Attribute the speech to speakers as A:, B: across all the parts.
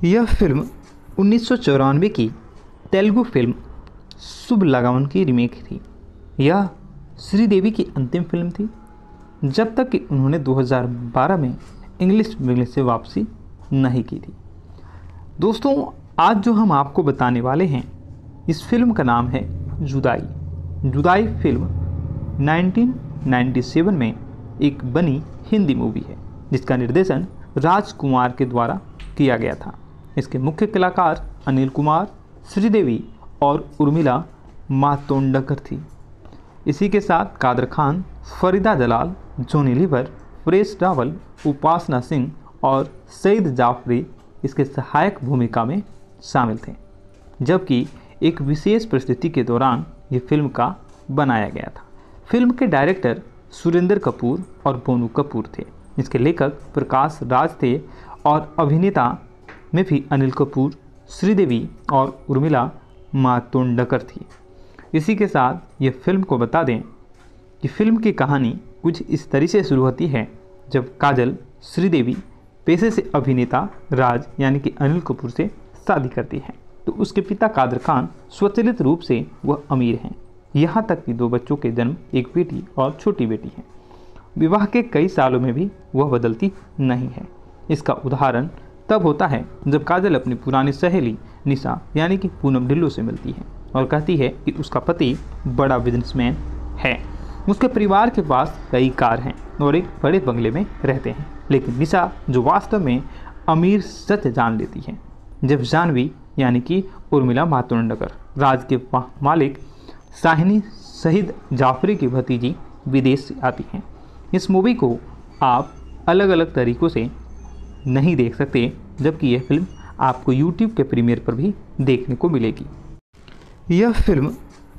A: यह फिल्म 1994 की तेलुगु फिल्म शुभ लगावन की रीमेक थी। यह श्रीदेवी की अंतिम फिल्म थी जब तक कि उन्होंने 2012 में इंग्लिश बिगले से वापसी नहीं की थी। दोस्तों, आज जो हम आपको बताने वाले हैं, इस फिल्म का नाम है जुदाई। जुदाई फिल्म 1997 में एक बनी हिंदी मूवी है जिसका निर्देशन राजकुमार के द्वारा किया गया था। इसके मुख्य कलाकार अनिल कुमार, श्रीदेवी और उर्मिला मातोंडकर थी। इसी के साथ कादर खान, फरीदा जलाल, जॉनी लीवर, परेश रावल, उपासना सिंह और सईद जाफरी इसके सहायक भूमिका में शामिल थे, जबकि एक विशेष परिस्थिति के दौरान ये फिल्म का बनाया गया था। फिल्म के डायरेक्टर सुरेंद्र कपूर और बोनू कपूर थे। इसके लेखक प्रकाश राज थे और अभिनेता में भी अनिल कपूर, श्रीदेवी और उर्मिला मातोंडकर थी। इसी के साथ ये फिल्म को बता दें कि फिल्म की कहानी कुछ इस तरह से शुरू होती है जब काजल श्रीदेवी पेशे से अभिनेता राज यानी कि अनिल कपूर से शादी करती है, तो उसके पिता कादर खान स्वचालित रूप से वह अमीर हैं। यहाँ तक कि 2 बच्चों के जन्म, एक बेटी और छोटी बेटी है। विवाह के कई सालों में भी वह बदलती नहीं है। इसका उदाहरण तब होता है जब काजल अपनी पुरानी सहेली निशा यानी कि पूनम ढिल्लों से मिलती है और कहती है कि उसका पति बड़ा बिजनेसमैन है। उसके परिवार के पास कई कार हैं और एक बड़े बंगले में रहते हैं, लेकिन निशा जो वास्तव में अमीर सच जान लेती है जब जानवी यानी कि उर्मिला मातोंडकर, राज के मालिक साहिनी शहीद जाफरी की भतीजी, विदेश से आती हैं। इस मूवी को आप अलग अलग तरीक़ों से नहीं देख सकते, जबकि यह फिल्म आपको YouTube के प्रीमियर पर भी देखने को मिलेगी। यह फिल्म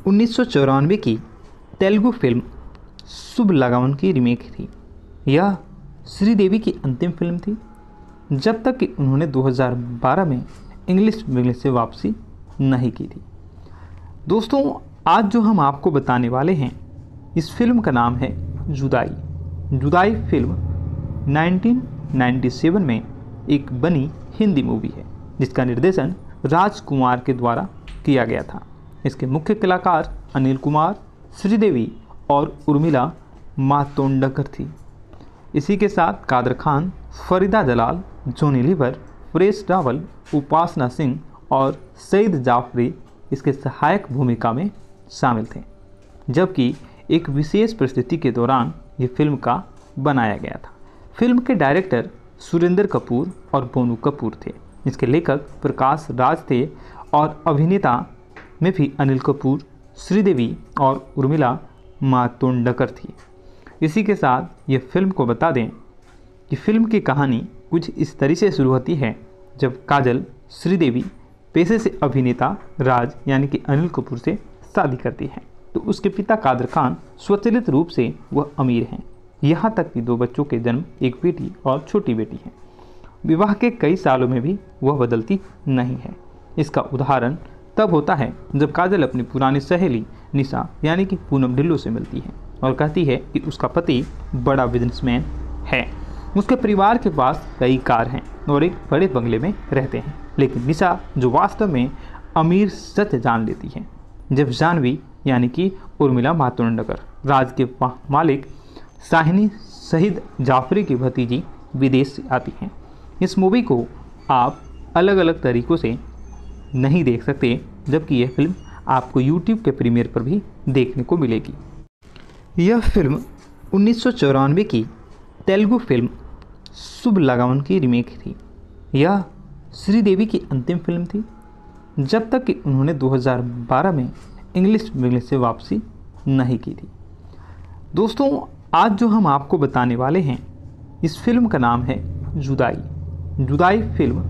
A: 1994 की तेलुगु फिल्म शुभ लगावन की रीमेक थी। यह श्रीदेवी की अंतिम फिल्म थी जब तक कि उन्होंने 2012 में इंग्लिश बिगले से वापसी नहीं की थी। दोस्तों, आज जो हम आपको बताने वाले हैं, इस फिल्म का नाम है जुदाई। जुदाई फिल्म 1997 में एक बनी हिंदी मूवी है जिसका निर्देशन राजकुमार के द्वारा किया गया था। इसके मुख्य कलाकार अनिल कुमार, श्रीदेवी और उर्मिला मातोंडकर थी। इसी के साथ कादर खान, फरीदा जलाल, जॉनी लीवर, परेश रावल, उपासना सिंह और सईद जाफरी इसके सहायक भूमिका में शामिल थे, जबकि एक विशेष परिस्थिति के दौरान ये फिल्म का बनाया गया था। फिल्म के डायरेक्टर सुरेंद्र कपूर और बोनू कपूर थे। इसके लेखक प्रकाश राज थे और अभिनेता में भी अनिल कपूर, श्रीदेवी और उर्मिला मातोंडकर थी। इसी के साथ ये फिल्म को बता दें कि फिल्म की कहानी कुछ इस तरह से शुरू होती है जब काजल श्रीदेवी पेशे से अभिनेता राज यानी कि अनिल कपूर से शादी करती है, तो उसके पिता कादर खान स्वचालित रूप से वह अमीर हैं। यहाँ तक कि 2 बच्चों के जन्म, एक बेटी और छोटी बेटी है। विवाह के कई सालों में भी वह बदलती नहीं है। इसका उदाहरण तब होता है जब काजल अपनी पुरानी सहेली निशा यानी कि पूनम ढिल्लों से मिलती है और कहती है कि उसका पति बड़ा बिजनेसमैन है। उसके परिवार के पास कई कार हैं और एक बड़े बंगले में रहते हैं, लेकिन निशा जो वास्तव में अमीर सच जान लेती है जब जानवी यानी कि उर्मिला मातोंडकर, राज के मालिक साहिनी शहीद जाफरी की भतीजी, विदेश से आती हैं। इस मूवी को आप अलग अलग तरीक़ों से नहीं देख सकते, जबकि यह फिल्म आपको YouTube के प्रीमियर पर भी देखने को मिलेगी। यह फिल्म 1994 की तेलुगु फिल्म शुभ लगावन की रीमेक थी। यह श्रीदेवी की अंतिम फिल्म थी जब तक कि उन्होंने 2012 में इंग्लिश बिगले से वापसी नहीं की थी। दोस्तों, आज जो हम आपको बताने वाले हैं, इस फिल्म का नाम है जुदाई। जुदाई फिल्म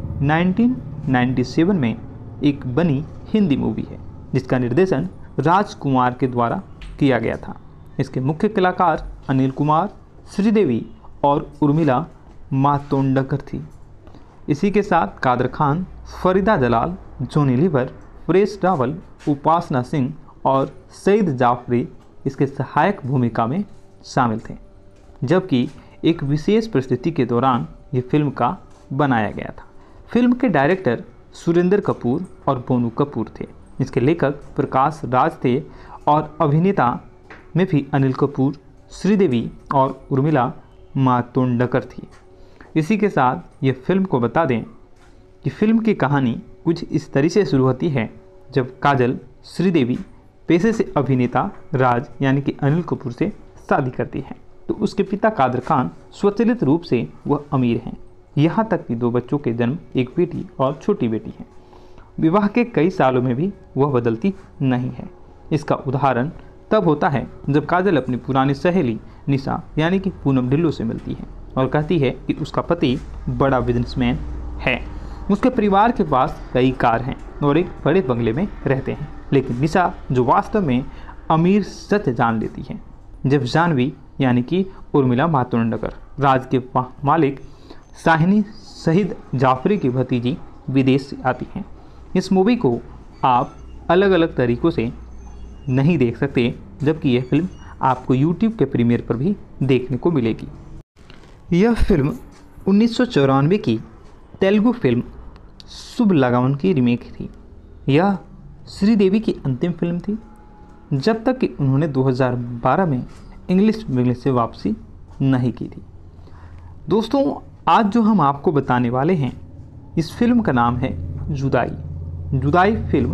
A: 1997 में एक बनी हिंदी मूवी है जिसका निर्देशन राजकुमार के द्वारा किया गया था। इसके मुख्य कलाकार अनिल कुमार, श्रीदेवी और उर्मिला मातोंडकर थी। इसी के साथ कादर खान, फरीदा जलाल, जॉनी लीवर, परेश रावल, उपासना सिंह और सईद जाफरी इसके सहायक भूमिका में शामिल थे, जबकि एक विशेष परिस्थिति के दौरान ये फिल्म का बनाया गया था। फिल्म के डायरेक्टर सुरेंद्र कपूर और बोनू कपूर थे। इसके लेखक प्रकाश राज थे और अभिनेता में भी अनिल कपूर, श्रीदेवी और उर्मिला मातोंडकर थी। इसी के साथ ये फिल्म को बता दें कि फिल्म की कहानी कुछ इस तरह से शुरू होती है जब काजल श्रीदेवी पेशे से अभिनेता राज यानी कि अनिल कपूर से शादी करती है तो उसके पिता कादर खान स्वचालित रूप से वह अमीर हैं। यहाँ तक कि 2 बच्चों के जन्म, एक बेटी और छोटी बेटी है। विवाह के कई सालों में भी वह बदलती नहीं है। इसका उदाहरण तब होता है जब काजल अपनी पुरानी सहेली निशा यानी कि पूनम ढिल्लों से मिलती है और कहती है कि उसका पति बड़ा बिजनेसमैन है। उसके परिवार के पास कई कार हैं और एक बड़े बंगले में रहते हैं, लेकिन निशा जो वास्तव में अमीर सच जान लेती है जब जानवी यानी कि उर्मिला मातोंडकर, राज के मालिक शाहिनी शहीद जाफरी की भतीजी, विदेश से आती हैं। इस मूवी को आप अलग अलग तरीक़ों से नहीं देख सकते, जबकि यह फिल्म आपको YouTube के प्रीमियर पर भी देखने को मिलेगी। यह फिल्म 1994 की तेलुगु फिल्म शुभ लगावन की रीमेक थी। यह श्रीदेवी की अंतिम फिल्म थी जब तक कि उन्होंने 2012 में इंग्लिश से वापसी नहीं की थी। दोस्तों, आज जो हम आपको बताने वाले हैं इस फिल्म का नाम है जुदाई। जुदाई फिल्म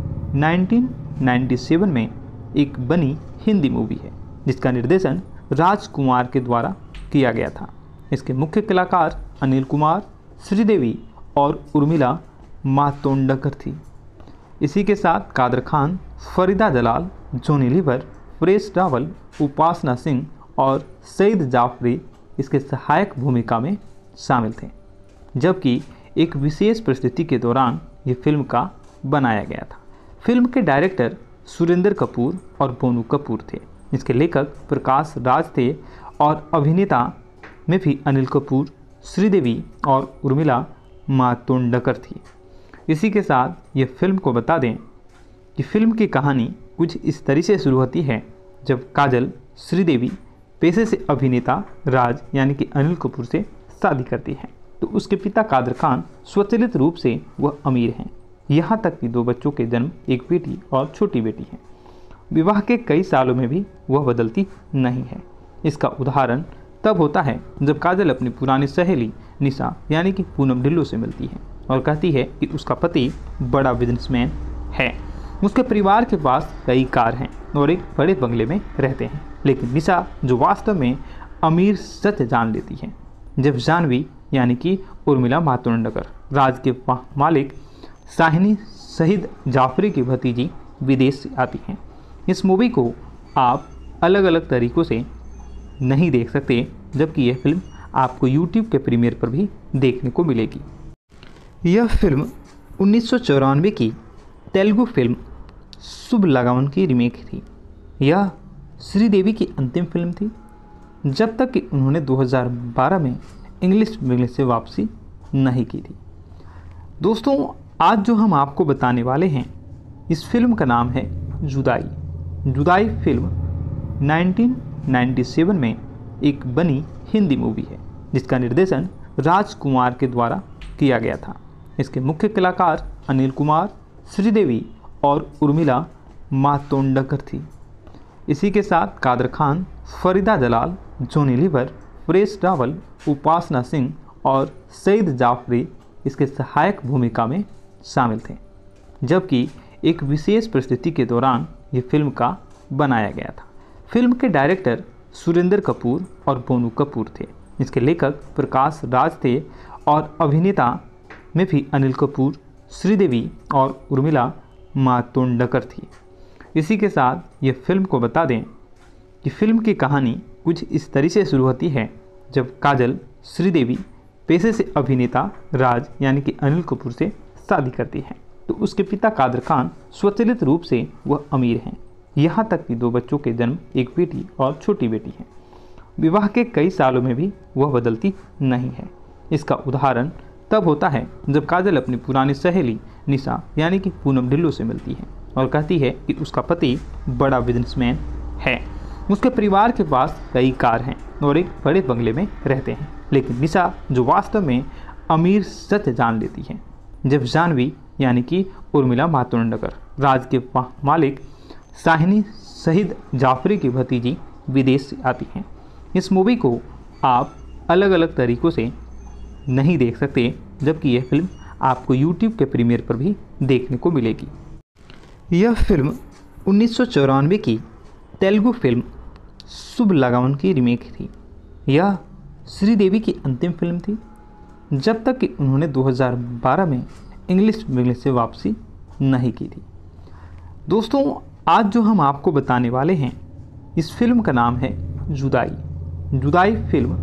A: 1997 में एक बनी हिंदी मूवी है जिसका निर्देशन राजकुमार के द्वारा किया गया था। इसके मुख्य कलाकार अनिल कुमार, श्रीदेवी और उर्मिला मातोंडकर थी। इसी के साथ कादर खान, फरीदा जलाल, जॉनी लीवर, परेश रावल, उपासना सिंह और सईद जाफरी इसके सहायक भूमिका में शामिल थे, जबकि एक विशेष परिस्थिति के दौरान ये फिल्म का बनाया गया था। फिल्म के डायरेक्टर सुरेंद्र कपूर और बोनू कपूर थे। इसके लेखक प्रकाश राज थे और अभिनेता में भी अनिल कपूर, श्रीदेवी और उर्मिला मातोंडकर थी। इसी के साथ ये फिल्म को बता दें कि फिल्म की कहानी कुछ इस तरह से शुरू होती है जब काजल श्रीदेवी पेशे से अभिनेता राज यानी कि अनिल कपूर से शादी करती है तो उसके पिता कादर खान स्वचालित रूप से वह अमीर हैं। यहाँ तक कि 2 बच्चों के जन्म, एक बेटी और छोटी बेटी है। विवाह के कई सालों में भी वह बदलती नहीं है। इसका उदाहरण तब होता है जब काजल अपनी पुरानी सहेली निशा यानी कि पूनम ढिल्लों से मिलती है और कहती है कि उसका पति बड़ा बिजनेसमैन है। उसके परिवार के पास कई कार हैं और एक बड़े बंगले में रहते हैं, लेकिन निशा जो वास्तव में अमीर सच जान लेती है जब जानवी यानी कि उर्मिला मातोंडकर, राज के मालिक शाहिनी शहीद जाफरी की भतीजी, विदेश से आती हैं। इस मूवी को आप अलग अलग तरीक़ों से नहीं देख सकते, जबकि यह फिल्म आपको YouTube के प्रीमियर पर भी देखने को मिलेगी। यह फिल्म 1994 की तेलुगु फिल्म शुभ लगावन की रीमेक थी। यह श्रीदेवी की अंतिम फिल्म थी जब तक कि उन्होंने 2012 में इंग्लिश से वापसी नहीं की थी। दोस्तों, आज जो हम आपको बताने वाले हैं इस फिल्म का नाम है जुदाई। जुदाई फिल्म 1997 में एक बनी हिंदी मूवी है जिसका निर्देशन राजकुमार के द्वारा किया गया था। इसके मुख्य कलाकार अनिल कुमार, श्रीदेवी और उर्मिला मातोंडकर थी। इसी के साथ कादर खान, फरीदा जलाल, जॉनी लीवर, परेश रावल, उपासना सिंह और सईद जाफरी इसके सहायक भूमिका में शामिल थे, जबकि एक विशेष परिस्थिति के दौरान ये फिल्म का बनाया गया था। फिल्म के डायरेक्टर सुरेंद्र कपूर और बोनू कपूर थे। इसके लेखक प्रकाश राज थे और अभिनेता में भी अनिल कपूर, श्रीदेवी और उर्मिला मातोंडकर थी। इसी के साथ ये फिल्म को बता दें कि फिल्म की कहानी कुछ इस तरह से शुरू होती है जब काजल श्रीदेवी पेशे से अभिनेता राज यानी कि अनिल कपूर से शादी करती है तो उसके पिता कादर खान स्वचालित रूप से वह अमीर हैं। यहाँ तक कि 2 बच्चों के जन्म, एक बेटी और छोटी बेटी है। विवाह के कई सालों में भी वह बदलती नहीं है। इसका उदाहरण तब होता है जब काजल अपनी पुरानी सहेली निशा यानी कि पूनम ढिल्लों से मिलती है और कहती है कि उसका पति बड़ा बिजनेसमैन है। उसके परिवार के पास कई कार हैं और एक बड़े बंगले में रहते हैं, लेकिन निशा जो वास्तव में अमीर सच जान लेती हैं जब जानवी यानी कि उर्मिला मातोंडकर, राज के मालिक शाहिनी शहीद जाफरी की भतीजी विदेश से आती हैं। इस मूवी को आप अलग अलग तरीक़ों से नहीं देख सकते, जबकि यह फिल्म आपको YouTube के प्रीमियर पर भी देखने को मिलेगी। यह फिल्म 1994 की तेलुगु फिल्म शुभ लगावन की रीमेक थी। यह श्रीदेवी की अंतिम फिल्म थी, जब तक कि उन्होंने 2012 में इंग्लिश बिजनेस से वापसी नहीं की थी। दोस्तों, आज जो हम आपको बताने वाले हैं, इस फिल्म का नाम है जुदाई। जुदाई फिल्म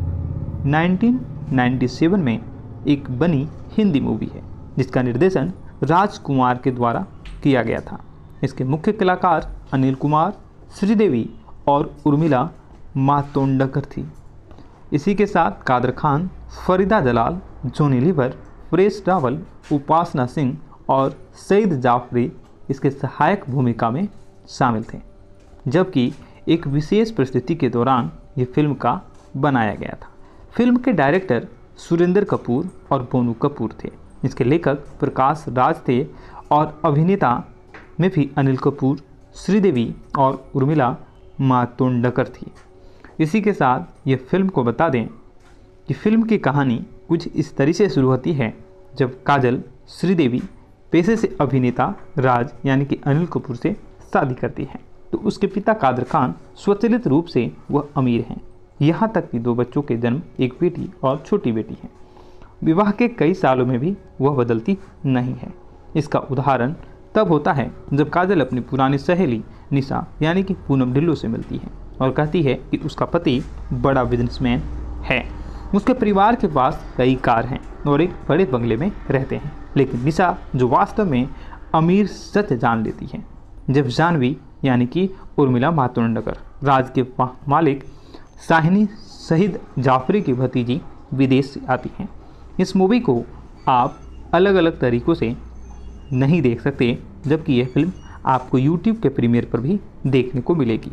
A: 1997 में एक बनी हिंदी मूवी है, जिसका निर्देशन राजकुमार के द्वारा किया गया था। इसके मुख्य कलाकार अनिल कुमार, श्रीदेवी और उर्मिला मातोंडकर थी। इसी के साथ कादर खान, फरीदा जलाल, जॉनी लीवर, परेश रावल, उपासना सिंह और सईद जाफरी इसके सहायक भूमिका में शामिल थे, जबकि एक विशेष परिस्थिति के दौरान ये फिल्म का बनाया गया था। फिल्म के डायरेक्टर सुरेंद्र कपूर और बोनू कपूर थे। इसके लेखक प्रकाश राज थे और अभिनेता में भी अनिल कपूर, श्रीदेवी और उर्मिला मातोंडकर थी। इसी के साथ ये फिल्म को बता दें कि फिल्म की कहानी कुछ इस तरह से शुरू होती है जब काजल श्रीदेवी पेशे से अभिनेता राज यानी कि अनिल कपूर से शादी करती है, तो उसके पिता कादर खान स्वचालित रूप से वह अमीर हैं। यहाँ तक कि 2 बच्चों के जन्म, एक बेटी और छोटी बेटी है। विवाह के कई सालों में भी वह बदलती नहीं है। इसका उदाहरण तब होता है जब काजल अपनी पुरानी सहेली निशा यानी कि पूनम ढिल्लों से मिलती है और कहती है कि उसका पति बड़ा बिजनेसमैन है। उसके परिवार के पास कई कार हैं और एक बड़े बंगले में रहते हैं, लेकिन निशा जो वास्तव में अमीर सच जान लेती है जब जानवी यानी कि उर्मिला मातोंडकर, राज के मालिक शाहिनी शहीद जाफरी की भतीजी विदेश से आती हैं। इस मूवी को आप अलग अलग तरीक़ों से नहीं देख सकते, जबकि यह फिल्म आपको YouTube के प्रीमियर पर भी देखने को मिलेगी।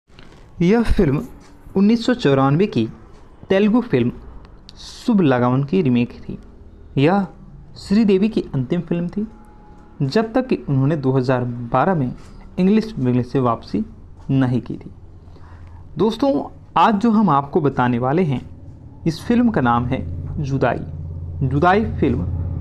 A: यह फिल्म 1994 की तेलुगु फिल्म शुभ लगावन की रीमेक थी। यह श्रीदेवी की अंतिम फिल्म थी, जब तक कि उन्होंने 2012 में इंग्लिश बिजनेस से वापसी नहीं की थी। दोस्तों, आज जो हम आपको बताने वाले हैं, इस फिल्म का नाम है जुदाई। जुदाई फिल्म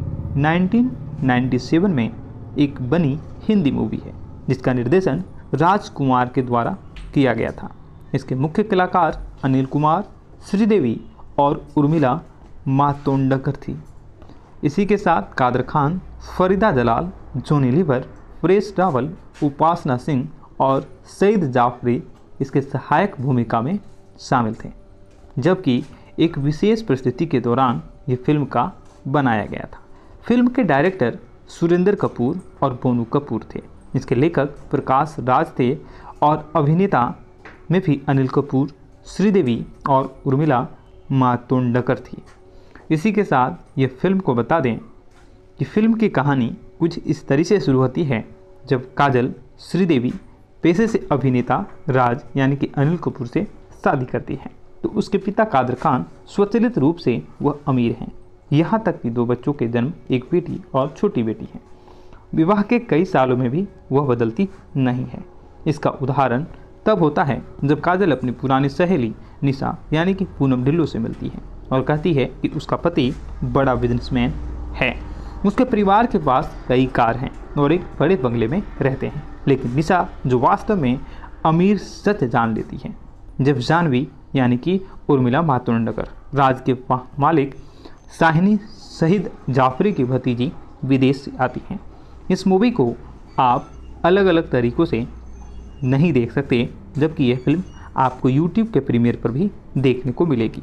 A: 1997 में एक बनी हिंदी मूवी है, जिसका निर्देशन राजकुमार के द्वारा किया गया था। इसके मुख्य कलाकार अनिल कुमार, श्रीदेवी और उर्मिला मातोंडकर थी। इसी के साथ कादर खान, फरीदा जलाल, जॉनी लीवर, परेश रावल, उपासना सिंह और सईद जाफरी इसके सहायक भूमिका में शामिल थे, जबकि एक विशेष परिस्थिति के दौरान ये फिल्म का बनाया गया था। फिल्म के डायरेक्टर सुरेंद्र कपूर और बोनू कपूर थे। इसके लेखक प्रकाश राज थे और अभिनेता में भी अनिल कपूर, श्रीदेवी और उर्मिला मातोंडकर थी। इसी के साथ ये फिल्म को बता दें कि फिल्म की कहानी कुछ इस तरह से शुरू होती है जब काजल श्रीदेवी पेशे से अभिनेता राज यानी कि अनिल कपूर से शादी करती है, तो उसके पिता कादर खान स्वचालित रूप से वह अमीर हैं। यहाँ तक कि 2 बच्चों के जन्म, एक बेटी और छोटी बेटी है। विवाह के कई सालों में भी वह बदलती नहीं है। इसका उदाहरण तब होता है जब काजल अपनी पुरानी सहेली निशा यानी कि पूनम ढिल्लों से मिलती है और कहती है कि उसका पति बड़ा बिजनेसमैन है। उसके परिवार के पास कई कार हैं और एक बड़े बंगले में रहते हैं, लेकिन निशा जो वास्तव में अमीर सच जान लेती है जब जानवी यानी कि उर्मिला मातोंडकर, राज के मालिक शाहिनी शहीद जाफरी की भतीजी विदेश से आती हैं। इस मूवी को आप अलग अलग तरीक़ों से नहीं देख सकते, जबकि यह फिल्म आपको YouTube के प्रीमियर पर भी देखने को मिलेगी।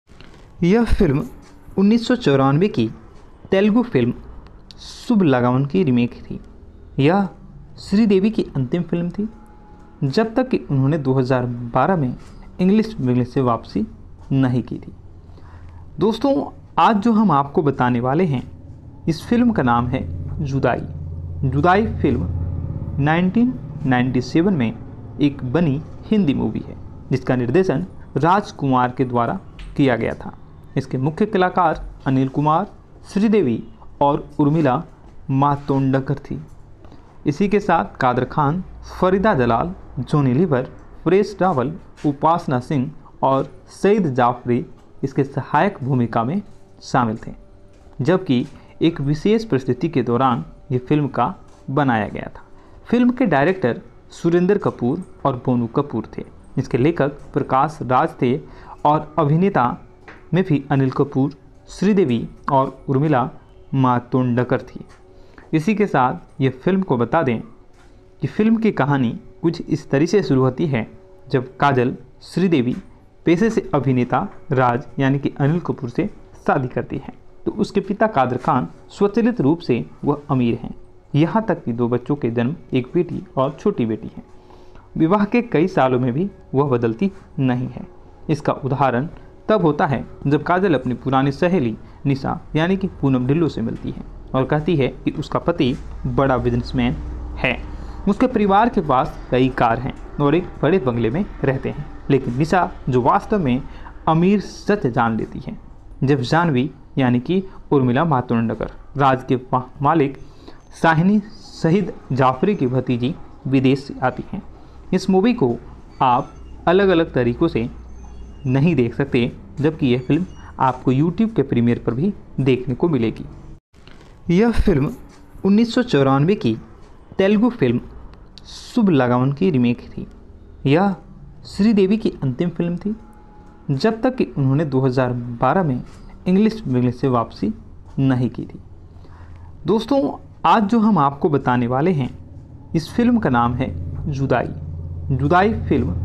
A: यह फिल्म 1994 की तेलुगु फिल्म शुभ लगावन की रीमेक थी। यह श्रीदेवी की अंतिम फिल्म थी, जब तक कि उन्होंने 2012 में इंग्लिश बिजनेस से वापसी नहीं की थी। दोस्तों, आज जो हम आपको बताने वाले हैं, इस फिल्म का नाम है जुदाई। जुदाई फिल्म 1997 में एक बनी हिंदी मूवी है, जिसका निर्देशन राजकुमार के द्वारा किया गया था। इसके मुख्य कलाकार अनिल कुमार, श्रीदेवी और उर्मिला मातोंडकर थी। इसी के साथ कादर खान, फरीदा जलाल, जॉनी लीवर, परेश रावल, उपासना सिंह और सईद जाफरी इसके सहायक भूमिका में शामिल थे, जबकि एक विशेष परिस्थिति के दौरान ये फिल्म का बनाया गया था। फिल्म के डायरेक्टर सुरेंद्र कपूर और बोनू कपूर थे। इसके लेखक प्रकाश राज थे और अभिनेता में भी अनिल कपूर, श्रीदेवी और उर्मिला मातोंडकर थी। इसी के साथ ये फिल्म को बता दें कि फिल्म की कहानी कुछ इस तरह से शुरू होती है जब काजल श्रीदेवी पेशे से अभिनेता राज यानी कि अनिल कपूर से शादी करती है, तो उसके पिता कादर खान स्वचालित रूप से वह अमीर हैं। यहाँ तक कि 2 बच्चों के जन्म, एक बेटी और छोटी बेटी है। विवाह के कई सालों में भी वह बदलती नहीं है। इसका उदाहरण तब होता है जब काजल अपनी पुरानी सहेली निशा यानी कि पूनम ढिल्लों से मिलती है और कहती है कि उसका पति बड़ा बिजनेसमैन है। उसके परिवार के पास कई कार हैं और एक बड़े बंगले में रहते हैं, लेकिन निशा जो वास्तव में अमीर सच जान लेती है जब जानवी यानी कि उर्मिला मातोंडकर, राज के मालिक शाहिनी शहीद जाफरी की भतीजी, विदेश से आती हैं। इस मूवी को आप अलग अलग तरीक़ों से नहीं देख सकते, जबकि यह फिल्म आपको YouTube के प्रीमियर पर भी देखने को मिलेगी। यह फिल्म 1994 की तेलुगु फिल्म शुभ लगावन की रीमेक थी। यह श्रीदेवी की अंतिम फिल्म थी, जब तक कि उन्होंने 2012 में इंग्लिश बिजनेस से वापसी नहीं की थी। दोस्तों, आज जो हम आपको बताने वाले हैं, इस फिल्म का नाम है जुदाई। जुदाई फिल्म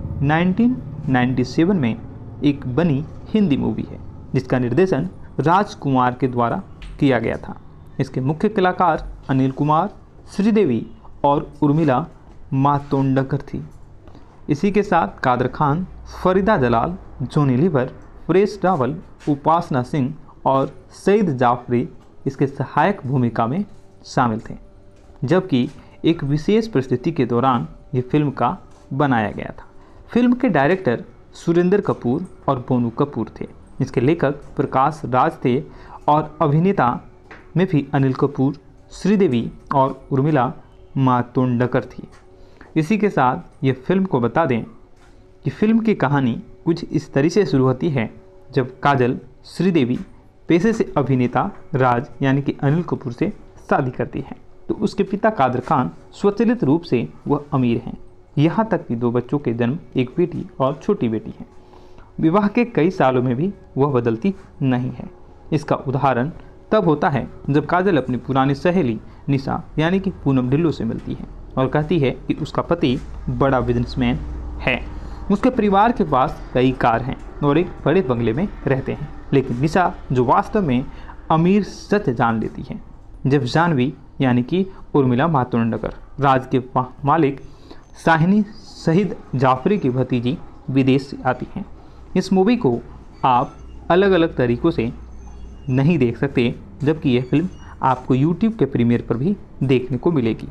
A: 1997 में एक बनी हिंदी मूवी है, जिसका निर्देशन राजकुमार के द्वारा किया गया था। इसके मुख्य कलाकार अनिल कुमार, श्रीदेवी और उर्मिला मातोंडकर थी। इसी के साथ कादर खान, फरीदा जलाल, जॉनी लीवर, परेश रावल, उपासना सिंह और सईद जाफरी इसके सहायक भूमिका में शामिल थे, जबकि एक विशेष परिस्थिति के दौरान ये फिल्म का बनाया गया था। फिल्म के डायरेक्टर सुरेंद्र कपूर और बोनू कपूर थे। इसके लेखक प्रकाश राज थे और अभिनेता में भी अनिल कपूर, श्रीदेवी और उर्मिला मातोंडकर थी। इसी के साथ ये फिल्म को बता दें कि फिल्म की कहानी कुछ इस तरह से शुरू होती है जब काजल श्रीदेवी पेशे से अभिनेता राज यानी कि अनिल कपूर से शादी करती है, तो उसके पिता कादर खान स्वचालित रूप से वह अमीर हैं। यहाँ तक कि 2 बच्चों के जन्म, एक बेटी और छोटी बेटी है। विवाह के कई सालों में भी वह बदलती नहीं है। इसका उदाहरण तब होता है जब काजल अपनी पुरानी सहेली निशा यानी कि पूनम ढिल्लों से मिलती है और कहती है कि उसका पति बड़ा बिजनेसमैन है। उसके परिवार के पास कई कार हैं और एक बड़े बंगले में रहते हैं, लेकिन निशा जो वास्तव में अमीर सच जान लेती है जब जानवी यानी कि उर्मिला मातोंडकर, राज के मालिक शाहिनी शहीद जाफरी की भतीजी, विदेश से आती हैं। इस मूवी को आप अलग अलग तरीक़ों से नहीं देख सकते, जबकि यह फिल्म आपको YouTube के प्रीमियर पर भी देखने को मिलेगी।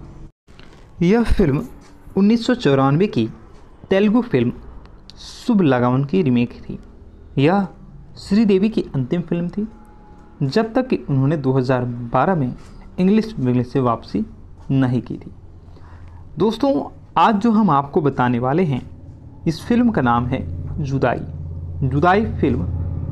A: यह फिल्म 1994 की तेलुगु फिल्म शुभ लगावन की रीमेक थी। यह श्रीदेवी की अंतिम फिल्म थी, जब तक कि उन्होंने 2012 में इंग्लिश बिजनेस से वापसी नहीं की थी। दोस्तों, आज जो हम आपको बताने वाले हैं, इस फिल्म का नाम है जुदाई। जुदाई फिल्म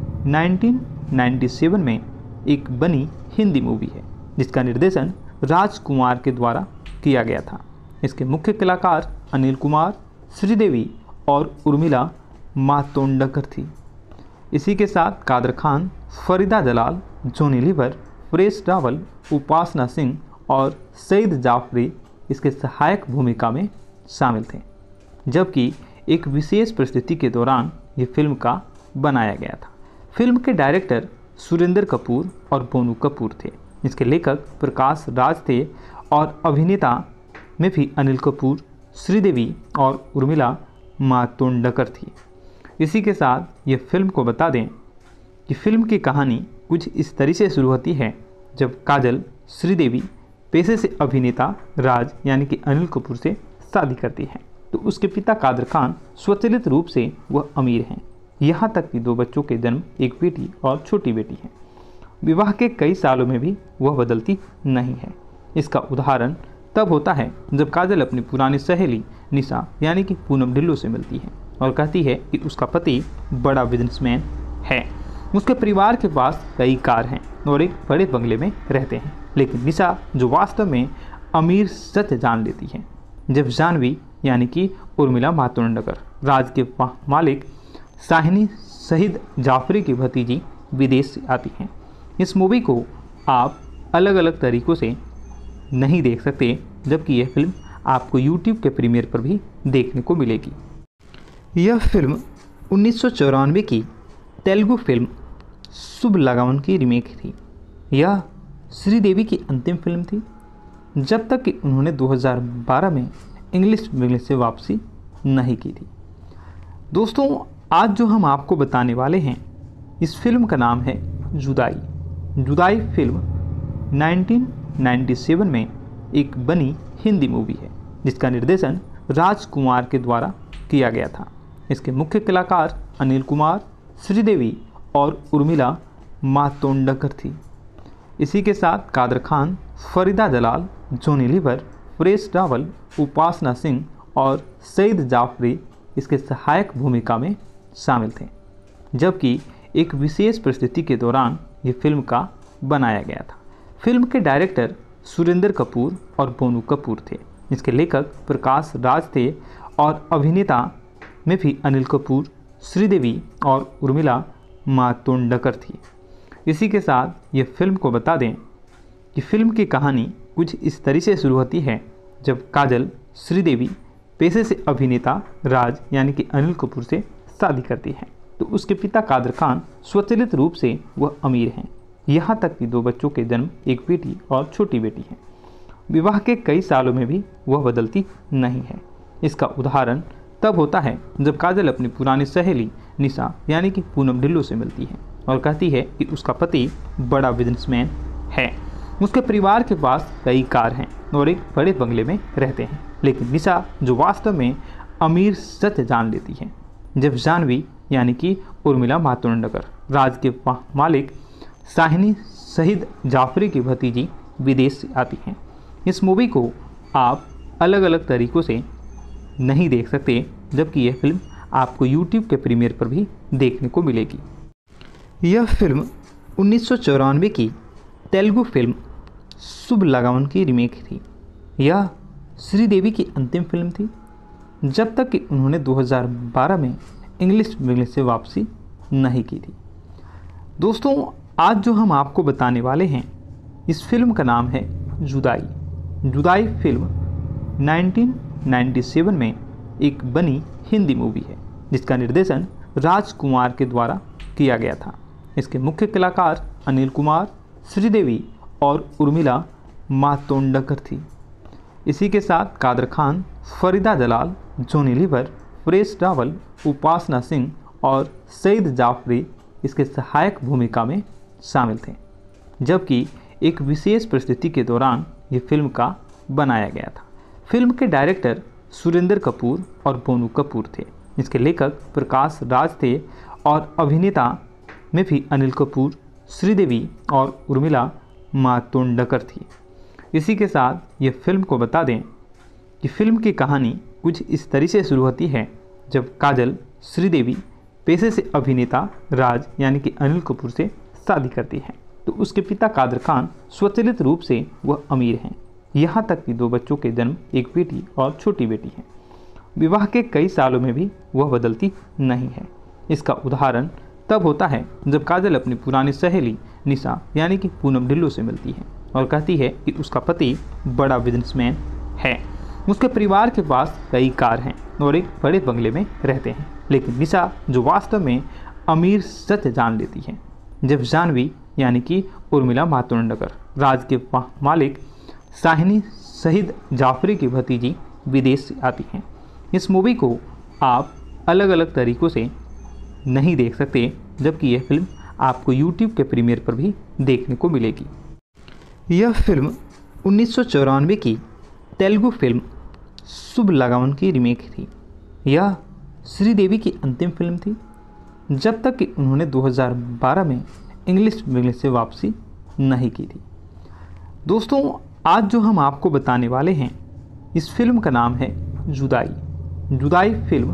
A: 1997 में एक बनी हिंदी मूवी है, जिसका निर्देशन राजकुमार के द्वारा किया गया था। इसके मुख्य कलाकार अनिल कुमार, श्रीदेवी और उर्मिला मातोंडकर थी। इसी के साथ कादर खान, फरीदा जलाल, जॉनी लीवर, परेश रावल, उपासना सिंह और सईद जाफरी इसके सहायक भूमिका में शामिल थे, जबकि एक विशेष परिस्थिति के दौरान ये फिल्म का बनाया गया था। फिल्म के डायरेक्टर सुरेंद्र कपूर और बोनू कपूर थे। इसके लेखक प्रकाश राज थे और अभिनेता में भी अनिल कपूर, श्रीदेवी और उर्मिला मातोंडकर थी। इसी के साथ ये फिल्म को बता दें कि फिल्म की कहानी कुछ इस तरह से शुरू होती है जब काजल श्रीदेवी पेशे से अभिनेता राज यानी कि अनिल कपूर से शादी करती है, तो उसके पिता कादर खान स्वचालित रूप से वह अमीर हैं। यहाँ तक कि 2 बच्चों के जन्म, एक बेटी और छोटी बेटी है। विवाह के कई सालों में भी वह बदलती नहीं है। इसका उदाहरण तब होता है जब काजल अपनी पुरानी सहेली निशा यानी कि पूनम ढिल्लों से मिलती है और कहती है कि उसका पति बड़ा बिजनेसमैन है। उसके परिवार के पास कई कार हैं और एक बड़े बंगले में रहते हैं, लेकिन निशा जो वास्तव में अमीर सच जान लेती है जब जानवी यानी कि उर्मिला मातोंडकर, राज के मालिक साहिनी शहीद जाफरी की भतीजी, विदेश से आती हैं। इस मूवी को आप अलग अलग तरीक़ों से नहीं देख सकते, जबकि यह फिल्म आपको YouTube के प्रीमियर पर भी देखने को मिलेगी। यह फिल्म 1994 की तेलुगु फिल्म शुभ लगावन की रीमेक थी। यह श्रीदेवी की अंतिम फिल्म थी जब तक कि उन्होंने 2012 में इंग्लिश से वापसी नहीं की थी। दोस्तों, आज जो हम आपको बताने वाले हैं इस फिल्म का नाम है जुदाई। जुदाई फिल्म 1997 में एक बनी हिंदी मूवी है जिसका निर्देशन राजकुमार के द्वारा किया गया था। इसके मुख्य कलाकार अनिल कुमार, श्रीदेवी और उर्मिला मातोंडकर थी। इसी के साथ कादर खान, फरीदा जलाल, जॉनी लीवर, परेश रावल, उपासना सिंह और सईद जाफरी इसके सहायक भूमिका में शामिल थे, जबकि एक विशेष परिस्थिति के दौरान ये फिल्म का बनाया गया था। फिल्म के डायरेक्टर सुरेंद्र कपूर और बोनू कपूर थे। इसके लेखक प्रकाश राज थे और अभिनेता में भी अनिल कपूर, श्रीदेवी और उर्मिला मातोंडकर थी। इसी के साथ ये फिल्म को बता दें कि फिल्म की कहानी कुछ इस तरह से शुरू होती है जब काजल श्रीदेवी पेशे से अभिनेता राज यानी कि अनिल कपूर से शादी करती है, तो उसके पिता कादर खान स्वचालित रूप से वह अमीर हैं। यहाँ तक कि 2 बच्चों के जन्म, एक बेटी और छोटी बेटी है। विवाह के कई सालों में भी वह बदलती नहीं है। इसका उदाहरण तब होता है जब काजल अपनी पुरानी सहेली निशा यानी कि पूनम ढिल्लों से मिलती है और कहती है कि उसका पति बड़ा बिजनेसमैन है। उसके परिवार के पास कई कार हैं और एक बड़े बंगले में रहते हैं, लेकिन निशा जो वास्तव में अमीर सच जान लेती है जब जानवी यानी कि उर्मिला मातोंडकर, राज के मालिक साहिनी शहीद जाफरी की भतीजी, विदेश से आती हैं। इस मूवी को आप अलग अलग तरीक़ों से नहीं देख सकते, जबकि यह फिल्म आपको YouTube के प्रीमियर पर भी देखने को मिलेगी। यह फिल्म 1994 की तेलुगु फिल्म शुभ लगावन की रीमेक थी। यह श्रीदेवी की अंतिम फिल्म थी जब तक कि उन्होंने 2012 में इंग्लिश से वापसी नहीं की थी। दोस्तों, आज जो हम आपको बताने वाले हैं इस फिल्म का नाम है जुदाई। जुदाई फिल्म 1997 में एक बनी हिंदी मूवी है जिसका निर्देशन राजकुमार के द्वारा किया गया था। इसके मुख्य कलाकार अनिल कुमार, श्रीदेवी और उर्मिला मातोंडकर थी। इसी के साथ कादर खान, फरीदा जलाल, जॉनी लीवर, परेश रावल, उपासना सिंह और सईद जाफरी इसके सहायक भूमिका में शामिल थे, जबकि एक विशेष परिस्थिति के दौरान ये फिल्म का बनाया गया था। फिल्म के डायरेक्टर सुरेंद्र कपूर और बोनू कपूर थे। इसके लेखक प्रकाश राज थे और अभिनेता में भी अनिल कपूर, श्रीदेवी और उर्मिला मातोंडकर थी। इसी के साथ ये फिल्म को बता दें कि फिल्म की कहानी कुछ इस तरह से शुरू होती है जब काजल श्रीदेवी पेशे से अभिनेता राज यानी कि अनिल कपूर से शादी करती है, तो उसके पिता कादर खान स्वचालित रूप से वह अमीर हैं। यहाँ तक कि 2 बच्चों के जन्म, एक बेटी और छोटी बेटी है। विवाह के कई सालों में भी वह बदलती नहीं है। इसका उदाहरण तब होता है जब काजल अपनी पुरानी सहेली निशा यानी कि पूनम ढिल्लों से मिलती है और कहती है कि उसका पति बड़ा बिजनेसमैन है। उसके परिवार के पास कई कार हैं और एक बड़े बंगले में रहते हैं, लेकिन निशा जो वास्तव में अमीर सच जान लेती है जब जानवी यानी कि उर्मिला मातोंडकर, राज के मालिक साहिनी शहीद जाफरी की भतीजी, विदेश से आती हैं। इस मूवी को आप अलग अलग तरीक़ों से नहीं देख सकते, जबकि यह फिल्म आपको YouTube के प्रीमियर पर भी देखने को मिलेगी। यह फिल्म 1994 की तेलुगु फिल्म शुभ लगावन की रीमेक थी। यह श्रीदेवी की अंतिम फिल्म थी जब तक कि उन्होंने 2012 में इंग्लिश विंग्लिश से वापसी नहीं की थी। दोस्तों, आज जो हम आपको बताने वाले हैं, इस फिल्म का नाम है जुदाई। जुदाई फिल्म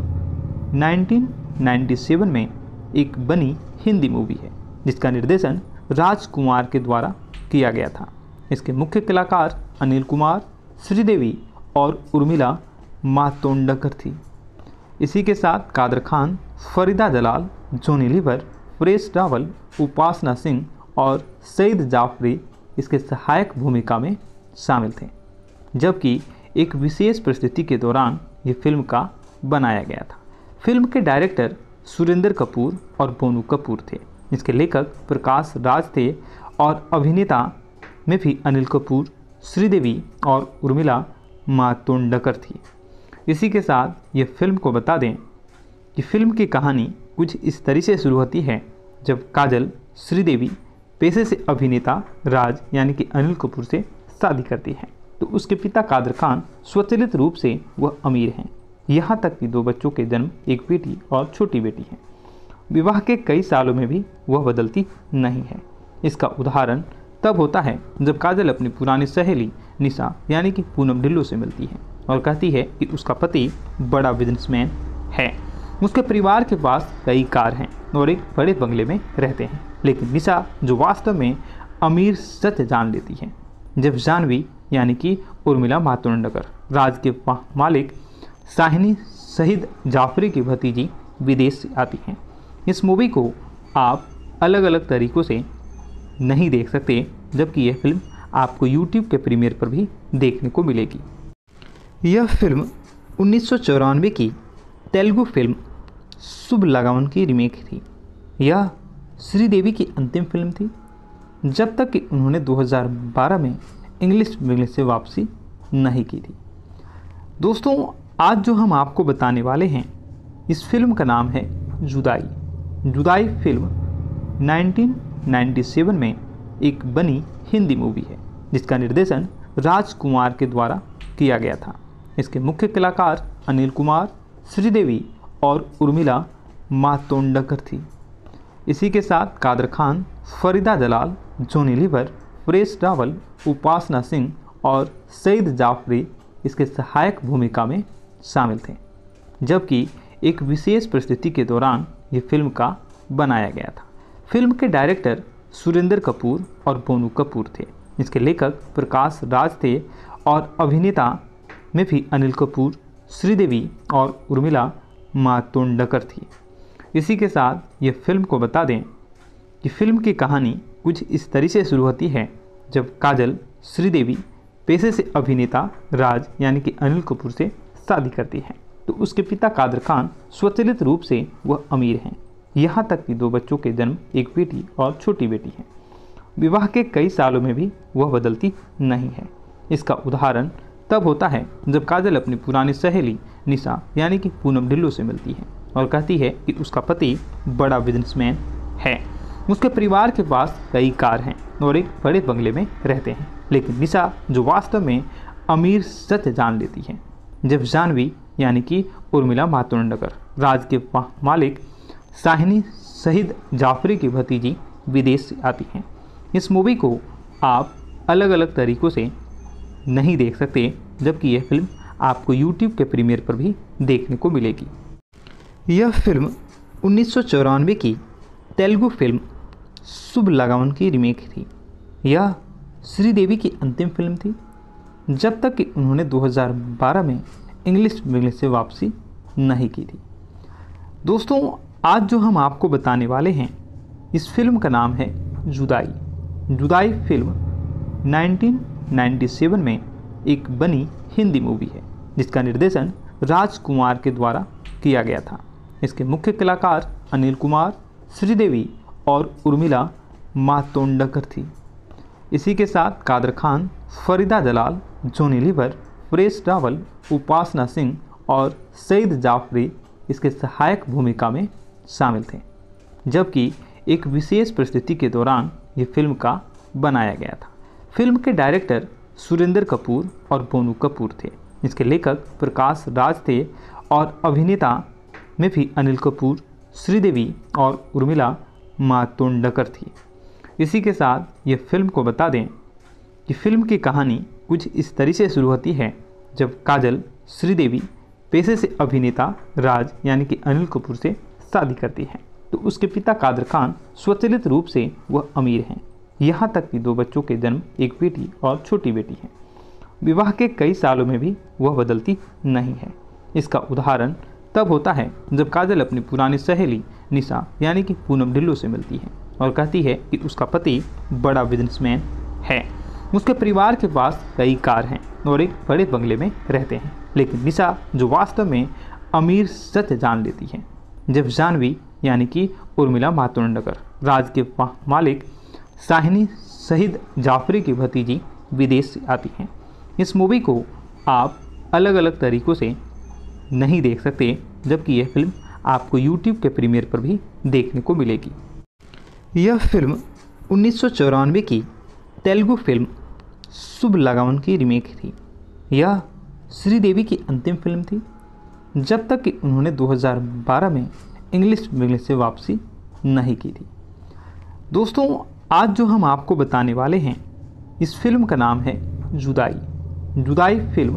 A: 1997 में एक बनी हिंदी मूवी है, जिसका निर्देशन राजकुमार के द्वारा किया गया था। इसके मुख्य कलाकार अनिल कुमार, श्रीदेवी और उर्मिला मातोंडकर थी। इसी के साथ कादर खान, फरीदा जलाल, जॉनी लीवर, परेश रावल, उपासना सिंह और सईद जाफरी इसके सहायक भूमिका में शामिल थे, जबकि एक विशेष परिस्थिति के दौरान ये फिल्म का बनाया गया था। फिल्म के डायरेक्टर सुरेंद्र कपूर और बोनू कपूर थे। इसके लेखक प्रकाश राज थे और अभिनेता में भी अनिल कपूर, श्रीदेवी और उर्मिला मातोंडकर थी। इसी के साथ ये फिल्म को बता दें कि फिल्म की कहानी कुछ इस तरह से शुरू होती है, जब काजल श्रीदेवी पेशे से अभिनेता राज यानी कि अनिल कपूर से शादी करती है, तो उसके पिता कादर खान स्वचालित रूप से वह अमीर हैं। यहाँ तक कि 2 बच्चों के जन्म, एक बेटी और छोटी बेटी है। विवाह के कई सालों में भी वह बदलती नहीं है। इसका उदाहरण तब होता है जब काजल अपनी पुरानी सहेली निशा यानी कि पूनम ढिल्लों से मिलती है और कहती है कि उसका पति बड़ा बिजनेसमैन है। उसके परिवार के पास कई कार हैं और एक बड़े बंगले में रहते हैं, लेकिन निशा जो वास्तव में अमीर सच जान लेती है जब जानवी यानी कि उर्मिला मातोंडकर, राज के मालिक शाहिनी शहीद जाफरी की भतीजी, विदेश से आती हैं। इस मूवी को आप अलग अलग तरीक़ों से नहीं देख सकते, जबकि यह फिल्म आपको YouTube के प्रीमियर पर भी देखने को मिलेगी। यह फिल्म 1994 की तेलुगु फिल्म शुभ लगावन की रीमेक थी। यह श्रीदेवी की अंतिम फिल्म थी, जब तक कि उन्होंने 2012 में इंग्लिश विंग्लिश से वापसी नहीं की थी। दोस्तों, आज जो हम आपको बताने वाले हैं, इस फिल्म का नाम है जुदाई। जुदाई फिल्म 1997 में एक बनी हिंदी मूवी है, जिसका निर्देशन राजकुमार के द्वारा किया गया था। इसके मुख्य कलाकार अनिल कुमार, श्रीदेवी और उर्मिला मातोंडकर थी। इसी के साथ कादर खान, फरीदा जलाल, जॉनी लीवर, परेश रावल, उपासना सिंह और सईद जाफरी इसके सहायक भूमिका में शामिल थे, जबकि एक विशेष परिस्थिति के दौरान ये फिल्म का बनाया गया था। फिल्म के डायरेक्टर सुरेंद्र कपूर और बोनू कपूर थे। इसके लेखक प्रकाश राज थे और अभिनेता में भी अनिल कपूर, श्रीदेवी और उर्मिला मातोंडकर थी। इसी के साथ ये फिल्म को बता दें कि फिल्म की कहानी कुछ इस तरह से शुरू होती है, जब काजल श्रीदेवी पेशे से अभिनेता राज यानी कि अनिल कपूर से शादी करती है, तो उसके पिता कादर खान स्वचालित रूप से वह अमीर हैं। यहाँ तक कि 2 बच्चों के जन्म, एक बेटी और छोटी बेटी है। विवाह के कई सालों में भी वह बदलती नहीं है। इसका उदाहरण तब होता है जब काजल अपनी पुरानी सहेली निशा यानी कि पूनम ढिल्लों से मिलती है और कहती है कि उसका पति बड़ा बिजनेसमैन है। उसके परिवार के पास कई कार हैं और एक बड़े बंगले में रहते हैं, लेकिन निशा जो वास्तव में अमीर सच जान लेती है जब जानवी यानी कि उर्मिला मातोंडकर, राज के मालिक शाहिनी शहीद जाफरी की भतीजी, विदेश से आती हैं। इस मूवी को आप अलग अलग तरीक़ों से नहीं देख सकते, जबकि यह फिल्म आपको YouTube के प्रीमियर पर भी देखने को मिलेगी। यह फिल्म 1994 की तेलुगु फिल्म शुभ लगावन की रीमेक थी। यह श्रीदेवी की अंतिम फिल्म थी, जब तक कि उन्होंने 2012 में इंग्लिश विंग्लिश से वापसी नहीं की थी। दोस्तों, आज जो हम आपको बताने वाले हैं, इस फिल्म का नाम है जुदाई। जुदाई फिल्म 1997 में एक बनी हिंदी मूवी है, जिसका निर्देशन राजकुमार के द्वारा किया गया था। इसके मुख्य कलाकार अनिल कुमार, श्रीदेवी और उर्मिला मातोंडकर थी। इसी के साथ कादर खान, फरीदा जलाल, जॉनी लीवर, परेश रावल, उपासना सिंह और सईद जाफरी इसके सहायक भूमिका में शामिल थे, जबकि एक विशेष परिस्थिति के दौरान ये फिल्म का बनाया गया था। फिल्म के डायरेक्टर सुरेंद्र कपूर और बोनू कपूर थे। इसके लेखक प्रकाश राज थे और अभिनेता में भी अनिल कपूर, श्रीदेवी और उर्मिला मातोंडकर थी। इसी के साथ ये फिल्म को बता दें कि फिल्म की कहानी कुछ इस तरीके से शुरू होती है जब काजल श्रीदेवी पेशे से अभिनेता राज यानी कि अनिल कपूर से शादी करती है तो उसके पिता कादर खान स्वचालित रूप से वह अमीर हैं। यहाँ तक कि 2 बच्चों के जन्म, एक बेटी और छोटी बेटी है। विवाह के कई सालों में भी वह बदलती नहीं है। इसका उदाहरण तब होता है जब काजल अपनी पुरानी सहेली निशा यानी कि पूनम ढिल्लों से मिलती है और कहती है कि उसका पति बड़ा बिजनेसमैन है। उसके परिवार के पास कई कार हैं और एक बड़े बंगले में रहते हैं, लेकिन निशा जो वास्तव में अमीर सत्य जान लेती है जब जानवी यानी कि उर्मिला मातोंडकर राज के मालिक शाहिनी शहीद जाफरी की भतीजी विदेश से आती हैं। इस मूवी को आप अलग अलग तरीक़ों से नहीं देख सकते, जबकि यह फिल्म आपको YouTube के प्रीमियर पर भी देखने को मिलेगी। यह फिल्म 1994 की तेलुगु फिल्म शुभ लगावन की रीमेक थी। यह श्रीदेवी की अंतिम फिल्म थी जब तक कि उन्होंने 2012 में इंग्लिश से वापसी नहीं की थी। दोस्तों, आज जो हम आपको बताने वाले हैं इस फिल्म का नाम है जुदाई। जुदाई फिल्म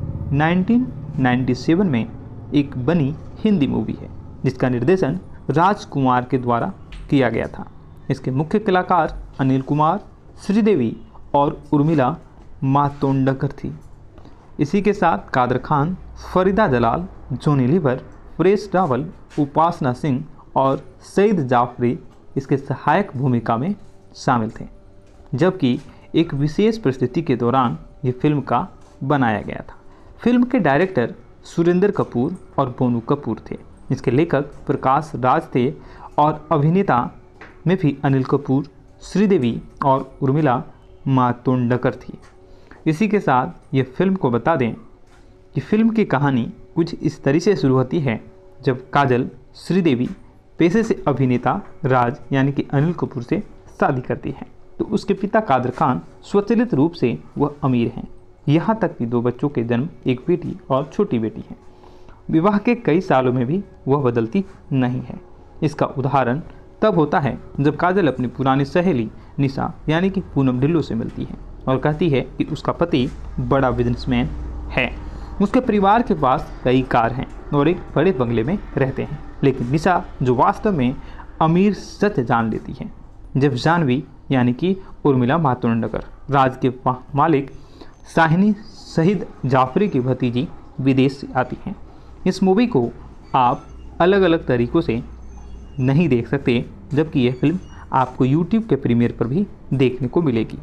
A: 1997 में एक बनी हिंदी मूवी है जिसका निर्देशन राजकुमार के द्वारा किया गया था। इसके मुख्य कलाकार अनिल कुमार, श्रीदेवी और उर्मिला मातोंडकर थी। इसी के साथ कादर खान, फरीदा जलाल, जॉनी लीवर, परेश रावल, उपासना सिंह और सईद जाफरी इसके सहायक भूमिका में शामिल थे, जबकि एक विशेष परिस्थिति के दौरान ये फिल्म का बनाया गया था। फिल्म के डायरेक्टर सुरेंद्र कपूर और बोनू कपूर थे। इसके लेखक प्रकाश राज थे और अभिनेता में भी अनिल कपूर, श्रीदेवी और उर्मिला मातोंडकर थी। इसी के साथ ये फिल्म को बता दें कि फिल्म की कहानी कुछ इस तरीके से शुरू होती है जब काजल श्रीदेवी पेशे से अभिनेता राज यानी कि अनिल कपूर से शादी करती है तो उसके पिता कादर खान स्वचालित रूप से वह अमीर हैं। यहाँ तक कि 2 बच्चों के जन्म, एक बेटी और छोटी बेटी है। विवाह के कई सालों में भी वह बदलती नहीं है। इसका उदाहरण तब होता है जब काजल अपनी पुरानी सहेली निशा यानी कि पूनम ढिल्लों से मिलती है और कहती है कि उसका पति बड़ा बिजनेसमैन है। उसके परिवार के पास कई कार हैं और एक बड़े बंगले में रहते हैं, लेकिन निशा जो वास्तव में अमीर सत्य जान लेती है जब जानवी यानी कि उर्मिला मातोंडकर राज के मालिक शाहिनी शहीद जाफरी की भतीजी विदेश से आती हैं। इस मूवी को आप अलग अलग तरीक़ों से नहीं देख सकते, जबकि यह फिल्म आपको YouTube के प्रीमियर पर भी देखने को मिलेगी।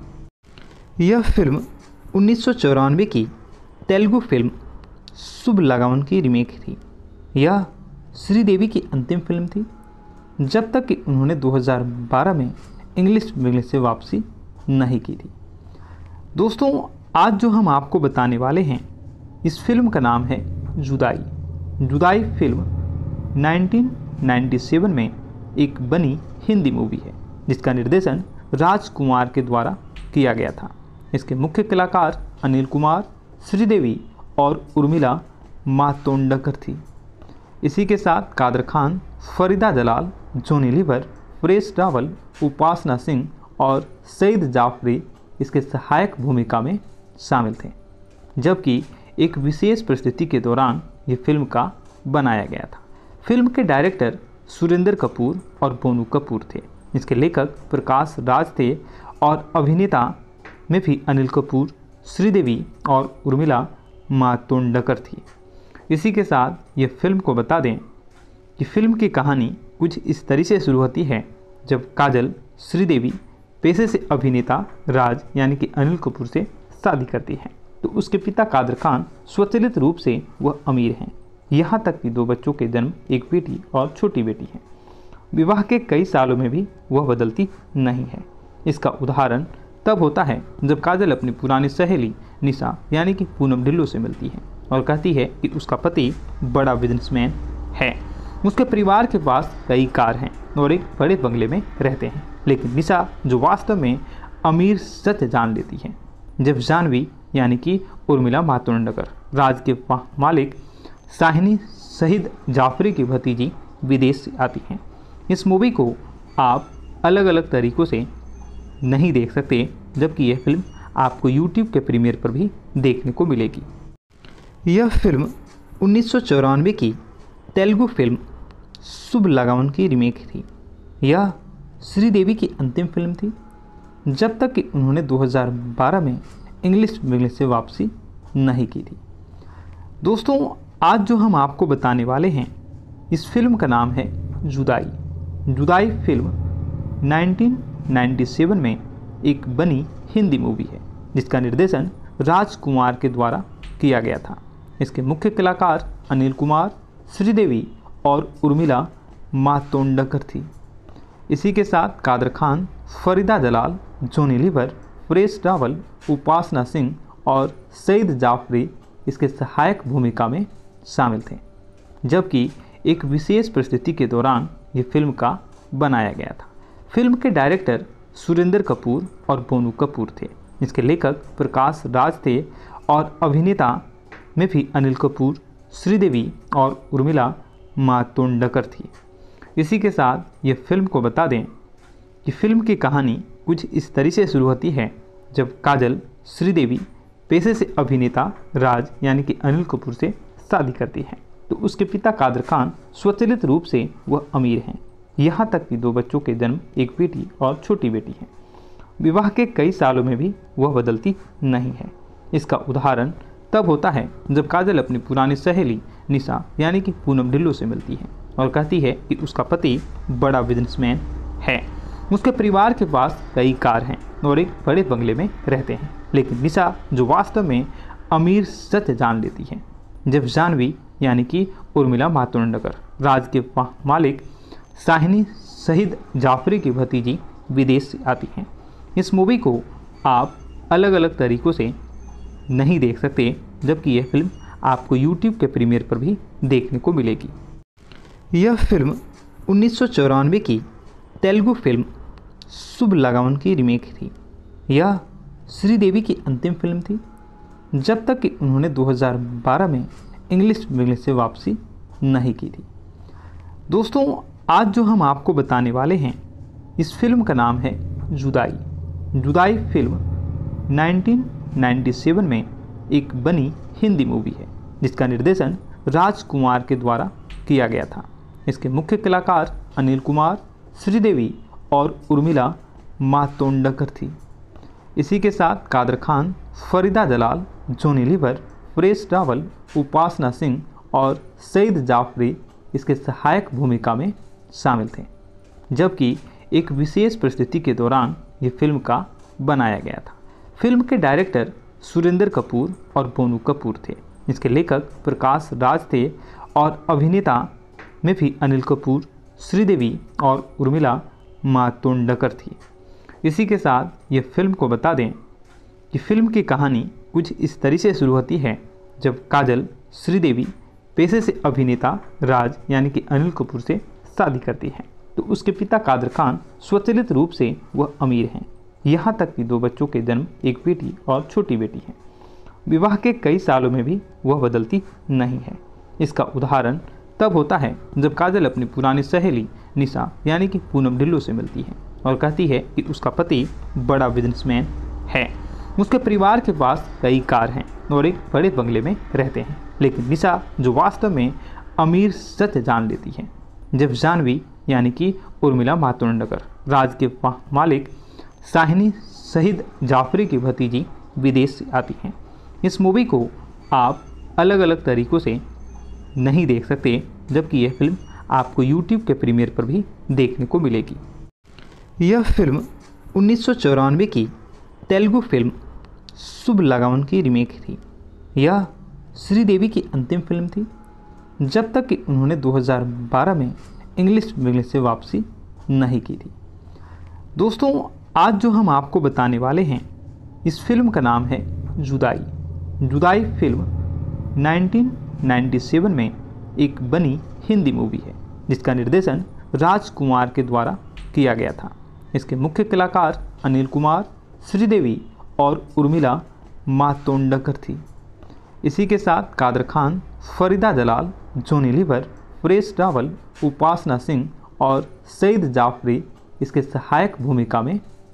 A: यह फिल्म 1994 की तेलुगु फिल्म शुभ लगावन की रीमेक थी। यह श्रीदेवी की अंतिम फिल्म थी जब तक कि उन्होंने 2012 में इंग्लिश से वापसी नहीं की थी। दोस्तों, आज जो हम आपको बताने वाले हैं इस फिल्म का नाम है जुदाई। जुदाई फिल्म 1997 में एक बनी हिंदी मूवी है जिसका निर्देशन राजकुमार के द्वारा किया गया था। इसके मुख्य कलाकार अनिल कुमार, श्रीदेवी और उर्मिला मातोंडकर थी। इसी के साथ कादर खान, फरीदा जलाल, जॉनी लीवर, परेश रावल, उपासना सिंह और सईद जाफरी इसके सहायक भूमिका में शामिल थे, जबकि एक विशेष परिस्थिति के दौरान ये फिल्म का बनाया गया था। फिल्म के डायरेक्टर सुरेंद्र कपूर और बोनू कपूर थे। इसके लेखक प्रकाश राज थे और अभिनेता में भी अनिल कपूर, श्रीदेवी और उर्मिला मातोंडकर थी। इसी के साथ ये फिल्म को बता दें कि फिल्म की कहानी कुछ इस तरीके से शुरू होती है जब काजल श्रीदेवी पेशे से अभिनेता राज यानी कि अनिल कपूर से शादी करती है तो उसके पिता कादर खान स्वचालित रूप से वह अमीर हैं। यहाँ तक कि 2 बच्चों के जन्म, एक बेटी और छोटी बेटी है। विवाह के कई सालों में भी वह बदलती नहीं है। इसका उदाहरण तब होता है जब काजल अपनी पुरानी सहेली निशा यानी कि पूनम ढिल्लों से मिलती है और कहती है कि उसका पति बड़ा बिजनेसमैन है। उसके परिवार के पास कई कार हैं और एक बड़े बंगले में रहते हैं, लेकिन निशा जो वास्तव में अमीर सत्य जान लेती है जब जानवी यानी कि उर्मिला मातोंडकर राज के मालिक शाहिनी शहीद जाफरी की भतीजी विदेश से आती हैं। इस मूवी को आप अलग अलग तरीक़ों से नहीं देख सकते, जबकि यह फिल्म आपको YouTube के प्रीमियर पर भी देखने को मिलेगी। यह फिल्म 1994 की तेलुगु फिल्म शुभ लगावन की रीमेक थी। यह श्रीदेवी की अंतिम फिल्म थी, जब तक कि उन्होंने 2012 में इंग्लिश फिल्म से वापसी नहीं की थी। दोस्तों, आज जो हम आपको बताने वाले हैं, इस फिल्म का नाम है जुदाई। जुदाई फिल्म 1997 में एक बनी हिंदी मूवी है, जिसका निर्देशन राजकुमार के द्वारा किया गया था। इसके मुख्य कलाकार अनिल कुमार, श्रीदेवी और उर्मिला मातोंडकर थी। इसी के साथ कादर खान, फरीदा जलाल, जॉनी लीवर, परेश रावल, उपासना सिंह और सईद जाफरी इसके सहायक भूमिका में शामिल थे, जबकि एक विशेष परिस्थिति के दौरान ये फिल्म का बनाया गया था। फिल्म के डायरेक्टर सुरेंद्र कपूर और बोनू कपूर थे। इसके लेखक प्रकाश राज थे और अभिनेता में भी अनिल कपूर, श्रीदेवी और उर्मिला मातोंडकर थी। इसी के साथ ये फिल्म को बता दें कि फिल्म की कहानी कुछ इस तरह से शुरू होती है, जब काजल श्रीदेवी पेशे से अभिनेता राज यानी कि अनिल कपूर से शादी करती है, तो उसके पिता कादर खान स्वचालित रूप से वह अमीर हैं। यहाँ तक कि 2 बच्चों के जन्म, एक बेटी और छोटी बेटी है। विवाह के कई सालों में भी वह बदलती नहीं है। इसका उदाहरण तब होता है जब काजल अपनी पुरानी सहेली निशा यानी कि पूनम ढिल्लों से मिलती है और कहती है कि उसका पति बड़ा बिजनेसमैन है। उसके परिवार के पास कई कार हैं और एक बड़े बंगले में रहते हैं, लेकिन निशा जो वास्तव में अमीर सच जान लेती है जब जानवी यानी कि उर्मिला मातोंडकर, राज के मालिक शाहिनी शहीद जाफरी की भतीजी, विदेश से आती हैं। इस मूवी को आप अलग अलग तरीक़ों से नहीं देख सकते, जबकि यह फिल्म आपको YouTube के प्रीमियर पर भी देखने को मिलेगी। यह फिल्म 1994 की तेलुगु फिल्म शुभ लगावन की रीमेक थी। यह श्रीदेवी की अंतिम फिल्म थी, जब तक कि उन्होंने 2012 में इंग्लिश फिल्म से वापसी नहीं की थी। दोस्तों, आज जो हम आपको बताने वाले हैं, इस फिल्म का नाम है जुदाई। जुदाई फिल्म 1997 में एक बनी हिंदी मूवी है, जिसका निर्देशन राजकुमार के द्वारा किया गया था। इसके मुख्य कलाकार अनिल कुमार, श्रीदेवी और उर्मिला मातोंडकर थी। इसी के साथ कादर खान, फरीदा जलाल, जॉनी लीवर, परेश रावल, उपासना सिंह और सईद जाफरी इसके सहायक भूमिका में शामिल थे, जबकि एक विशेष परिस्थिति के दौरान ये फिल्म का बनाया गया था। फिल्म के डायरेक्टर सुरेंद्र कपूर और बोनू कपूर थे। इसके लेखक प्रकाश राज थे और अभिनेता में भी अनिल कपूर, श्रीदेवी और उर्मिला मातोंडकर थी। इसी के साथ ये फिल्म को बता दें कि फिल्म की कहानी कुछ इस तरह से शुरू होती है, जब काजल श्रीदेवी पेशे से अभिनेता राज यानी कि अनिल कपूर से शादी करती है, तो उसके पिता कादर खान स्वचालित रूप से वह अमीर हैं। यहाँ तक कि 2 बच्चों के जन्म, एक बेटी और छोटी बेटी है। विवाह के कई सालों में भी वह बदलती नहीं है। इसका उदाहरण तब होता है जब काजल अपनी पुरानी सहेली निशा यानी कि पूनम ढिल्लों से मिलती है और कहती है कि उसका पति बड़ा बिजनेसमैन है। उसके परिवार के पास कई कार हैं और एक बड़े बंगले में रहते हैं, लेकिन निशा जो वास्तव में अमीर सच जान लेती है जब जानवी यानी कि उर्मिला मातोंडकर, राज के मालिक शाहिनी शहीद जाफरी की भतीजी, विदेश से आती हैं। इस मूवी को आप अलग अलग तरीक़ों से नहीं देख सकते, जबकि यह फिल्म आपको YouTube के प्रीमियर पर भी देखने को मिलेगी। यह फिल्म 1994 की तेलुगु फिल्म शुभ लगावन की रीमेक थी। यह श्रीदेवी की अंतिम फिल्म थी, जब तक कि उन्होंने 2012 में इंग्लिश फिल्म से वापसी नहीं की थी। दोस्तों, आज जो हम आपको बताने वाले हैं, इस फिल्म का नाम है जुदाई। जुदाई फिल्म 1997 में एक बनी हिंदी मूवी है, जिसका निर्देशन राजकुमार के द्वारा किया गया था। इसके मुख्य कलाकार अनिल कुमार, श्रीदेवी और उर्मिला मातोंडकर थी। इसी के साथ कादर खान, फरीदा जलाल, जॉनी लीवर, परेश रावल, उपासना सिंह और सईद जाफरी इसके सहायक भूमिका में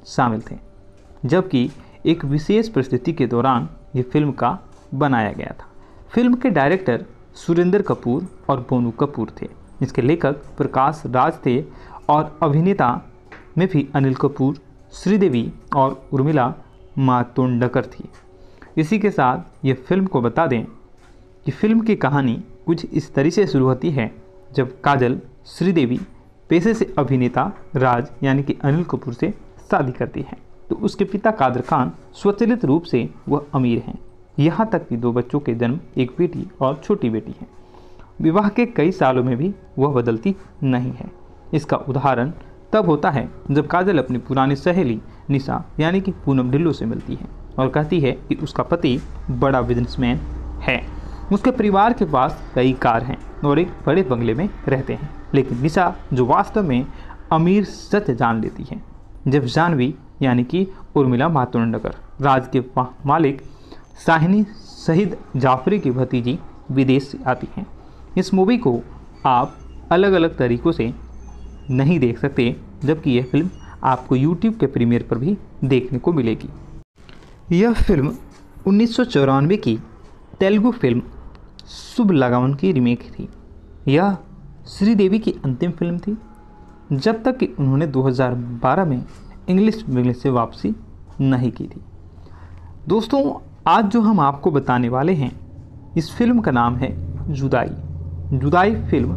A: शामिल थे, जबकि एक विशेष परिस्थिति के दौरान ये फिल्म का बनाया गया था। फिल्म के डायरेक्टर सुरेंद्र कपूर और बोनू कपूर थे। इसके लेखक प्रकाश राज थे और अभिनेता में भी अनिल कपूर, श्रीदेवी और उर्मिला मातोंडकर थी। इसी के साथ ये फिल्म को बता दें कि फिल्म की कहानी कुछ इस तरह से शुरू होती है जब काजल श्रीदेवी पेशे से अभिनेता राज यानी कि अनिल कपूर से शादी करती है, तो उसके पिता कादर खान स्वचालित रूप से वह अमीर हैं। यहाँ तक कि 2 बच्चों के जन्म, एक बेटी और छोटी बेटी है। विवाह के कई सालों में भी वह बदलती नहीं है। इसका उदाहरण तब होता है जब काजल अपनी पुरानी सहेली निशा यानी कि पूनम ढिल्लों से मिलती है और कहती है कि उसका पति बड़ा बिजनेसमैन है। उसके परिवार के पास कई कार हैं और एक बड़े बंगले में रहते हैं, लेकिन निशा जो वास्तव में अमीर सच जान लेती है जब जानवी यानी कि उर्मिला मातोंडकर, राज के मालिक शाहिनी शहीद जाफरी की भतीजी, विदेश से आती हैं। इस मूवी को आप अलग अलग तरीक़ों से नहीं देख सकते, जबकि यह फिल्म आपको YouTube के प्रीमियर पर भी देखने को मिलेगी। यह फिल्म 1994 की तेलुगु फिल्म शुभ लगावन की रीमेक थी। यह श्रीदेवी की अंतिम फिल्म थी, जब तक कि उन्होंने 2012 में इंग्लिश से वापसी नहीं की थी। दोस्तों, आज जो हम आपको बताने वाले हैं, इस फिल्म का नाम है जुदाई। जुदाई फिल्म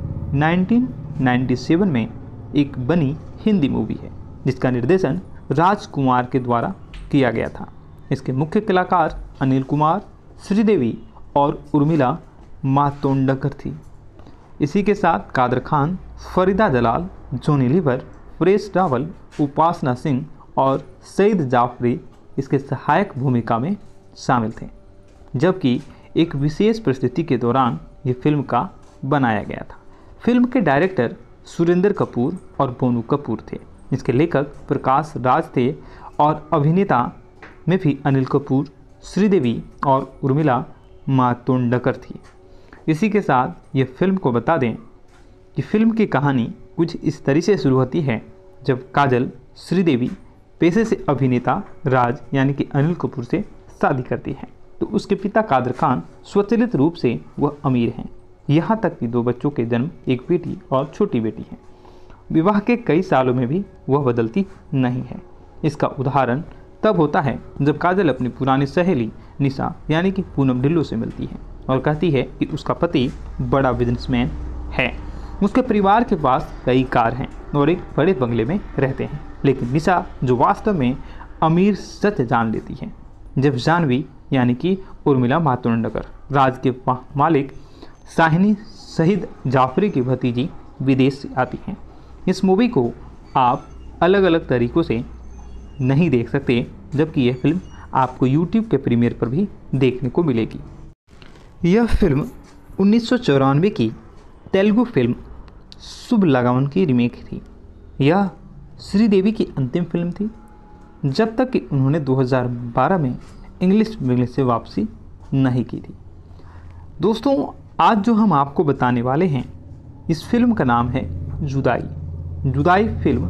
A: 1997 में एक बनी हिंदी मूवी है, जिसका निर्देशन राजकुमार के द्वारा किया गया था। इसके मुख्य कलाकार अनिल कुमार, श्रीदेवी और उर्मिला मातोंडकर थी। इसी के साथ कादर खान, फरीदा जलाल, जॉनी लीवर, परेश रावल, उपासना सिंह और सईद जाफरी इसके सहायक भूमिका में शामिल थे, जबकि एक विशेष परिस्थिति के दौरान ये फिल्म का बनाया गया था। फिल्म के डायरेक्टर सुरेंद्र कपूर और बोनू कपूर थे। इसके लेखक प्रकाश राज थे और अभिनेता में भी अनिल कपूर, श्रीदेवी और उर्मिला मातोंडकर थी। इसी के साथ ये फिल्म को बता दें कि फिल्म की कहानी कुछ इस तरह से शुरू होती है जब काजल श्रीदेवी पेशे से अभिनेता राज यानी कि अनिल कपूर से शादी करती है, तो उसके पिता कादर खान स्वचालित रूप से वह अमीर हैं। यहाँ तक कि 2 बच्चों के जन्म, एक बेटी और छोटी बेटी है। विवाह के कई सालों में भी वह बदलती नहीं है। इसका उदाहरण तब होता है जब काजल अपनी पुरानी सहेली निशा यानी कि पूनम ढिल्लों से मिलती है और कहती है कि उसका पति बड़ा बिजनेसमैन है। उसके परिवार के पास कई कार हैं और एक बड़े बंगले में रहते हैं, लेकिन निशा जो वास्तव में अमीर सच जान लेती है जब जानवी यानी कि उर्मिला मातोंडकर, राज के मालिक शाहिनी शहीद जाफरी की भतीजी, विदेश से आती हैं। इस मूवी को आप अलग अलग तरीक़ों से नहीं देख सकते, जबकि यह फिल्म आपको YouTube के प्रीमियर पर भी देखने को मिलेगी। यह फिल्म 1994 की तेलुगु फिल्म शुभ लगावन की रीमेक थी। यह श्रीदेवी की अंतिम फिल्म थी, जब तक कि उन्होंने 2012 में इंग्लिश से वापसी नहीं की थी। दोस्तों, आज जो हम आपको बताने वाले हैं, इस फिल्म का नाम है जुदाई। जुदाई फिल्म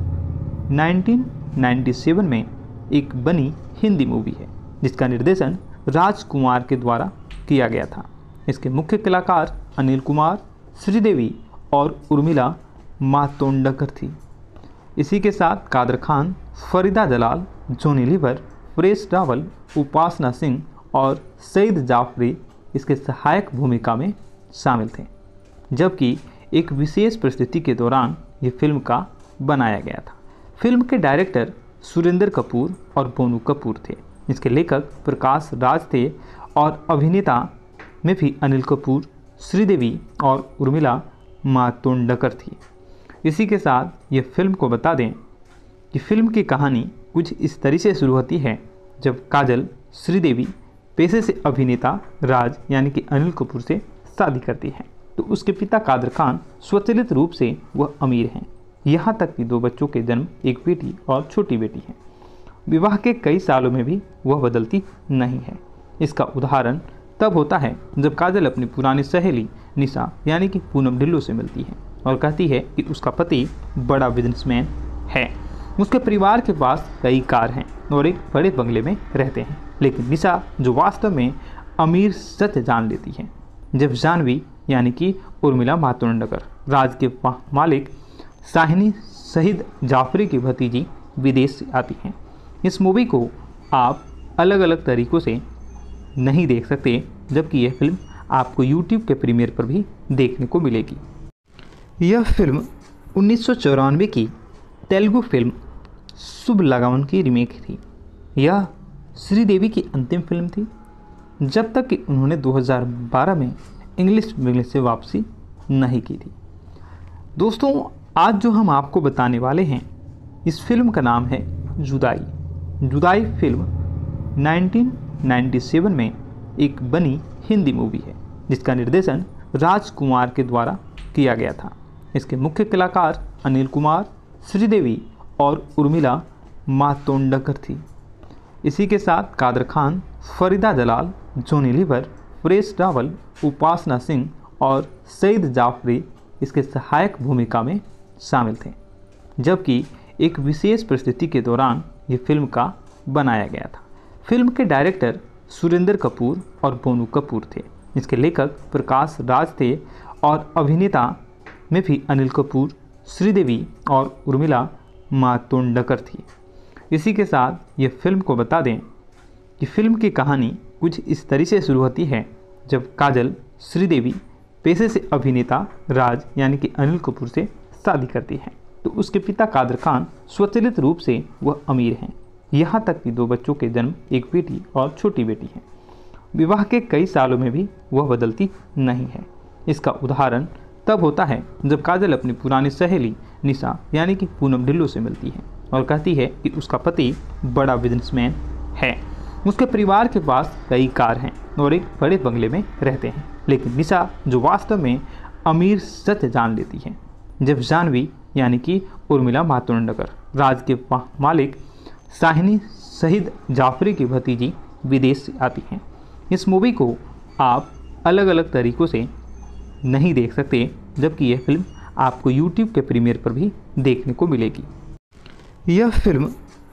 A: 1997 में एक बनी हिंदी मूवी है, जिसका निर्देशन राजकुमार के द्वारा किया गया था। इसके मुख्य कलाकार अनिल कुमार, श्रीदेवी और उर्मिला मातोंडकर थी। इसी के साथ कादर खान, फरीदा जलाल, जॉनी लीवर, परेश रावल, उपासना सिंह और सईद जाफरी इसके सहायक भूमिका में शामिल थे, जबकि एक विशेष परिस्थिति के दौरान ये फिल्म का बनाया गया था। फिल्म के डायरेक्टर सुरेंद्र कपूर और बोनू कपूर थे। इसके लेखक प्रकाश राज थे और अभिनेता में भी अनिल कपूर, श्रीदेवी और उर्मिला मातोंडकर थी। इसी के साथ ये फिल्म को बता दें कि फिल्म की कहानी कुछ इस तरह से शुरू होती है जब काजल श्रीदेवी पेशे से अभिनेता राज यानी कि अनिल कपूर से शादी करती है, तो उसके पिता कादर खान स्वचालित रूप से वह अमीर हैं। यहाँ तक कि 2 बच्चों के जन्म, एक बेटी और छोटी बेटी है। विवाह के कई सालों में भी वह बदलती नहीं है। इसका उदाहरण तब होता है जब काजल अपनी पुरानी सहेली निशा यानी कि पूनम ढिल्लों से मिलती है और कहती है कि उसका पति बड़ा बिजनेसमैन है। उसके परिवार के पास कई कार हैं और एक बड़े बंगले में रहते हैं, लेकिन निशा जो वास्तव में अमीर सच जान लेती है जब जानवी यानी कि उर्मिला मातोंडकर, राज के मालिक शाहिनी शहीद जाफरी की भतीजी विदेश से आती हैं। इस मूवी को आप अलग अलग तरीक़ों से नहीं देख सकते, जबकि यह फिल्म आपको YouTube के प्रीमियर पर भी देखने को मिलेगी। यह फिल्म 1994 की तेलुगु फिल्म शुभ लगावन की रीमेक थी। यह श्रीदेवी की अंतिम फिल्म थी जब तक कि उन्होंने 2012 में इंग्लिश बिजनेस से वापसी नहीं की थी। दोस्तों, आज जो हम आपको बताने वाले हैं, इस फिल्म का नाम है जुदाई। जुदाई फिल्म 1997 में एक बनी हिंदी मूवी है जिसका निर्देशन राजकुमार के द्वारा किया गया था। इसके मुख्य कलाकार अनिल कुमार, श्रीदेवी और उर्मिला मातोंडकर थी। इसी के साथ कादर खान, फरीदा जलाल, जॉनी लीवर, परेश रावल, उपासना सिंह और सईद जाफरी इसके सहायक भूमिका में शामिल थे, जबकि एक विशेष परिस्थिति के दौरान ये फिल्म का बनाया गया था। फिल्म के डायरेक्टर सुरेंद्र कपूर और बोनू कपूर थे। इसके लेखक प्रकाश राज थे और अभिनेता में भी अनिल कपूर, श्रीदेवी और उर्मिला मातोंडकर थी। इसी के साथ ये फिल्म को बता दें कि फिल्म की कहानी कुछ इस तरह से शुरू होती है जब काजल श्रीदेवी पेशे से अभिनेता राज यानी कि अनिल कपूर से शादी करती है, तो उसके पिता कादर खान स्वचालित रूप से वह अमीर हैं। यहाँ तक कि 2 बच्चों के जन्म, एक बेटी और छोटी बेटी है। विवाह के कई सालों में भी वह बदलती नहीं है। इसका उदाहरण तब होता है जब काजल अपनी पुरानी सहेली निशा यानी कि पूनम ढिल्लों से मिलती है और कहती है कि उसका पति बड़ा बिजनेसमैन है। उसके परिवार के पास कई कार हैं और एक बड़े बंगले में रहते हैं, लेकिन निशा जो वास्तव में अमीर सच जान लेती है जब जानवी यानी कि उर्मिला मातोंडकर, राज के मालिक शाहिनी शहीद जाफरी की भतीजी विदेश से आती हैं। इस मूवी को आप अलग अलग तरीक़ों से नहीं देख सकते, जबकि यह फिल्म आपको YouTube के प्रीमियर पर भी देखने को मिलेगी। यह फिल्म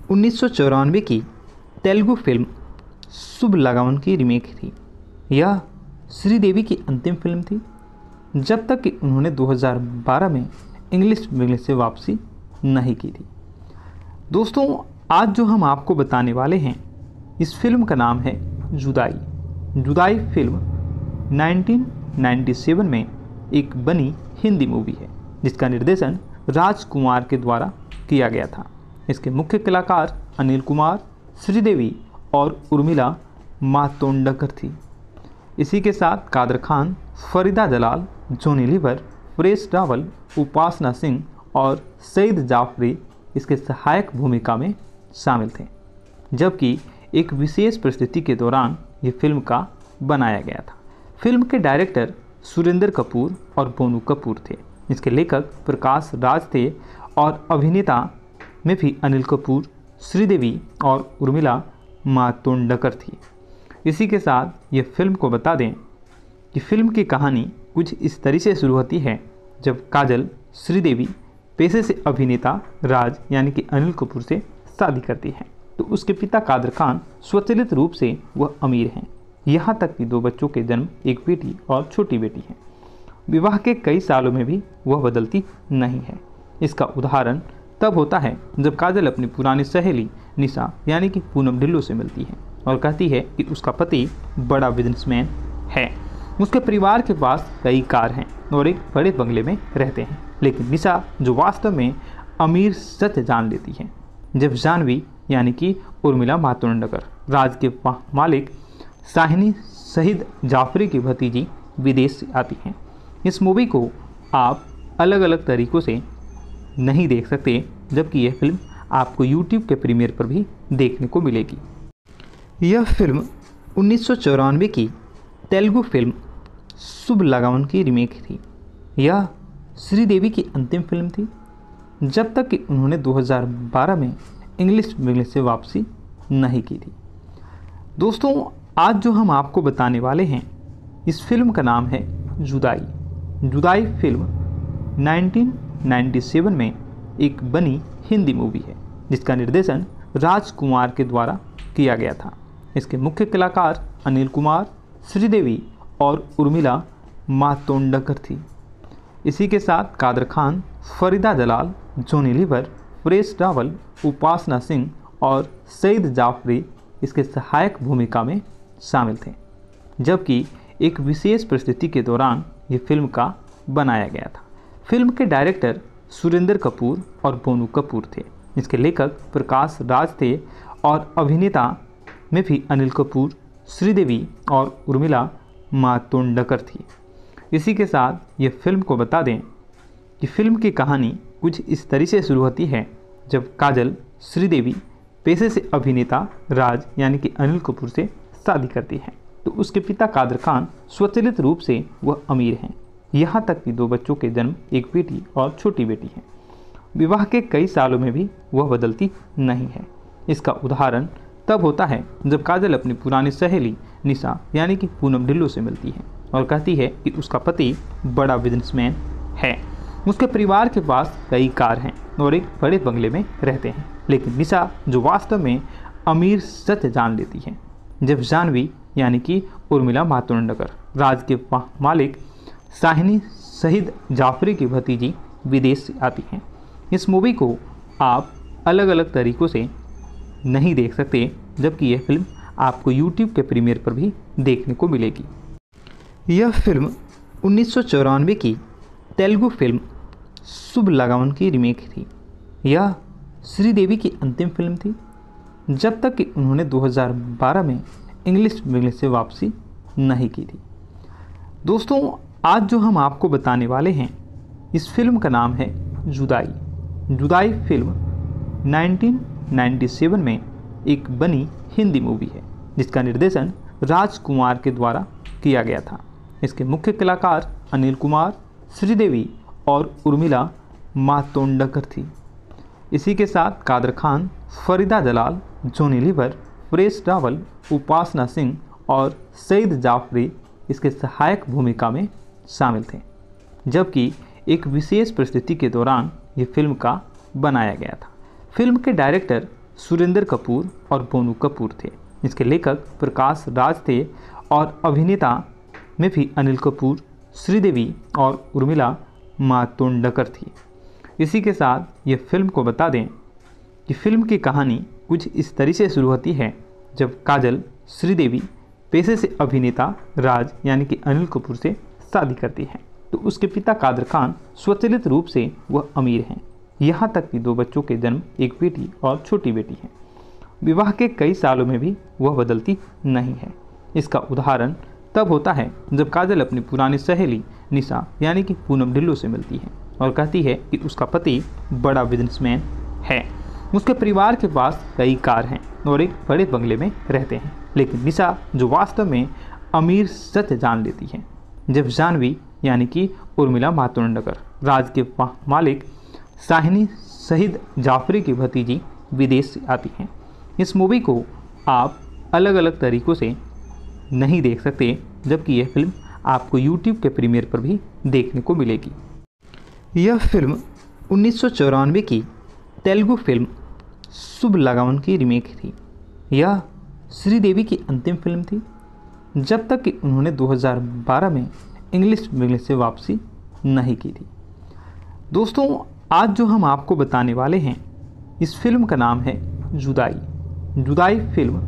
A: 1994 की तेलुगु फिल्म शुभ लगावन की रीमेक थी। यह श्रीदेवी की अंतिम फिल्म थी जब तक कि उन्होंने 2012 में इंग्लिश बिजनेस से वापसी नहीं की थी। दोस्तों, आज जो हम आपको बताने वाले हैं, इस फिल्म का नाम है जुदाई। जुदाई फिल्म 1997 में एक बनी हिंदी मूवी है जिसका निर्देशन राजकुमार के द्वारा किया गया था। इसके मुख्य कलाकार अनिल कुमार, श्रीदेवी और उर्मिला मातोंडकर थी। इसी के साथ कादर खान, फरीदा जलाल, जॉनी लीवर, परेश रावल, उपासना सिंह और सईद जाफरी इसके सहायक भूमिका में शामिल थे, जबकि एक विशेष परिस्थिति के दौरान ये फिल्म का बनाया गया था। फिल्म के डायरेक्टर सुरेंद्र कपूर और बोनू कपूर थे। इसके लेखक प्रकाश राज थे और अभिनेता में भी अनिल कपूर, श्रीदेवी और उर्मिला मातोंडकर थी। इसी के साथ ये फिल्म को बता दें कि फिल्म की कहानी कुछ इस तरह से शुरू होती है जब काजल श्रीदेवी पेशे से अभिनेता राज यानी कि अनिल कपूर से शादी करती है, तो उसके पिता कादर खान स्वचालित रूप से वह अमीर हैं। यहाँ तक कि 2 बच्चों के जन्म, एक बेटी और छोटी बेटी है। विवाह के कई सालों में भी वह बदलती नहीं है। इसका उदाहरण तब होता है जब काजल अपनी पुरानी सहेली निशा यानी कि पूनम ढिल्लों से मिलती है और कहती है कि उसका पति बड़ा बिजनेसमैन है। उसके परिवार के पास कई कार हैं और एक बड़े बंगले में रहते हैं, लेकिन निशा जो वास्तव में अमीर सच जान लेती है जब जानवी यानी कि उर्मिला मातोंडकर, राज के मालिक शाहिनी शहीद जाफरी की भतीजी विदेश से आती हैं। इस मूवी को आप अलग अलग तरीक़ों से नहीं देख सकते, जबकि यह फिल्म आपको YouTube के प्रीमियर पर भी देखने को मिलेगी। यह फिल्म 1994 की तेलुगु फिल्म शुभ लगावन की रीमेक थी। यह श्रीदेवी की अंतिम फिल्म थी जब तक कि उन्होंने 2012 में इंग्लिश बिजनेस से वापसी नहीं की थी। दोस्तों, आज जो हम आपको बताने वाले हैं, इस फिल्म का नाम है जुदाई। जुदाई फिल्म 1997 में एक बनी हिंदी मूवी है जिसका निर्देशन राजकुमार के द्वारा किया गया था। इसके मुख्य कलाकार अनिल कुमार, श्रीदेवी और उर्मिला मातोंडकर थी। इसी के साथ कादर खान, फरीदा जलाल, जॉनी लीवर, परेश रावल, उपासना सिंह और सईद जाफरी इसके सहायक भूमिका में शामिल थे, जबकि एक विशेष परिस्थिति के दौरान ये फिल्म का बनाया गया था। फिल्म के डायरेक्टर सुरेंद्र कपूर और बोनू कपूर थे। इसके लेखक प्रकाश राज थे और अभिनेता में भी अनिल कपूर, श्रीदेवी और उर्मिला मातोंडकर थी। इसी के साथ ये फिल्म को बता दें कि फिल्म की कहानी कुछ इस तरह से शुरू होती है जब काजल श्रीदेवी पेशे से अभिनेता राज यानी कि अनिल कपूर से शादी करती है, तो उसके पिता कादर खान स्वचालित रूप से वह अमीर हैं। यहाँ तक कि 2 बच्चों के जन्म, एक बेटी और छोटी बेटी है। विवाह के कई सालों में भी वह बदलती नहीं है। इसका उदाहरण तब होता है जब काजल अपनी पुरानी सहेली निशा यानी कि पूनम ढिल्लों से मिलती है और कहती है कि उसका पति बड़ा बिजनेसमैन है। उसके परिवार के पास कई कार हैं और एक बड़े बंगले में रहते हैं, लेकिन निशा जो वास्तव में अमीर सच जान लेती है जब जानवी यानी कि उर्मिला मातोंडकर, राज के मालिक शाहिनी शहीद जाफरी की भतीजी, विदेश से आती हैं। इस मूवी को आप अलग अलग तरीक़ों से नहीं देख सकते, जबकि यह फिल्म आपको YouTube के प्रीमियर पर भी देखने को मिलेगी। यह फिल्म 1994 की तेलुगु फिल्म शुभ लगावन की रीमेक थी। यह श्रीदेवी की अंतिम फिल्म थी, जब तक कि उन्होंने 2012 में इंग्लिश बिजनेस से वापसी नहीं की थी। दोस्तों, आज जो हम आपको बताने वाले हैं, इस फिल्म का नाम है जुदाई। जुदाई फिल्म 1997 में एक बनी हिंदी मूवी है, जिसका निर्देशन राजकुमार के द्वारा किया गया था। इसके मुख्य कलाकार अनिल कुमार, श्रीदेवी और उर्मिला मातोंडकर थी। इसी के साथ कादर खान, फरीदा जलाल, जॉनी लीवर, परेश रावल, उपासना सिंह और सईद जाफरी इसके सहायक भूमिका में शामिल थे, जबकि एक विशेष परिस्थिति के दौरान ये फिल्म का बनाया गया था। फिल्म के डायरेक्टर सुरेंद्र कपूर और बोनू कपूर थे। इसके लेखक प्रकाश राज थे और अभिनेता में भी अनिल कपूर, श्रीदेवी और उर्मिला मातोंडकर थी। इसी के साथ ये फिल्म को बता दें कि फिल्म की कहानी कुछ इस तरह से शुरू होती है जब काजल श्रीदेवी पेशे से अभिनेता राज यानी कि अनिल कपूर से शादी करती है, तो उसके पिता कादर खान स्वचालित रूप से वह अमीर हैं। यहाँ तक कि 2 बच्चों के जन्म, एक बेटी और छोटी बेटी है। विवाह के कई सालों में भी वह बदलती नहीं है। इसका उदाहरण तब होता है जब काजल अपनी पुरानी सहेली निशा यानी कि पूनम ढिल्लों से मिलती है और कहती है कि उसका पति बड़ा बिजनेसमैन है। उसके परिवार के पास कई कार हैं और एक बड़े बंगले में रहते हैं, लेकिन निशा जो वास्तव में अमीर सच जान लेती है जब जानवी यानी कि उर्मिला मातोंडकर, राज के मालिक शाहिनी शहीद जाफरी की भतीजी, विदेश से आती हैं। इस मूवी को आप अलग अलग तरीक़ों से नहीं देख सकते, जबकि यह फिल्म आपको YouTube के प्रीमियर पर भी देखने को मिलेगी। यह फिल्म 1994 की तेलुगु फिल्म शुभ लगावन की रीमेक थी। यह श्रीदेवी की अंतिम फिल्म थी, जब तक कि उन्होंने 2012 में इंग्लिश बिजनेस से वापसी नहीं की थी। दोस्तों, आज जो हम आपको बताने वाले हैं, इस फिल्म का नाम है जुदाई। जुदाई फिल्म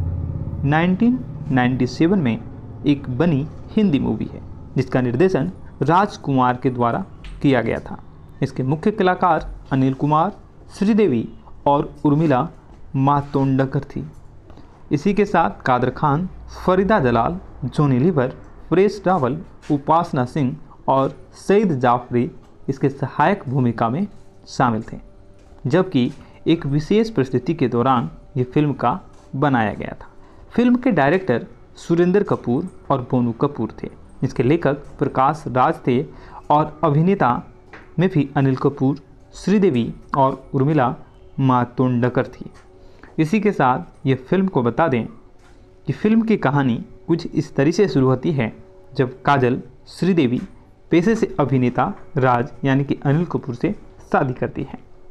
A: 1997 में एक बनी हिंदी मूवी है, जिसका निर्देशन राजकुमार के द्वारा किया गया था। इसके मुख्य कलाकार अनिल कुमार, श्रीदेवी और उर्मिला मातोंडकर थी। इसी के साथ कादर खान, फरीदा जलाल, जॉनी लीवर, परेश रावल, उपासना सिंह और सईद जाफरी इसके सहायक भूमिका में शामिल थे, जबकि एक विशेष परिस्थिति के दौरान ये फिल्म का बनाया गया था। फिल्म के डायरेक्टर सुरेंद्र कपूर और बोनू कपूर थे। इसके लेखक प्रकाश राज थे और अभिनेता में भी अनिल कपूर, श्रीदेवी और उर्मिला मातोंडकर थी। इसी के साथ ये फिल्म को बता दें कि फिल्म की कहानी कुछ इस तरह से शुरू होती है जब काजल श्रीदेवी पेशे से अभिनेता राज यानी कि अनिल कपूर से शादी करती है,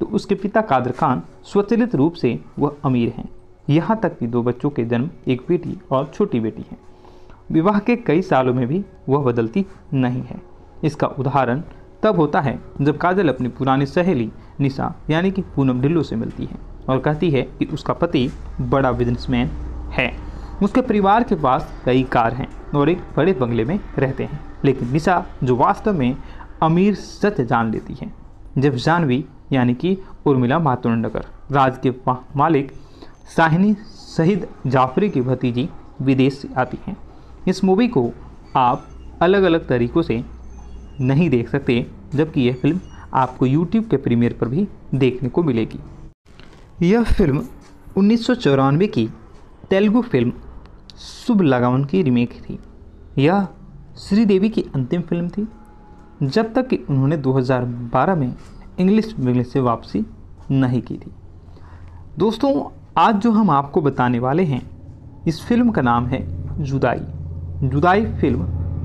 A: तो उसके पिता कादर खान स्वचालित रूप से वह अमीर हैं। यहाँ तक कि 2 बच्चों के जन्म, एक बेटी और छोटी बेटी है। विवाह के कई सालों में भी वह बदलती नहीं है। इसका उदाहरण तब होता है जब काजल अपनी पुरानी सहेली निशा यानी कि पूनम ढिल्लों से मिलती है और कहती है कि उसका पति बड़ा बिजनेसमैन है। उसके परिवार के पास कई कार हैं और एक बड़े बंगले में रहते हैं, लेकिन निशा जो वास्तव में अमीर सच जान लेती है जब जानवी यानी कि उर्मिला मातोंडकर, राज के मालिक शाहिनी शहीद जाफरी की भतीजी, विदेश से आती हैं। इस मूवी को आप अलग अलग तरीक़ों से नहीं देख सकते, जबकि यह फिल्म आपको YouTube के प्रीमियर पर भी देखने को मिलेगी। यह फिल्म 1994 की तेलुगु फिल्म शुभ लगावन की रीमेक थी। यह श्रीदेवी की अंतिम फिल्म थी, जब तक कि उन्होंने 2012 में इंग्लिश से वापसी नहीं की थी। दोस्तों, आज जो हम आपको बताने वाले हैं, इस फिल्म का नाम है जुदाई। जुदाई फिल्म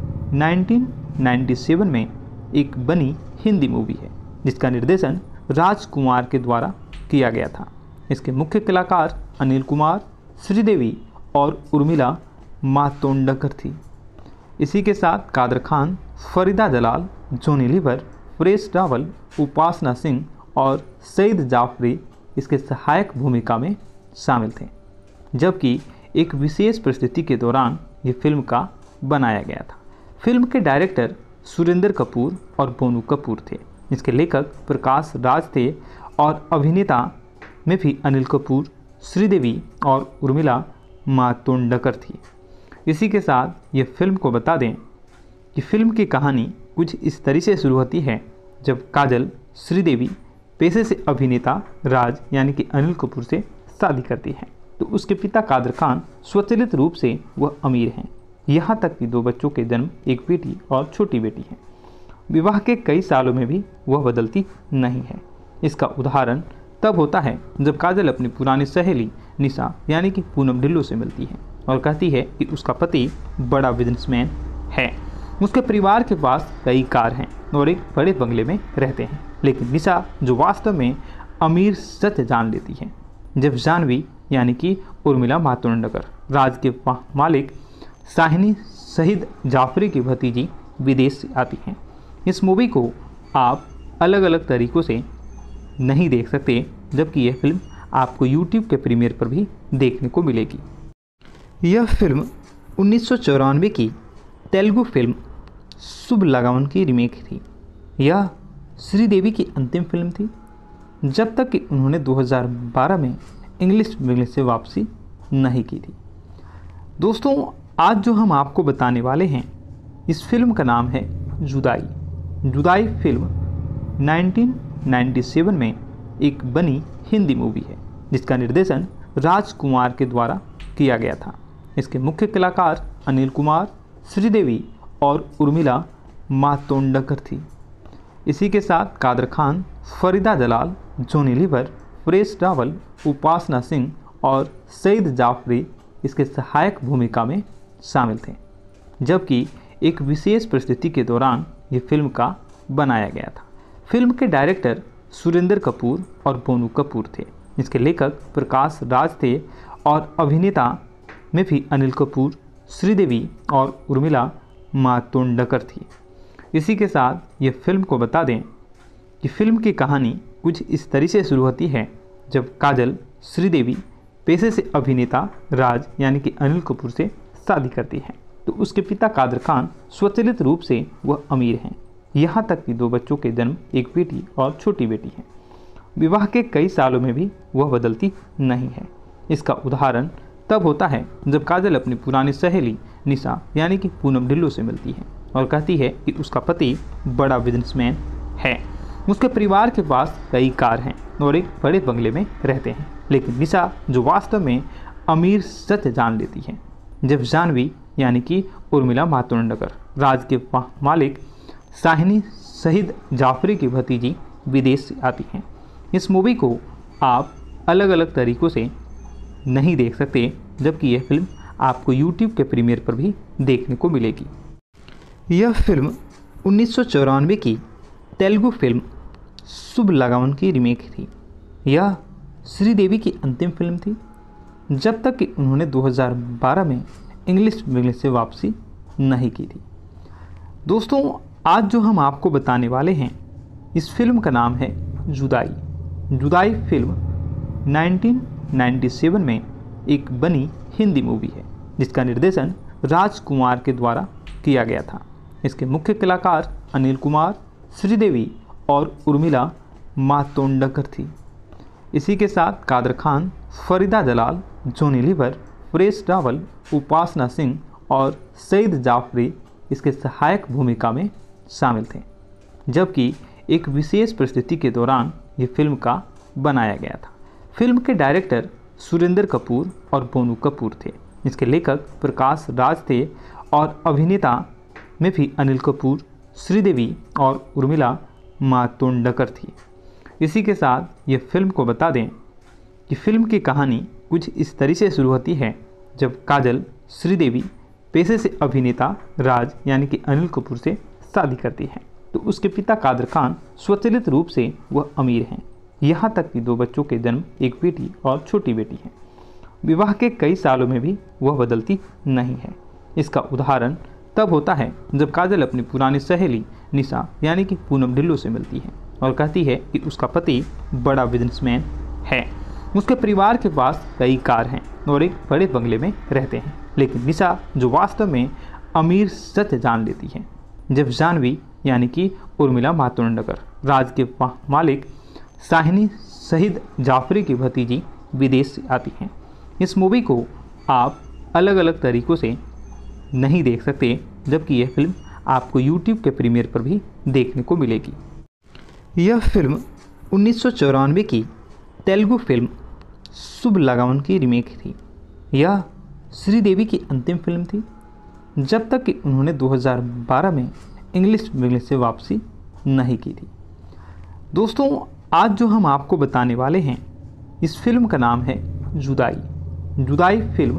A: 1997 में एक बनी हिंदी मूवी है, जिसका निर्देशन राजकुमार के द्वारा किया गया था। इसके मुख्य कलाकार अनिल कुमार, श्रीदेवी और उर्मिला मातोंडकर थी। इसी के साथ कादर खान, फरीदा जलाल, जॉनी लीवर, परेश रावल, उपासना सिंह और सईद जाफरी इसके सहायक भूमिका में शामिल थे, जबकि एक विशेष परिस्थिति के दौरान ये फिल्म का बनाया गया था। फिल्म के डायरेक्टर सुरेंद्र कपूर और बोनू कपूर थे। इसके लेखक प्रकाश राज थे और अभिनेता में भी अनिल कपूर, श्रीदेवी और उर्मिला मातोंडकर थी। इसी के साथ ये फिल्म को बता दें कि फिल्म की कहानी कुछ इस तरह से शुरू होती है जब काजल श्रीदेवी पेशे से अभिनेता राज यानी कि अनिल कपूर से शादी करती है, तो उसके पिता कादर खान स्वचालित रूप से वह अमीर हैं। यहाँ तक कि 2 बच्चों के जन्म, एक बेटी और छोटी बेटी है। विवाह के कई सालों में भी वह बदलती नहीं है। इसका उदाहरण तब होता है जब काजल अपनी पुरानी सहेली निशा यानी कि पूनम ढिल्लों से मिलती है और कहती है कि उसका पति बड़ा बिजनेसमैन है। उसके परिवार के पास कई कार हैं और एक बड़े बंगले में रहते हैं, लेकिन निशा जो वास्तव में अमीर सच जान लेती है जब जानवी यानी कि उर्मिला मातोंडकर, राज के मालिक शाहिनी शहीद जाफरी की भतीजी, विदेश से आती हैं। इस मूवी को आप अलग अलग तरीक़ों से नहीं देख सकते, जबकि यह फिल्म आपको YouTube के प्रीमियर पर भी देखने को मिलेगी। यह फिल्म 1994 की तेलुगु फिल्म शुभ लगावन की रीमेक थी। यह श्रीदेवी की अंतिम फिल्म थी, जब तक कि उन्होंने 2012 में इंग्लिश से वापसी नहीं की थी। दोस्तों, आज जो हम आपको बताने वाले हैं, इस फिल्म का नाम है जुदाई। जुदाई फिल्म 1997 में एक बनी हिंदी मूवी है, जिसका निर्देशन राजकुमार के द्वारा किया गया था। इसके मुख्य कलाकार अनिल कुमार, श्रीदेवी और उर्मिला मातोंडकर थी। इसी के साथ कादर खान, फरीदा जलाल, जॉनी लीवर, परेश रावल, उपासना सिंह और सईद जाफरी इसके सहायक भूमिका में शामिल थे, जबकि एक विशेष परिस्थिति के दौरान ये फिल्म का बनाया गया था। फिल्म के डायरेक्टर सुरेंद्र कपूर और बोनू कपूर थे। इसके लेखक प्रकाश राज थे और अभिनेता में भी अनिल कपूर, श्रीदेवी और उर्मिला मातोंडकर थी। इसी के साथ ये फिल्म को बता दें कि फिल्म की कहानी कुछ इस तरह से शुरू होती है जब काजल श्रीदेवी पेशे से अभिनेता राज यानी कि अनिल कपूर से शादी करती है, तो उसके पिता कादर खान स्वचालित रूप से वह अमीर हैं। यहाँ तक कि 2 बच्चों के जन्म, एक बेटी और छोटी बेटी है। विवाह के कई सालों में भी वह बदलती नहीं है। इसका उदाहरण तब होता है जब काजल अपनी पुरानी सहेली निशा यानी कि पूनम ढिल्लों से मिलती है और कहती है कि उसका पति बड़ा बिजनेसमैन है। उसके परिवार के पास कई कार हैं और एक बड़े बंगले में रहते हैं, लेकिन निशा जो वास्तव में अमीर सच जान लेती है जब जानवी यानी कि उर्मिला मातोंडकर, राज के मालिक शाहिनी शहीद जाफरी की भतीजी, विदेश से आती हैं। इस मूवी को आप अलग अलग तरीक़ों से नहीं देख सकते, जबकि यह फिल्म आपको YouTube के प्रीमियर पर भी देखने को मिलेगी। यह फिल्म 1994 की तेलुगु फिल्म शुभ लगावन की रीमेक थी। यह श्रीदेवी की अंतिम फिल्म थी जब तक कि उन्होंने 2012 में इंग्लिश बिजनेस से वापसी नहीं की थी। दोस्तों, आज जो हम आपको बताने वाले हैं, इस फिल्म का नाम है जुदाई। जुदाई फिल्म 1997 में एक बनी हिंदी मूवी है जिसका निर्देशन राजकुमार के द्वारा किया गया था। इसके मुख्य कलाकार अनिल कुमार, श्रीदेवी और उर्मिला मातोंडकर थी। इसी के साथ कादर खान, फरीदा जलाल, जॉनी लीवर, परेश रावल, उपासना सिंह और सईद जाफरी इसके सहायक भूमिका में शामिल थे, जबकि एक विशेष परिस्थिति के दौरान ये फिल्म का बनाया गया था। फिल्म के डायरेक्टर सुरेंद्र कपूर और बोनू कपूर थे। इसके लेखक प्रकाश राज थे और अभिनेता में भी अनिल कपूर, श्रीदेवी और उर्मिला मातोंडकर थी। इसी के साथ ये फिल्म को बता दें कि फिल्म की कहानी कुछ इस तरह से शुरू होती है जब काजल श्रीदेवी पेशे से अभिनेता राज यानी कि अनिल कपूर से शादी करती है, तो उसके पिता कादर खान स्वचालित रूप से वह अमीर हैं। यहाँ तक कि 2 बच्चों के जन्म, एक बेटी और छोटी बेटी है। विवाह के कई सालों में भी वह बदलती नहीं है। इसका उदाहरण तब होता है जब काजल अपनी पुरानी सहेली निशा यानी कि पूनम ढिल्लों से मिलती है और कहती है कि उसका पति बड़ा बिजनेसमैन है। उसके परिवार के पास कई कार हैं और एक बड़े बंगले में रहते हैं, लेकिन निशा जो वास्तव में अमीर सच जान लेती है जब जानवी यानी कि उर्मिला मातोंडकर, राज के मालिक शाहिनी शहीद जाफरी की भतीजी, विदेश से आती हैं। इस मूवी को आप अलग अलग तरीक़ों से नहीं देख सकते, जबकि यह फिल्म आपको YouTube के प्रीमियर पर भी देखने को मिलेगी। यह फिल्म 1994 की तेलुगु फिल्म शुभ लगावन की रीमेक थी। यह श्रीदेवी की अंतिम फिल्म थी जब तक कि उन्होंने 2012 में इंग्लिश बिजनेस से वापसी नहीं की थी। दोस्तों, आज जो हम आपको बताने वाले हैं, इस फिल्म का नाम है जुदाई। जुदाई फिल्म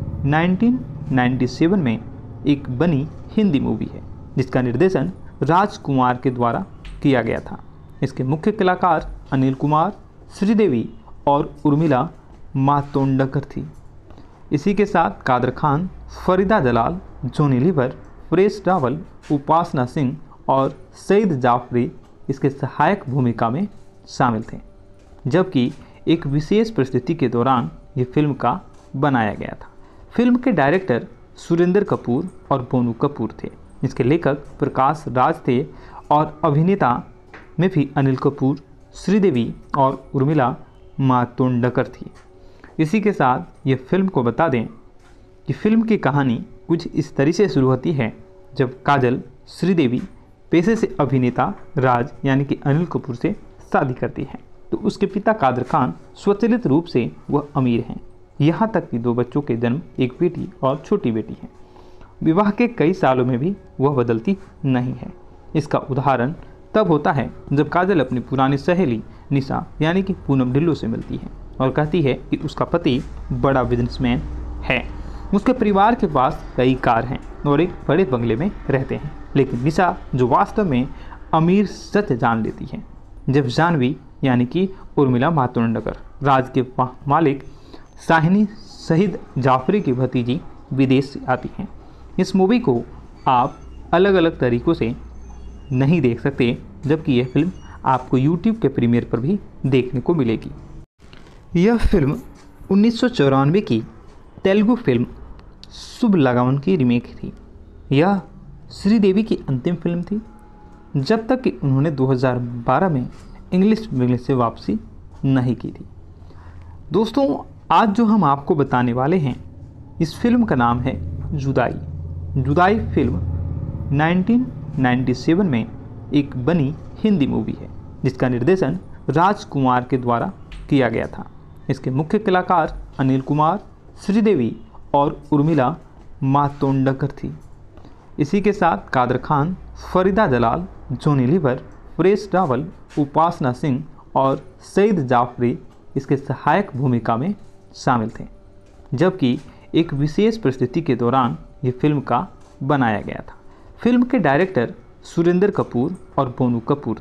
A: 1997 में एक बनी हिंदी मूवी है जिसका निर्देशन राजकुमार के द्वारा किया गया था। इसके मुख्य कलाकार अनिल कुमार, श्रीदेवी और उर्मिला मातोंडकर थी। इसी के साथ कादर खान, फरीदा जलाल, जॉनी लीवर, परेश रावल, उपासना सिंह और सईद जाफरी इसके सहायक भूमिका में शामिल थे, जबकि एक विशेष परिस्थिति के दौरान ये फिल्म का बनाया गया था। फिल्म के डायरेक्टर सुरेंद्र कपूर और बोनू कपूर थे। इसके लेखक प्रकाश राज थे और अभिनेता में भी अनिल कपूर, श्रीदेवी और उर्मिला मातोंडकर थी। इसी के साथ ये फिल्म को बता दें कि फिल्म की कहानी कुछ इस तरह से शुरू होती है जब काजल श्रीदेवी पेशे से अभिनेता राज यानी कि अनिल कपूर से शादी करती है, तो उसके पिता कादर खान स्वचालित रूप से वह अमीर हैं। यहाँ तक कि 2 बच्चों के जन्म, एक बेटी और छोटी बेटी है। विवाह के कई सालों में भी वह बदलती नहीं है। इसका उदाहरण तब होता है जब काजल अपनी पुरानी सहेली निशा यानी कि पूनम ढिल्लों से मिलती है और कहती है कि उसका पति बड़ा बिजनेसमैन है। उसके परिवार के पास कई कार हैं और एक बड़े बंगले में रहते हैं, लेकिन निशा जो वास्तव में अमीर सच जान लेती है जब जानवी यानी कि उर्मिला मातोंडकर, राज के मालिक शाहिनी शहीद जाफरी की भतीजी, विदेश से आती हैं। इस मूवी को आप अलग अलग तरीक़ों से नहीं देख सकते, जबकि यह फिल्म आपको YouTube के प्रीमियर पर भी देखने को मिलेगी। यह फिल्म 1994 की तेलुगु फिल्म शुभ लगावन की रीमेक थी। यह श्रीदेवी की अंतिम फिल्म थी जब तक कि उन्होंने 2012 में इंग्लिश बिजनेस से वापसी नहीं की थी। दोस्तों, आज जो हम आपको बताने वाले हैं, इस फिल्म का नाम है जुदाई। जुदाई फिल्म 1997 में एक बनी हिंदी मूवी है जिसका निर्देशन राजकुमार के द्वारा किया गया था। इसके मुख्य कलाकार अनिल कुमार, श्रीदेवी और उर्मिला मातोंडकर थी। इसी के साथ कादर खान, फरीदा जलाल, जॉनी लीवर, परेश रावल, उपासना सिंह और सईद जाफरी इसके सहायक भूमिका में शामिल थे, जबकि एक विशेष परिस्थिति के दौरान ये फिल्म का बनाया गया था। फिल्म के डायरेक्टर सुरेंद्र कपूर और बोनू कपूर थे।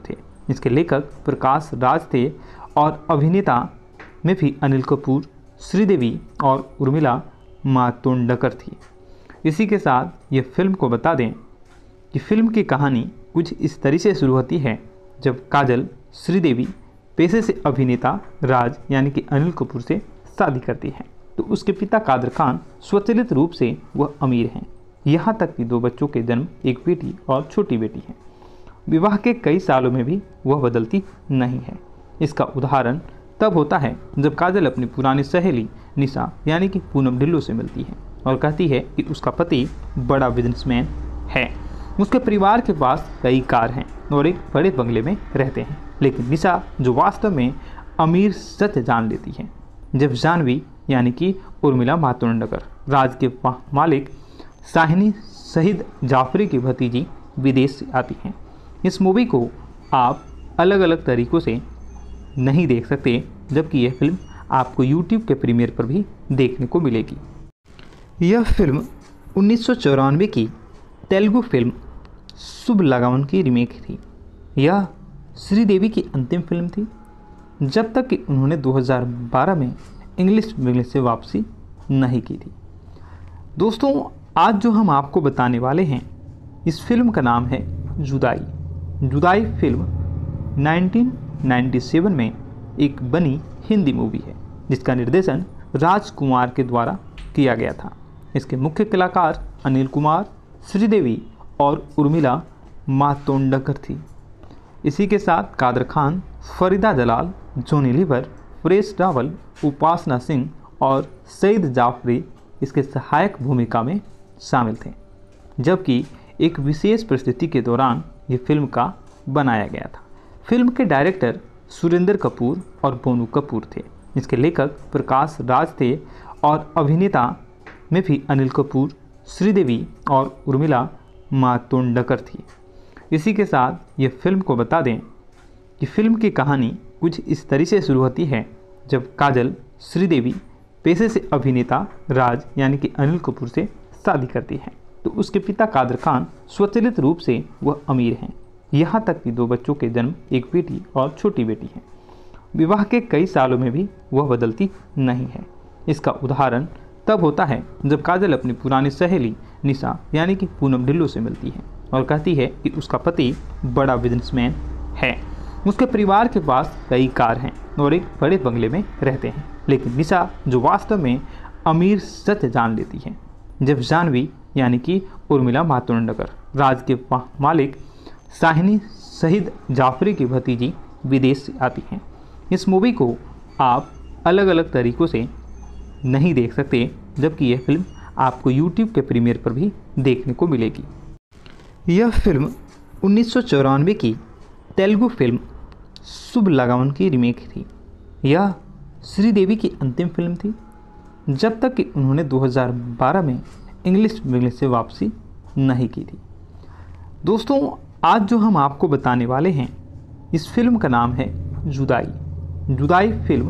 A: इसके लेखक प्रकाश राज थे और अभिनेता में भी अनिल कपूर, श्रीदेवी और उर्मिला मातोंडकर थी। इसी के साथ ये फिल्म को बता दें कि फिल्म की कहानी कुछ इस तरह से शुरू होती है जब काजल श्रीदेवी पेशे से अभिनेता राज यानी कि अनिल कपूर से शादी करती है तो उसके पिता कादर खान स्वचालित रूप से वह अमीर हैं। यहाँ तक कि 2 बच्चों के जन्म, एक बेटी और छोटी बेटी है। विवाह के कई सालों में भी वह बदलती नहीं है। इसका उदाहरण तब होता है जब काजल अपनी पुरानी सहेली निशा यानी कि पूनम ढिल्लों से मिलती है और कहती है कि उसका पति बड़ा बिजनेसमैन है। उसके परिवार के पास कई कार हैं और एक बड़े बंगले में रहते हैं, लेकिन निशा जो वास्तव में अमीर सच जान लेती है जब जानवी यानी कि उर्मिला मातोंडकर, राज के मालिक शाहिनी शहीद जाफरी की भतीजी, विदेश से आती हैं। इस मूवी को आप अलग अलग तरीक़ों से नहीं देख सकते, जबकि यह फिल्म आपको YouTube के प्रीमियर पर भी देखने को मिलेगी। यह फिल्म 1994 की तेलुगु फिल्म शुभ लगावन की रीमेक थी। यह श्रीदेवी की अंतिम फिल्म थी जब तक कि उन्होंने 2012 में इंग्लिश बिजनेस से वापसी नहीं की थी। दोस्तों, आज जो हम आपको बताने वाले हैं इस फिल्म का नाम है जुदाई। जुदाई फिल्म 1997 में एक बनी हिंदी मूवी है जिसका निर्देशन राजकुमार के द्वारा किया गया था। इसके मुख्य कलाकार अनिल कुमार, श्रीदेवी और उर्मिला मातोंडकर थी। इसी के साथ कादर खान, फरीदा जलाल, जॉनी लीवर, परेश रावल, उपासना सिंह और सईद जाफरी इसके सहायक भूमिका में शामिल थे, जबकि एक विशेष परिस्थिति के दौरान ये फिल्म का बनाया गया था। फिल्म के डायरेक्टर सुरेंद्र कपूर और बोनू कपूर थे। इसके लेखक प्रकाश राज थे और अभिनेता में भी अनिल कपूर, श्रीदेवी और उर्मिला मातोंडकर थी। इसी के साथ ये फिल्म को बता दें कि फिल्म की कहानी कुछ इस तरह से शुरू होती है जब काजल श्रीदेवी पेशे से अभिनेता राज यानी कि अनिल कपूर से शादी करती है तो उसके पिता कादर खान स्वचालित रूप से वह अमीर हैं। यहाँ तक कि 2 बच्चों के जन्म, एक बेटी और छोटी बेटी है। विवाह के कई सालों में भी वह बदलती नहीं है। इसका उदाहरण तब होता है जब काजल अपनी पुरानी सहेली निशा यानी कि पूनम ढिल्लों से मिलती है और कहती है कि उसका पति बड़ा बिजनेसमैन है। उसके परिवार के पास कई कार हैं और एक बड़े बंगले में रहते हैं, लेकिन निशा जो वास्तव में अमीर सच जान लेती है जब जानवी यानी कि उर्मिला मातोंडकर, राज के मालिक शाहिनी शहीद जाफरी की भतीजी, विदेश से आती हैं। इस मूवी को आप अलग अलग तरीक़ों से नहीं देख सकते, जबकि यह फिल्म आपको YouTube के प्रीमियर पर भी देखने को मिलेगी। यह फिल्म 1994 की तेलुगु फिल्म शुभ लगावन की रीमेक थी। यह श्रीदेवी की अंतिम फिल्म थी जब तक कि उन्होंने 2012 में इंग्लिश बिजनेस से वापसी नहीं की थी। दोस्तों, आज जो हम आपको बताने वाले हैं इस फिल्म का नाम है जुदाई। जुदाई फिल्म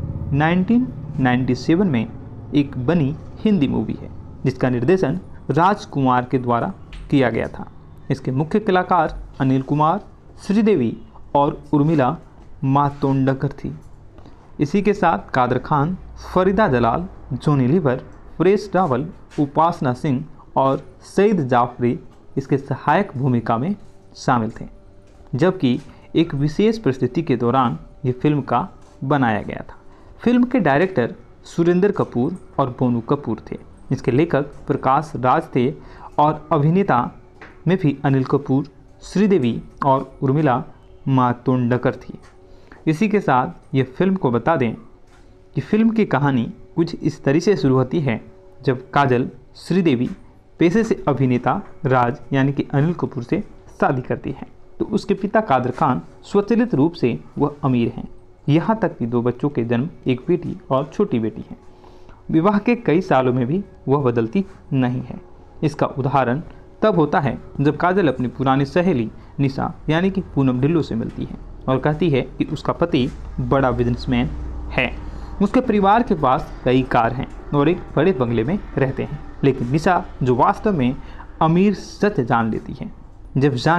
A: 1997 में एक बनी हिंदी मूवी है जिसका निर्देशन राजकुमार के द्वारा किया गया था। इसके मुख्य कलाकार अनिल कुमार, श्रीदेवी और उर्मिला मातोंडकर थी। इसी के साथ कादर खान, फरीदा जलाल, जॉनी लीवर, परेश रावल, उपासना सिंह और सईद जाफरी इसके सहायक भूमिका में शामिल थे, जबकि एक विशेष परिस्थिति के दौरान ये फिल्म का बनाया गया था। फिल्म के डायरेक्टर सुरेंद्र कपूर और बोनू कपूर थे। इसके लेखक प्रकाश राज थे और अभिनेता में भी अनिल कपूर, श्रीदेवी और उर्मिला मातोंडकर थी। इसी के साथ ये फिल्म को बता दें कि फिल्म की कहानी कुछ इस तरह से शुरू होती है जब काजल श्रीदेवी पेशे से अभिनेता राज यानी कि अनिल कपूर से शादी करती है तो उसके पिता कादर खान स्वचालित रूप से वह अमीर हैं। यहाँ तक कि 2 बच्चों के जन्म, एक बेटी और छोटी बेटी है। विवाह के कई सालों में भी वह बदलती नहीं है। इसका उदाहरण तब होता है जब काजल अपनी पुरानी सहेली निशा यानी कि पूनम ढिल्लों से मिलती है और कहती है कि उसका पति बड़ा बिजनेसमैन है। उसके परिवार के पास कई कार हैं और एक बड़े बंगले में रहते हैं, लेकिन निशा जो वास्तव में अमीर सच जान लेती है जब जानवी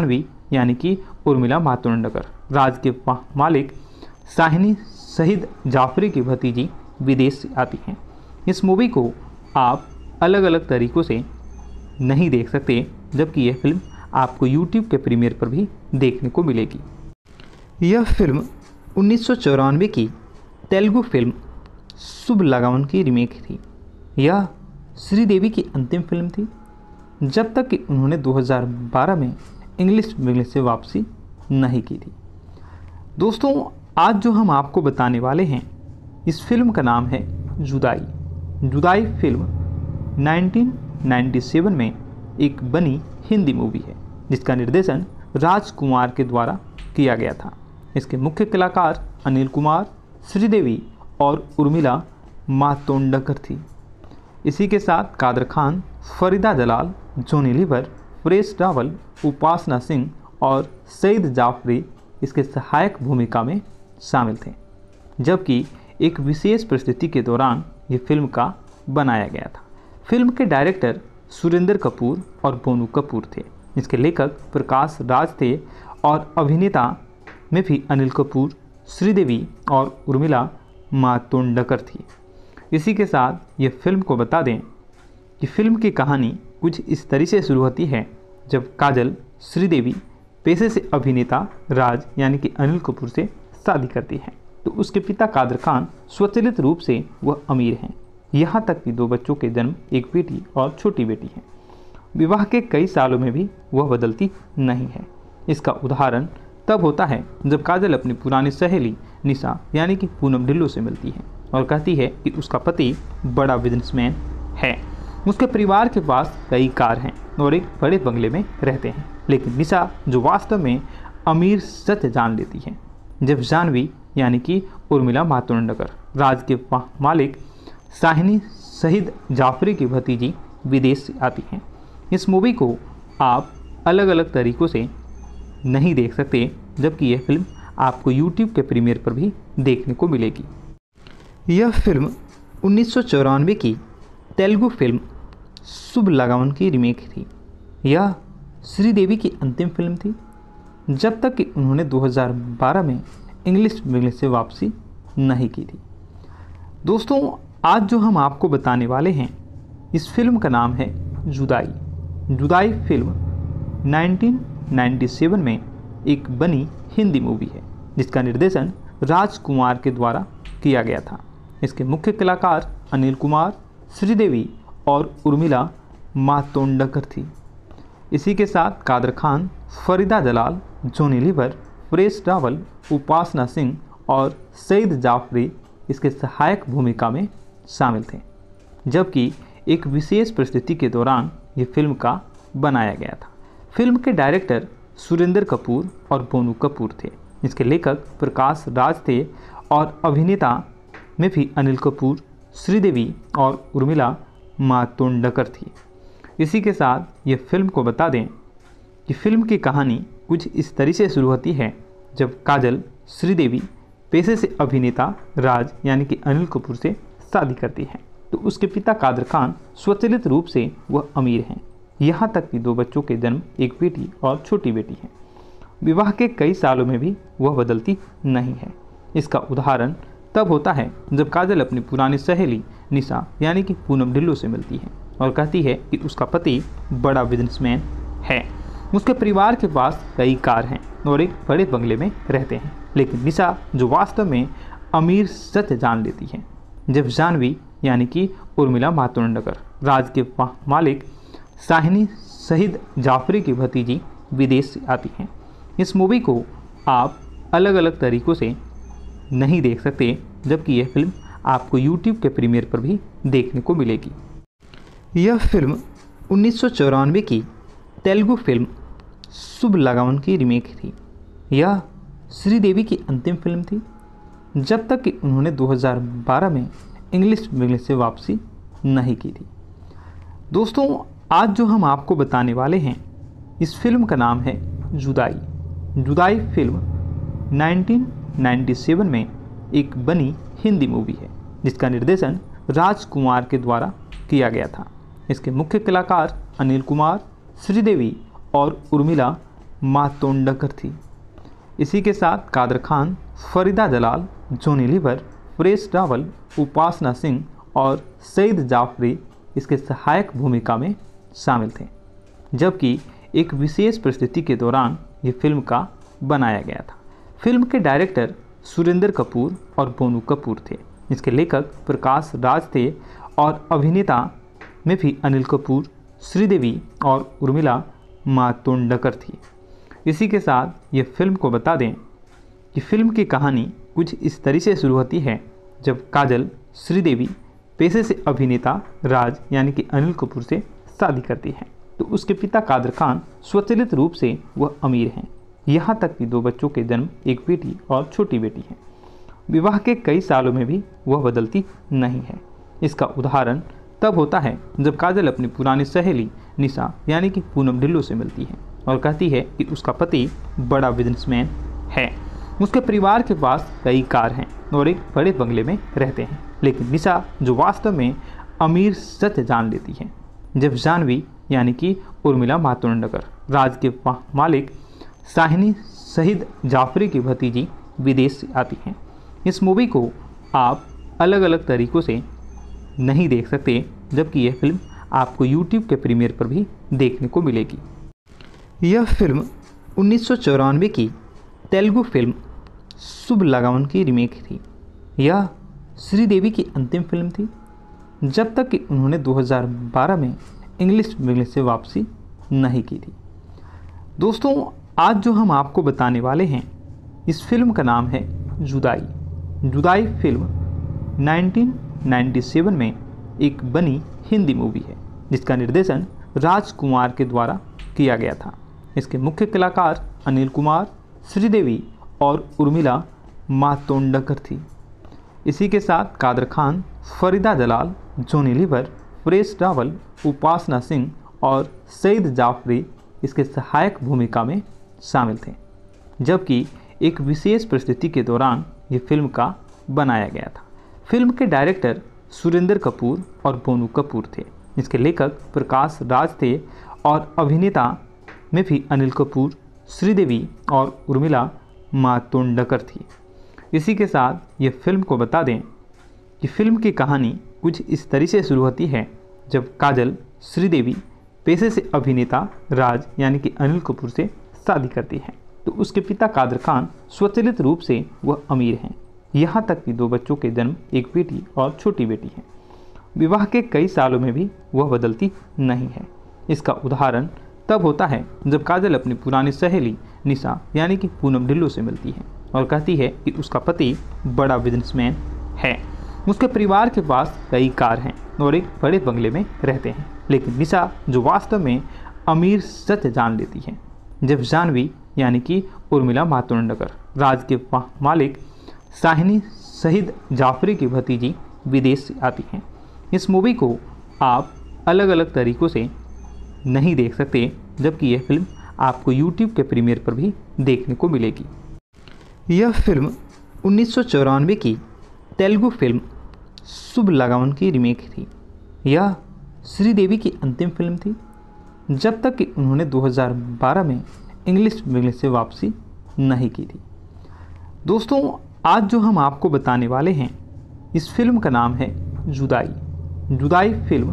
A: यानी कि उर्मिला मातोंडकर, राज के मालिक शाहिनी शहीद जाफरी की भतीजी विदेश से आती हैं। इस मूवी को आप अलग अलग तरीक़ों से नहीं देख सकते, जबकि यह फिल्म आपको YouTube के प्रीमियर पर भी देखने को मिलेगी। यह फिल्म 1994 की तेलुगु फिल्म शुभ लगन की रीमेक थी। यह श्रीदेवी की अंतिम फिल्म थी, जब तक कि उन्होंने 2012 में इंग्लिश से वापसी नहीं की थी। दोस्तों, आज जो हम आपको बताने वाले हैं, इस फिल्म का नाम है जुदाई। जुदाई फिल्म 1997 में एक बनी हिंदी मूवी है, जिसका निर्देशन राजकुमार के द्वारा किया गया था। इसके मुख्य कलाकार अनिल कुमार, श्रीदेवी और उर्मिला मातोंडकर थी। इसी के साथ कादर खान, फरीदा जलाल, जॉनी लीवर, परेश रावल, उपासना सिंह और सईद जाफरी इसके सहायक भूमिका में शामिल थे, जबकि एक विशेष परिस्थिति के दौरान ये फिल्म का बनाया गया था। फिल्म के डायरेक्टर सुरेंद्र कपूर और बोनू कपूर थे। इसके लेखक प्रकाश राज थे और अभिनेता में भी अनिल कपूर, श्रीदेवी और उर्मिला मातोंडकर थी। इसी के साथ ये फिल्म को बता दें कि फिल्म की कहानी कुछ इस तरह से शुरू होती है, जब काजल श्रीदेवी पेशे से अभिनेता राज यानी कि अनिल कपूर से शादी करती है, तो उसके पिता कादर खान स्वचालित रूप से वह अमीर हैं। यहाँ तक कि 2 बच्चों के जन्म, एक बेटी और छोटी बेटी है। विवाह के कई सालों में भी वह बदलती नहीं है। इसका उदाहरण तब होता है जब काजल अपनी पुरानी सहेली निशा यानी कि पूनम ढिल्लों से मिलती है और कहती है कि उसका पति बड़ा बिजनेसमैन है। उसके परिवार के पास कई कार हैं और एक बड़े बंगले में रहते हैं, लेकिन निशा जो वास्तव में अमीर सच जान लेती है जब जानवी यानी कि उर्मिला मातोंडकर, राज के मालिक शाहिनी शहीद जाफरी की भतीजी विदेश से आती हैं। इस मूवी को आप अलग अलग तरीक़ों से नहीं देख सकते, जबकि यह फिल्म आपको YouTube के प्रीमियर पर भी देखने को मिलेगी। यह फिल्म 1994 की तेलुगु फिल्म शुभ लगन की रीमेक थी। यह श्रीदेवी की अंतिम फिल्म थी, जब तक कि उन्होंने 2012 में इंग्लिश से वापसी नहीं की थी। दोस्तों, आज जो हम आपको बताने वाले हैं, इस फिल्म का नाम है जुदाई। जुदाई फिल्म 1997 में एक बनी हिंदी मूवी है, जिसका निर्देशन राजकुमार के द्वारा किया गया था। इसके मुख्य कलाकार अनिल कुमार, श्रीदेवी और उर्मिला मातोंडकर थी। इसी के साथ कादर खान, फरीदा जलाल, जॉनी लीवर, परेश रावल, उपासना सिंह और सईद जाफरी इसके सहायक भूमिका में शामिल थे, जबकि एक विशेष परिस्थिति के दौरान ये फिल्म का बनाया गया था। फिल्म के डायरेक्टर सुरेंद्र कपूर और बोनू कपूर थे। इसके लेखक प्रकाश राज थे और अभिनेता में भी अनिल कपूर, श्रीदेवी और उर्मिला मातोंडकर थी। इसी के साथ ये फिल्म को बता दें कि फिल्म की कहानी कुछ इस तरह से शुरू होती है, जब काजल श्रीदेवी पेशे से अभिनेता राज यानी कि अनिल कपूर से शादी करती है, तो उसके पिता कादर खान स्वचालित रूप से वह अमीर हैं। यहाँ तक कि 2 बच्चों के जन्म, एक बेटी और छोटी बेटी है। विवाह के कई सालों में भी वह बदलती नहीं है। इसका उदाहरण तब होता है जब काजल अपनी पुरानी सहेली निशा यानी कि पूनम ढिल्लों से मिलती है और कहती है कि उसका पति बड़ा बिजनेसमैन है। उसके परिवार के पास कई कार हैं और एक बड़े बंगले में रहते हैं, लेकिन निशा जो वास्तव में अमीर सच जान लेती है जब जानवी यानी कि उर्मिला मातोंडकर, राज के मालिक शाहिनी शहीद जाफरी की भतीजी विदेश से आती हैं। इस मूवी को आप अलग अलग तरीक़ों से नहीं देख सकते, जबकि यह फिल्म आपको YouTube के प्रीमियर पर भी देखने को मिलेगी। यह फिल्म 1994 की तेलुगु फिल्म शुभ लगन की रीमेक थी। यह श्रीदेवी की अंतिम फिल्म थी, जब तक कि उन्होंने 2012 में इंग्लिश से वापसी नहीं की थी। दोस्तों, आज जो हम आपको बताने वाले हैं, इस फिल्म का नाम है जुदाई। जुदाई फिल्म 1997 में एक बनी हिंदी मूवी है, जिसका निर्देशन राजकुमार के द्वारा किया गया था। इसके मुख्य कलाकार अनिल कुमार, श्रीदेवी और उर्मिला मातोंडकर थी। इसी के साथ कादर खान, फरीदा जलाल, जॉनी लीवर, परेश रावल, उपासना सिंह और सईद जाफरी इसके सहायक भूमिका में शामिल थे, जबकि एक विशेष परिस्थिति के दौरान ये फिल्म का बनाया गया था। फिल्म के डायरेक्टर सुरेंद्र कपूर और बोनू कपूर थे। इसके लेखक प्रकाश राज थे और अभिनेता में भी अनिल कपूर, श्रीदेवी और उर्मिला मातोंडकर थी। इसी के साथ ये फिल्म को बता दें कि फिल्म की कहानी कुछ इस तरह से शुरू होती है जब काजल श्रीदेवी पेशे से अभिनेता राज यानी कि अनिल कपूर से शादी करती है, तो उसके पिता कादर खान स्वचालित रूप से वह अमीर हैं। यहाँ तक कि 2 बच्चों के जन्म, एक बेटी और छोटी बेटी है। विवाह के कई सालों में भी वह बदलती नहीं है। इसका उदाहरण तब होता है जब काजल अपनी पुरानी सहेली निशा यानी कि पूनम ढिल्लों से मिलती है और कहती है कि उसका पति बड़ा बिजनेसमैन है। उसके परिवार के पास कई कार हैं और एक बड़े बंगले में रहते हैं, लेकिन निशा जो वास्तव में अमीर सच जान लेती है जब जानवी यानी कि उर्मिला मातोंडकर, राज के मालिक शाहिनी शहीद जाफरी की भतीजी, विदेश से आती हैं। इस मूवी को आप अलग अलग तरीक़ों से नहीं देख सकते, जबकि यह फिल्म आपको YouTube के प्रीमियर पर भी देखने को मिलेगी। यह फिल्म 1994 की तेलुगु फिल्म शुभ लगावन की रीमेक थी। यह श्रीदेवी की अंतिम फिल्म थी जब तक कि उन्होंने 2012 में इंग्लिश बिजनेस से वापसी नहीं की थी। दोस्तों, आज जो हम आपको बताने वाले हैं इस फिल्म का नाम है जुदाई। जुदाई फिल्म 1997 में एक बनी हिंदी मूवी है जिसका निर्देशन राजकुमार के द्वारा किया गया था। इसके मुख्य कलाकार अनिल कुमार, श्रीदेवी और उर्मिला मातोंडकर थी। इसी के साथ कादर खान, फरीदा जलाल, जॉनी लीवर, परेश रावल, उपासना सिंह और सईद जाफरी इसके सहायक भूमिका में शामिल थे, जबकि एक विशेष परिस्थिति के दौरान ये फिल्म का बनाया गया था। फिल्म के डायरेक्टर सुरेंद्र कपूर और बोनू कपूर थे। इसके लेखक प्रकाश राज थे और अभिनेता में भी अनिल कपूर, श्रीदेवी और उर्मिला मातोंडकर थी। इसी के साथ ये फिल्म को बता दें कि फिल्म की कहानी कुछ इस तरह से शुरू होती है जब काजल श्रीदेवी पेशे से अभिनेता राज यानी कि अनिल कपूर से शादी करती है, तो उसके पिता कादर खान स्वचालित रूप से वह अमीर हैं। यहाँ तक कि 2 बच्चों के जन्म, एक बेटी और छोटी बेटी है। विवाह के कई सालों में भी वह बदलती नहीं है। इसका उदाहरण तब होता है जब काजल अपनी पुरानी सहेली निशा यानी कि पूनम ढिल्लों से मिलती है और कहती है कि उसका पति बड़ा बिजनेसमैन है। उसके परिवार के पास कई कार हैं और एक बड़े बंगले में रहते हैं, लेकिन निशा जो वास्तव में अमीर सच जान लेती है जब जानवी यानी कि उर्मिला मातोंडकर, राज के मालिक शाहिनी शहीद जाफरी की भतीजी, विदेश से आती हैं। इस मूवी को आप अलग अलग तरीक़ों से नहीं देख सकते, जबकि यह फिल्म आपको YouTube के प्रीमियर पर भी देखने को मिलेगी। यह फिल्म 1994 की तेलुगु फिल्म शुभ लगावन की रीमेक थी। यह श्रीदेवी की अंतिम फिल्म थी जब तक कि उन्होंने 2012 में इंग्लिश बिजनेस से वापसी नहीं की थी। दोस्तों, आज जो हम आपको बताने वाले हैं इस फिल्म का नाम है जुदाई। जुदाई फिल्म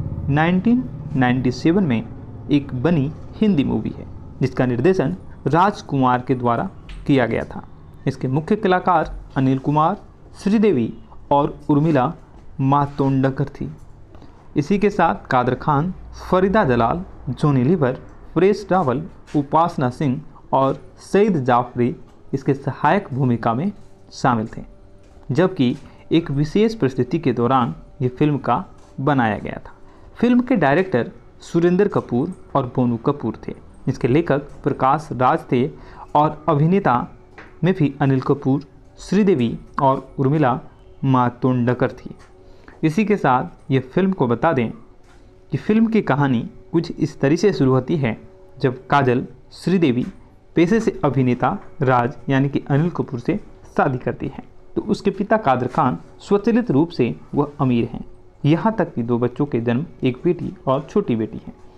A: 1997 में एक बनी हिंदी मूवी है जिसका निर्देशन राजकुमार के द्वारा किया गया था। इसके मुख्य कलाकार अनिल कुमार, श्रीदेवी और उर्मिला मातोंडकर थी। इसी के साथ कादर खान, फरीदा जलाल, जॉनी लीवर, परेश रावल, उपासना सिंह और सईद जाफरी इसके सहायक भूमिका में शामिल थे, जबकि एक विशेष परिस्थिति के दौरान ये फिल्म का बनाया गया था। फिल्म के डायरेक्टर सुरेंद्र कपूर और बोनू कपूर थे। इसके लेखक प्रकाश राज थे और अभिनेता में भी अनिल कपूर, श्रीदेवी और उर्मिला मातोंडकर थी। इसी के साथ ये फिल्म को बता दें कि फिल्म की कहानी कुछ इस तरह से शुरू होती है जब काजल श्रीदेवी पेशे से अभिनेता राज यानी कि अनिल कपूर से शादी करती है, तो उसके पिता कादर खान स्वचालित रूप से वह अमीर हैं। यहाँ तक कि 2 बच्चों के जन्म, एक बेटी और छोटी बेटी है।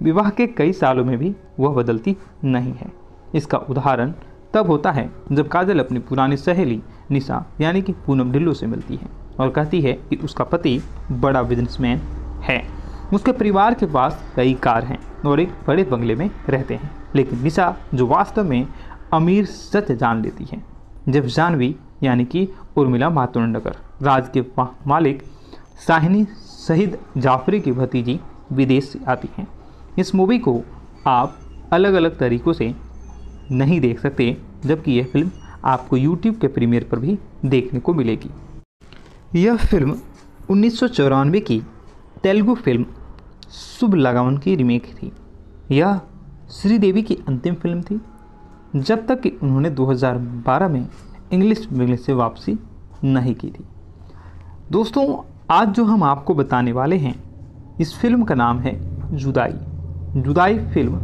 A: विवाह के कई सालों में भी वह बदलती नहीं है। इसका उदाहरण तब होता है जब काजल अपनी पुरानी सहेली निशा यानी कि पूनम ढिल्लों से मिलती है और कहती है कि उसका पति बड़ा बिजनेसमैन है। उसके परिवार के पास कई कार हैं और एक बड़े बंगले में रहते हैं, लेकिन निशा जो वास्तव में अमीर सत्य जान लेती है जब जानवी यानी कि उर्मिला मातोंडकर, राज के मालिक शाहिनी शहीद जाफरी की भतीजी, विदेश से आती हैं। इस मूवी को आप अलग अलग तरीक़ों से नहीं देख सकते, जबकि यह फिल्म आपको YouTube के प्रीमियर पर भी देखने को मिलेगी। यह फिल्म 1994 की तेलुगु फिल्म शुभ लगावन की रीमेक थी। यह श्रीदेवी की अंतिम फिल्म थी जब तक कि उन्होंने 2012 में इंग्लिश से वापसी नहीं की थी। दोस्तों, आज जो हम आपको बताने वाले हैं, इस फिल्म का नाम है जुदाई। जुदाई फिल्म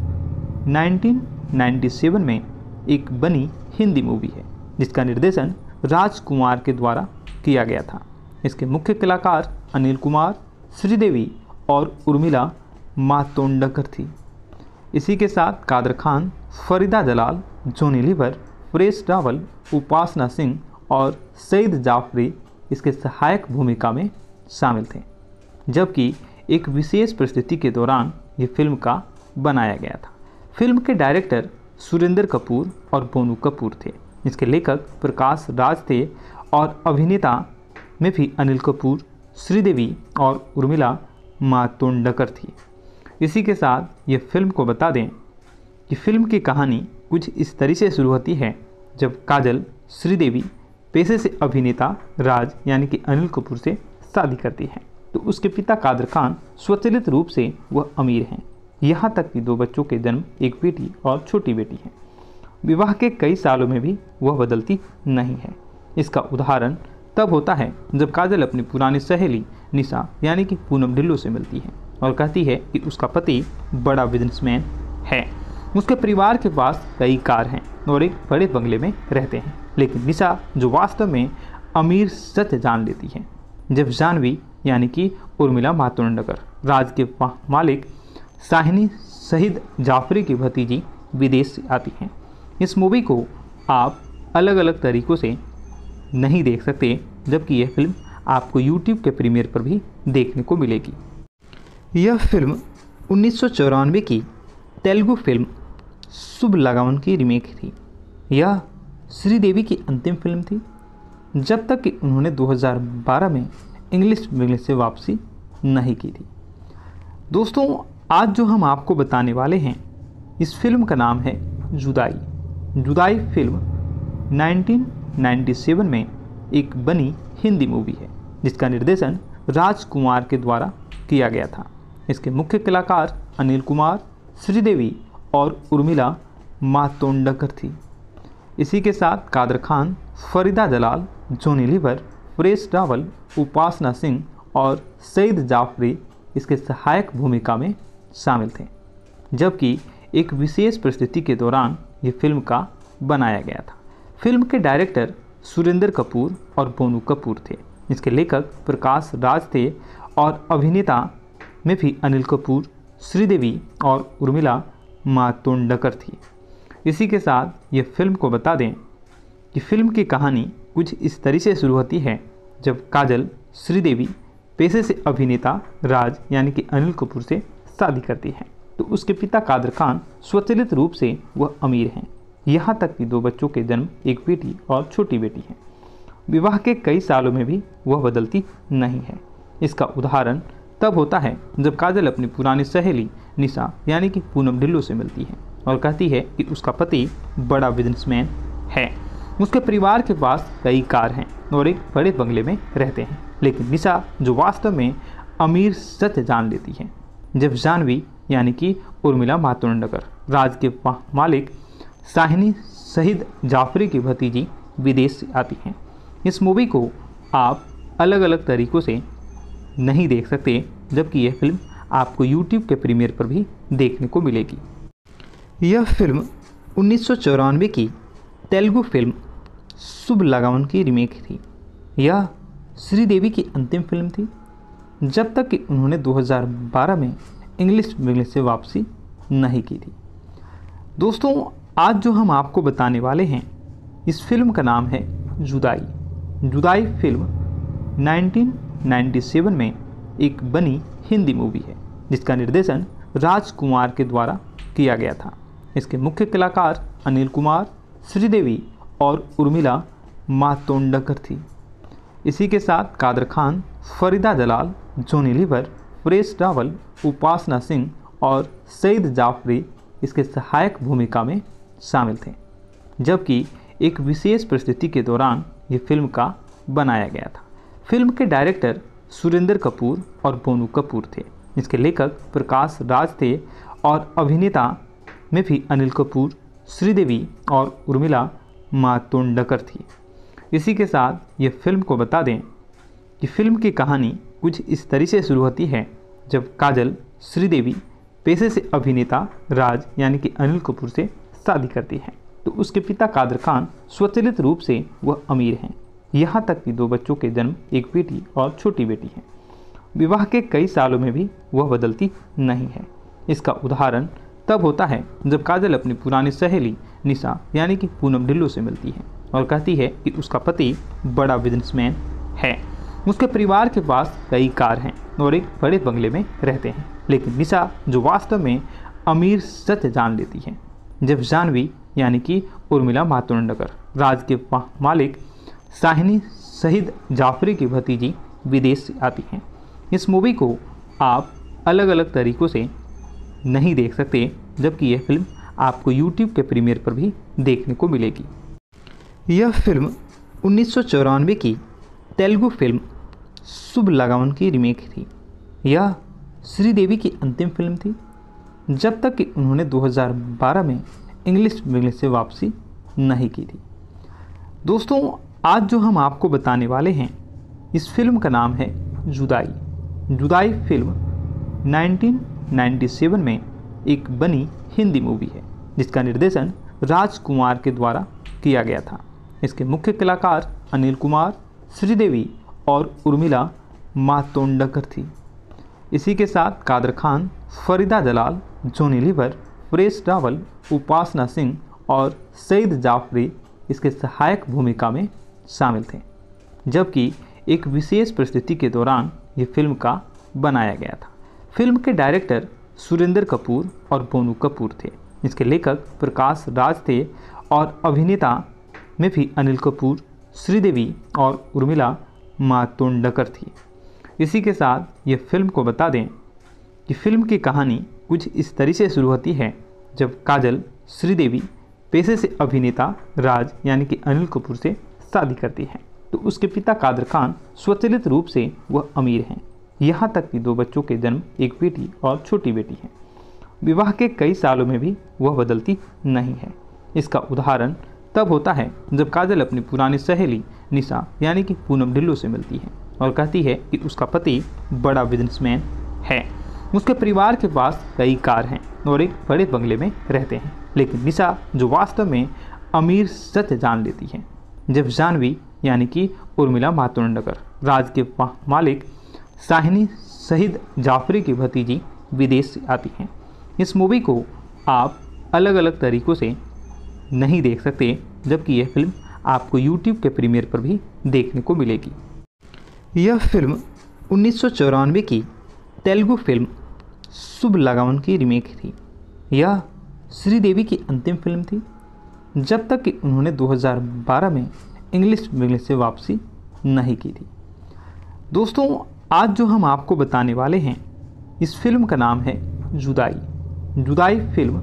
A: 1997 में एक बनी हिंदी मूवी है जिसका निर्देशन राजकुमार के द्वारा किया गया था। इसके मुख्य कलाकार अनिल कुमार, श्रीदेवी और उर्मिला मातोंडकर थी। इसी के साथ कादर खान, फरीदा जलाल, जॉनी लीवर, परेश रावल, उपासना सिंह और सईद जाफरी इसके सहायक भूमिका में शामिल थे, जबकि एक विशेष परिस्थिति के दौरान ये फिल्म का बनाया गया था। फिल्म के डायरेक्टर सुरेंद्र कपूर और बोनू कपूर थे। इसके लेखक प्रकाश राज थे और अभिनेता में भी अनिल कपूर, श्रीदेवी और उर्मिला मातोंडकर थी। इसी के साथ ये फिल्म को बता दें कि फिल्म की कहानी कुछ इस तरह से शुरू होती है जब काजल श्रीदेवी पेशे से अभिनेता राज यानी कि अनिल कपूर से शादी करती है, तो उसके पिता कादर खान स्वचालित रूप से वह अमीर हैं। यहाँ तक कि 2 बच्चों के जन्म, एक बेटी और छोटी बेटी है। विवाह के कई सालों में भी वह बदलती नहीं है। इसका उदाहरण तब होता है जब काजल अपनी पुरानी सहेली निशा यानी कि पूनम ढिल्लों से मिलती है और कहती है कि उसका पति बड़ा बिजनेसमैन है। उसके परिवार के पास कई कार हैं और एक बड़े बंगले में रहते हैं, लेकिन निशा जो वास्तव में अमीर सत्य जान लेती है जब जानवी यानी कि उर्मिला मातोंडकर, राज के मालिक शाहिनी शहीद जाफरी की भतीजी, विदेश से आती हैं। इस मूवी को आप अलग अलग तरीक़ों से नहीं देख सकते, जबकि यह फिल्म आपको YouTube के प्रीमियर पर भी देखने को मिलेगी। यह फिल्म 1994 की तेलुगु फिल्म शुभ लगावन की रीमेक थी। यह श्रीदेवी की अंतिम फिल्म थी जब तक कि उन्होंने 2012 में इंग्लिश से वापसी नहीं की थी। दोस्तों, आज जो हम आपको बताने वाले हैं, इस फिल्म का नाम है जुदाई। जुदाई फिल्म 1997 में एक बनी हिंदी मूवी है जिसका निर्देशन राजकुमार के द्वारा किया गया था। इसके मुख्य कलाकार अनिल कुमार, श्रीदेवी और उर्मिला मातोंडकर थी। इसी के साथ कादर खान, फरीदा जलाल, जॉनी लीवर, परेश रावल, उपासना सिंह और सईद जाफरी इसके सहायक भूमिका में शामिल थे, जबकि एक विशेष परिस्थिति के दौरान ये फिल्म का बनाया गया था। फिल्म के डायरेक्टर सुरेंद्र कपूर और बोनू कपूर थे। इसके लेखक प्रकाश राज थे और अभिनेता में भी अनिल कपूर, श्रीदेवी और उर्मिला मातोंडकर थी। इसी के साथ ये फिल्म को बता दें कि फिल्म की कहानी कुछ इस तरह से शुरू होती है जब काजल श्रीदेवी पेशे से अभिनेता राज यानी कि अनिल कपूर से शादी करती है, तो उसके पिता कादर खान स्वचालित रूप से वह अमीर हैं। यहाँ तक कि 2 बच्चों के जन्म, एक बेटी और छोटी बेटी है। विवाह के कई सालों में भी वह बदलती नहीं है। इसका उदाहरण तब होता है जब काजल अपनी पुरानी सहेली निशा यानी कि पूनम ढिल्लों से मिलती है और कहती है कि उसका पति बड़ा बिजनेसमैन है। उसके परिवार के पास कई कार हैं और एक बड़े बंगले में रहते हैं, लेकिन निशा जो वास्तव में अमीर सत्य जान लेती है जब जानवी यानी कि उर्मिला मातोंडकर, राज के मालिक शाहिनी शहीद जाफरी की भतीजी, विदेश से आती हैं। इस मूवी को आप अलग अलग तरीक़ों से नहीं देख सकते, जबकि यह फिल्म आपको YouTube के प्रीमियर पर भी देखने को मिलेगी। यह फिल्म 1994 की तेलुगु फिल्म शुभ लगावन की रीमेक थी। यह श्रीदेवी की अंतिम फिल्म थी जब तक कि उन्होंने 2012 में इंग्लिश विंग्लिश से वापसी नहीं की थी। दोस्तों, आज जो हम आपको बताने वाले हैं, इस फिल्म का नाम है जुदाई। जुदाई फिल्म 1997 में एक बनी हिंदी मूवी है, जिसका निर्देशन राजकुमार के द्वारा किया गया था। इसके मुख्य कलाकार अनिल कुमार, श्रीदेवी और उर्मिला मातोंडकर थी। इसी के साथ कादर खान, फरीदा जलाल, जॉनी लीवर, परेश रावल, उपासना सिंह और सईद जाफरी इसके सहायक भूमिका में शामिल थे, जबकि एक विशेष परिस्थिति के दौरान ये फिल्म का बनाया गया था। फिल्म के डायरेक्टर सुरेंद्र कपूर और बोनू कपूर थे। इसके लेखक प्रकाश राज थे और अभिनेता में भी अनिल कपूर, श्रीदेवी और उर्मिला मातोंडकर थी। इसी के साथ ये फिल्म को बता दें कि फिल्म की कहानी कुछ इस तरह से शुरू होती है, जब काजल श्रीदेवी पेशे से अभिनेता राज यानी कि अनिल कपूर से शादी करती है, तो उसके पिता कादर खान स्वचालित रूप से वह अमीर हैं। यहाँ तक कि 2 बच्चों के जन्म, एक बेटी और छोटी बेटी है। विवाह के कई सालों में भी वह बदलती नहीं है। इसका उदाहरण तब होता है जब काजल अपनी पुरानी सहेली निशा यानी कि पूनम ढिल्लों से मिलती है और कहती है कि उसका पति बड़ा बिजनेसमैन है। उसके परिवार के पास कई कार हैं और एक बड़े बंगले में रहते हैं, लेकिन निशा जो वास्तव में अमीर सच जान लेती है जब जानवी यानी कि उर्मिला मातोंडकर, राज के मालिक शाहिनी शहीद जाफरी की भतीजी, विदेश से आती हैं। इस मूवी को आप अलग अलग तरीक़ों से नहीं देख सकते, जबकि यह फिल्म आपको YouTube के प्रीमियर पर भी देखने को मिलेगी। यह फिल्म 1994 की तेलुगु फिल्म शुभ लगावन की रीमेक थी। यह श्रीदेवी की अंतिम फिल्म थी, जब तक कि उन्होंने 2012 में इंग्लिश विंग्लिश से वापसी नहीं की थी। दोस्तों, आज जो हम आपको बताने वाले हैं, इस फिल्म का नाम है जुदाई। जुदाई फिल्म 1997 में एक बनी हिंदी मूवी है, जिसका निर्देशन राजकुमार के द्वारा किया गया था। इसके मुख्य कलाकार अनिल कुमार, श्रीदेवी और उर्मिला मातोंडकर थी। इसी के साथ कादर खान, फरीदा जलाल, जॉनी लीवर, परेश रावल, उपासना सिंह और सईद जाफरी इसके सहायक भूमिका में शामिल थे, जबकि एक विशेष परिस्थिति के दौरान ये फिल्म का बनाया गया था। फिल्म के डायरेक्टर सुरेंद्र कपूर और बोनू कपूर थे। इसके लेखक प्रकाश राज थे और अभिनेता में भी अनिल कपूर, श्रीदेवी और उर्मिला मातोंडकर थी। इसी के साथ ये फिल्म को बता दें कि फिल्म की कहानी कुछ इस तरह से शुरू होती है, जब काजल श्रीदेवी पेशे से अभिनेता राज यानी कि अनिल कपूर से शादी करती है, तो उसके पिता कादर खान स्वचालित रूप से वह अमीर हैं। यहाँ तक कि 2 बच्चों के जन्म, एक बेटी और छोटी बेटी है। विवाह के कई सालों में भी वह बदलती नहीं है। इसका उदाहरण तब होता है जब काजल अपनी पुरानी सहेली निशा यानी कि पूनम ढिल्लों से मिलती है और कहती है कि उसका पति बड़ा बिजनेसमैन है। उसके परिवार के पास कई कार हैं और एक बड़े बंगले में रहते हैं, लेकिन निशा जो वास्तव में अमीर सच जान लेती है जब जानवी यानी कि उर्मिला मातोंडकर, राज के मालिक शाहिनी शहीद जाफरी की भतीजी, विदेश से आती हैं। इस मूवी को आप अलग अलग तरीक़ों से नहीं देख सकते, जबकि यह फिल्म आपको YouTube के प्रीमियर पर भी देखने को मिलेगी। यह फिल्म 1994 की तेलुगु फिल्म शुभ लगावन की रीमेक थी। यह श्रीदेवी की अंतिम फिल्म थी, जब तक कि उन्होंने 2012 में इंग्लिश विंग्लिश से वापसी नहीं की थी। दोस्तों, आज जो हम आपको बताने वाले हैं, इस फिल्म का नाम है जुदाई। जुदाई फिल्म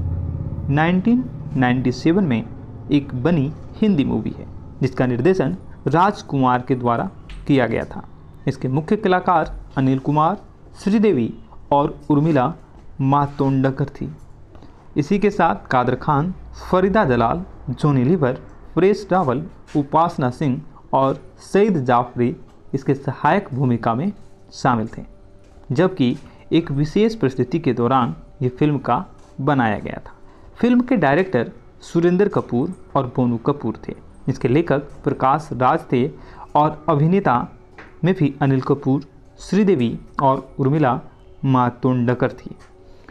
A: 1997 में एक बनी हिंदी मूवी है, जिसका निर्देशन राजकुमार के द्वारा किया गया था। इसके मुख्य कलाकार अनिल कुमार, श्रीदेवी और उर्मिला मातोंडकर थी। इसी के साथ कादर खान, फरीदा जलाल, जॉनी लीवर, परेश रावल, उपासना सिंह और सईद जाफरी इसके सहायक भूमिका में शामिल थे, जबकि एक विशेष परिस्थिति के दौरान ये फिल्म का बनाया गया था। फिल्म के डायरेक्टर सुरेंद्र कपूर और बोनू कपूर थे। इसके लेखक प्रकाश राज थे और अभिनेता में भी अनिल कपूर, श्रीदेवी और उर्मिला मातोंडकर थी।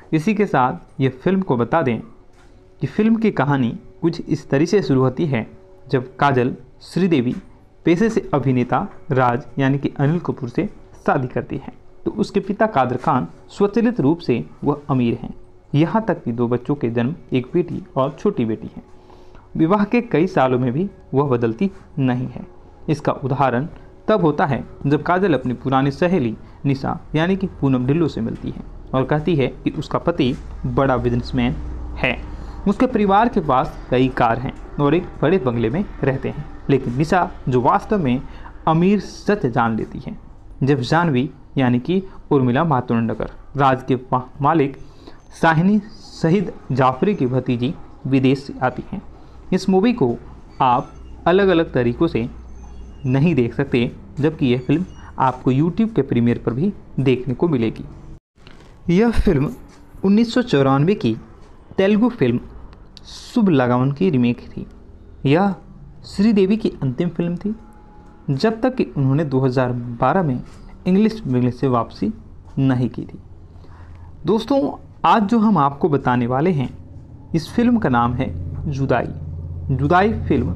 A: इसी के साथ ये फिल्म को बता दें कि फिल्म की कहानी कुछ इस तरीके से शुरू होती है जब काजल श्रीदेवी पेशे से अभिनेता राज यानी कि अनिल कपूर से शादी करती है तो उसके पिता कादर खान स्वचालित रूप से वह अमीर हैं। यहाँ तक कि 2 बच्चों के जन्म, एक बेटी और छोटी बेटी है। विवाह के कई सालों में भी वह बदलती नहीं है। इसका उदाहरण तब होता है जब काजल अपनी पुरानी सहेली निशा यानी कि पूनम ढिल्लों से मिलती है और कहती है कि उसका पति बड़ा बिजनेसमैन है। उसके परिवार के पास कई कार हैं और एक बड़े बंगले में रहते हैं, लेकिन निशा जो वास्तव में अमीर सच जान लेती है जब जानवी यानी कि उर्मिला मातोंडकर राज के मालिक शाहिनी शहीद जाफरी की भतीजी विदेश से आती हैं। इस मूवी को आप अलग अलग तरीक़ों से नहीं देख सकते, जबकि यह फिल्म आपको YouTube के प्रीमियर पर भी देखने को मिलेगी। यह फिल्म 1994 की तेलुगु फिल्म शुभ लगावन की रीमेक थी। यह श्रीदेवी की अंतिम फिल्म थी जब तक कि उन्होंने 2012 में इंग्लिश से वापसी नहीं की थी। दोस्तों, आज जो हम आपको बताने वाले हैं इस फिल्म का नाम है जुदाई। जुदाई फिल्म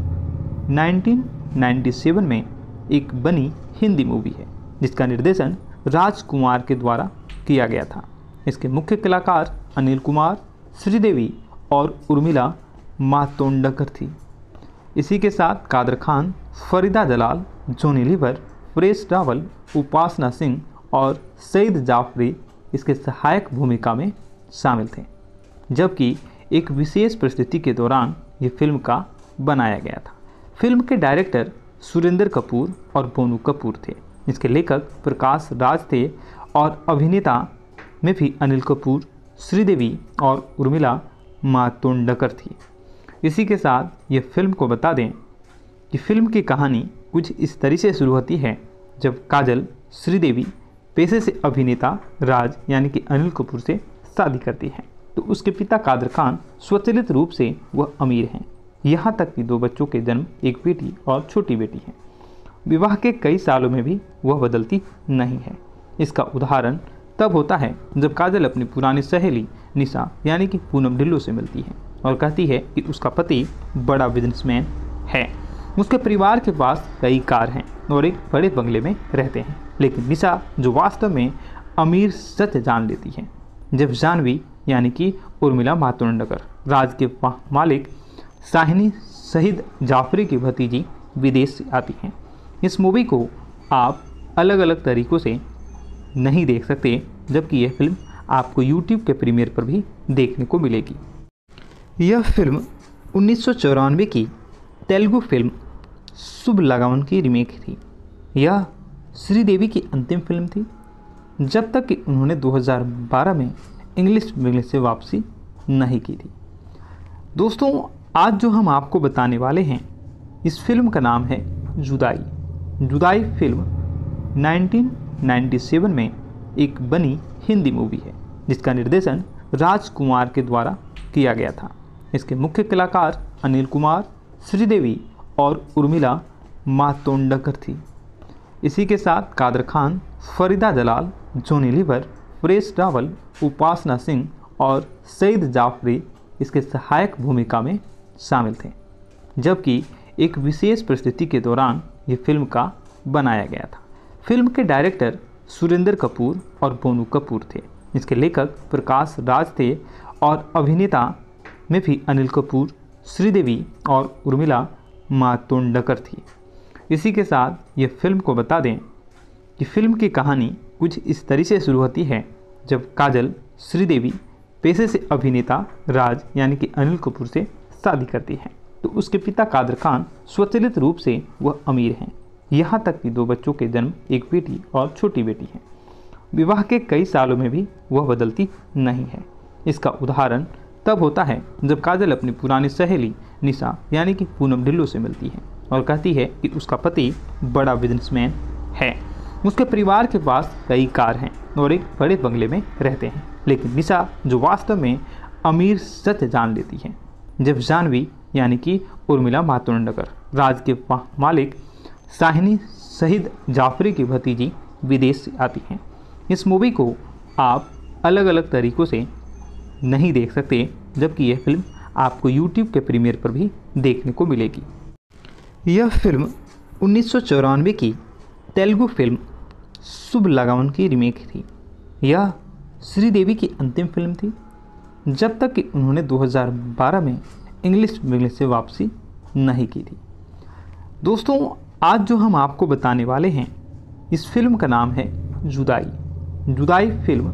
A: 1997 में एक बनी हिंदी मूवी है जिसका निर्देशन राजकुमार के द्वारा किया गया था। इसके मुख्य कलाकार अनिल कुमार, श्रीदेवी और उर्मिला मातोंडकर थी। इसी के साथ कादर खान, फरीदा जलाल, जॉनी लीवर, परेश रावल, उपासना सिंह और सईद जाफरी इसके सहायक भूमिका में शामिल थे, जबकि एक विशेष परिस्थिति के दौरान ये फिल्म का बनाया गया था। फिल्म के डायरेक्टर सुरेंद्र कपूर और बोनू कपूर थे। इसके लेखक प्रकाश राज थे और अभिनेता में भी अनिल कपूर, श्रीदेवी और उर्मिला मातोंडकर थी। इसी के साथ ये फिल्म को बता दें कि फिल्म की कहानी कुछ इस तरीके से शुरू होती है जब काजल श्रीदेवी पेशे से अभिनेता राज यानी कि अनिल कपूर से शादी करती है तो उसके पिता कादर खान स्वचालित रूप से वह अमीर हैं। यहाँ तक कि 2 बच्चों के जन्म, एक बेटी और छोटी बेटी है। विवाह के कई सालों में भी वह बदलती नहीं है। इसका उदाहरण तब होता है जब काजल अपनी पुरानी सहेली निशा यानी कि पूनम ढिल्लों से मिलती है और कहती है कि उसका पति बड़ा बिजनेसमैन है। उसके परिवार के पास कई कार हैं और एक बड़े बंगले में रहते हैं, लेकिन निशा जो वास्तव में अमीर सच जान लेती है जब जानवी यानी कि उर्मिला मातोंडकर राज के मालिक शाहिनी शहीद जाफरी की भतीजी विदेश से आती हैं। इस मूवी को आप अलग अलग तरीक़ों से नहीं देख सकते, जबकि यह फिल्म आपको YouTube के प्रीमियर पर भी देखने को मिलेगी। यह फिल्म 1994 की तेलुगु फिल्म शुभ लगावन की रीमेक थी। यह श्रीदेवी की अंतिम फिल्म थी जब तक कि उन्होंने 2012 में इंग्लिश से वापसी नहीं की थी। दोस्तों, आज जो हम आपको बताने वाले हैं इस फिल्म का नाम है जुदाई। जुदाई फिल्म 1997 में एक बनी हिंदी मूवी है जिसका निर्देशन राजकुमार के द्वारा किया गया था। इसके मुख्य कलाकार अनिल कुमार, श्रीदेवी और उर्मिला मातोंडकर थी। इसी के साथ कादर खान, फरीदा जलाल, जॉनी लीवर, परेश रावल, उपासना सिंह और सईद जाफरी इसके सहायक भूमिका में शामिल थे, जबकि एक विशेष परिस्थिति के दौरान ये फिल्म का बनाया गया था। फिल्म के डायरेक्टर सुरेंद्र कपूर और बोनू कपूर थे। इसके लेखक प्रकाश राज थे और अभिनेता में भी अनिल कपूर, श्रीदेवी और उर्मिला मातोंडकर थी। इसी के साथ ये फिल्म को बता दें कि फिल्म की कहानी कुछ इस तरीके से शुरू होती है जब काजल श्रीदेवी पेशे से अभिनेता राज यानी कि अनिल कपूर से शादी करती है तो उसके पिता कादर खान स्वचालित रूप से वह अमीर हैं। यहाँ तक कि 2 बच्चों के जन्म, एक बेटी और छोटी बेटी है। विवाह के कई सालों में भी वह बदलती नहीं है। इसका उदाहरण तब होता है जब काजल अपनी पुरानी सहेली निशा यानी कि पूनम ढिल्लों से मिलती है और कहती है कि उसका पति बड़ा बिजनेसमैन है। उसके परिवार के पास कई कार हैं और एक बड़े बंगले में रहते हैं, लेकिन निशा जो वास्तव में अमीर सच जान लेती है जब जानवी यानी कि उर्मिला मातोंडकर राज के मालिक शाहिनी शहीद जाफरी की भतीजी विदेश से आती हैं। इस मूवी को आप अलग अलग तरीक़ों से नहीं देख सकते, जबकि यह फिल्म आपको YouTube के प्रीमियर पर भी देखने को मिलेगी। यह फिल्म 1994 की तेलुगु फिल्म शुभ लगावन की रीमेक थी। यह श्रीदेवी की अंतिम फिल्म थी, जब तक कि उन्होंने 2012 में इंग्लिश फिल्म से वापसी नहीं की थी। दोस्तों, आज जो हम आपको बताने वाले हैं, इस फिल्म का नाम है जुदाई। जुदाई फिल्म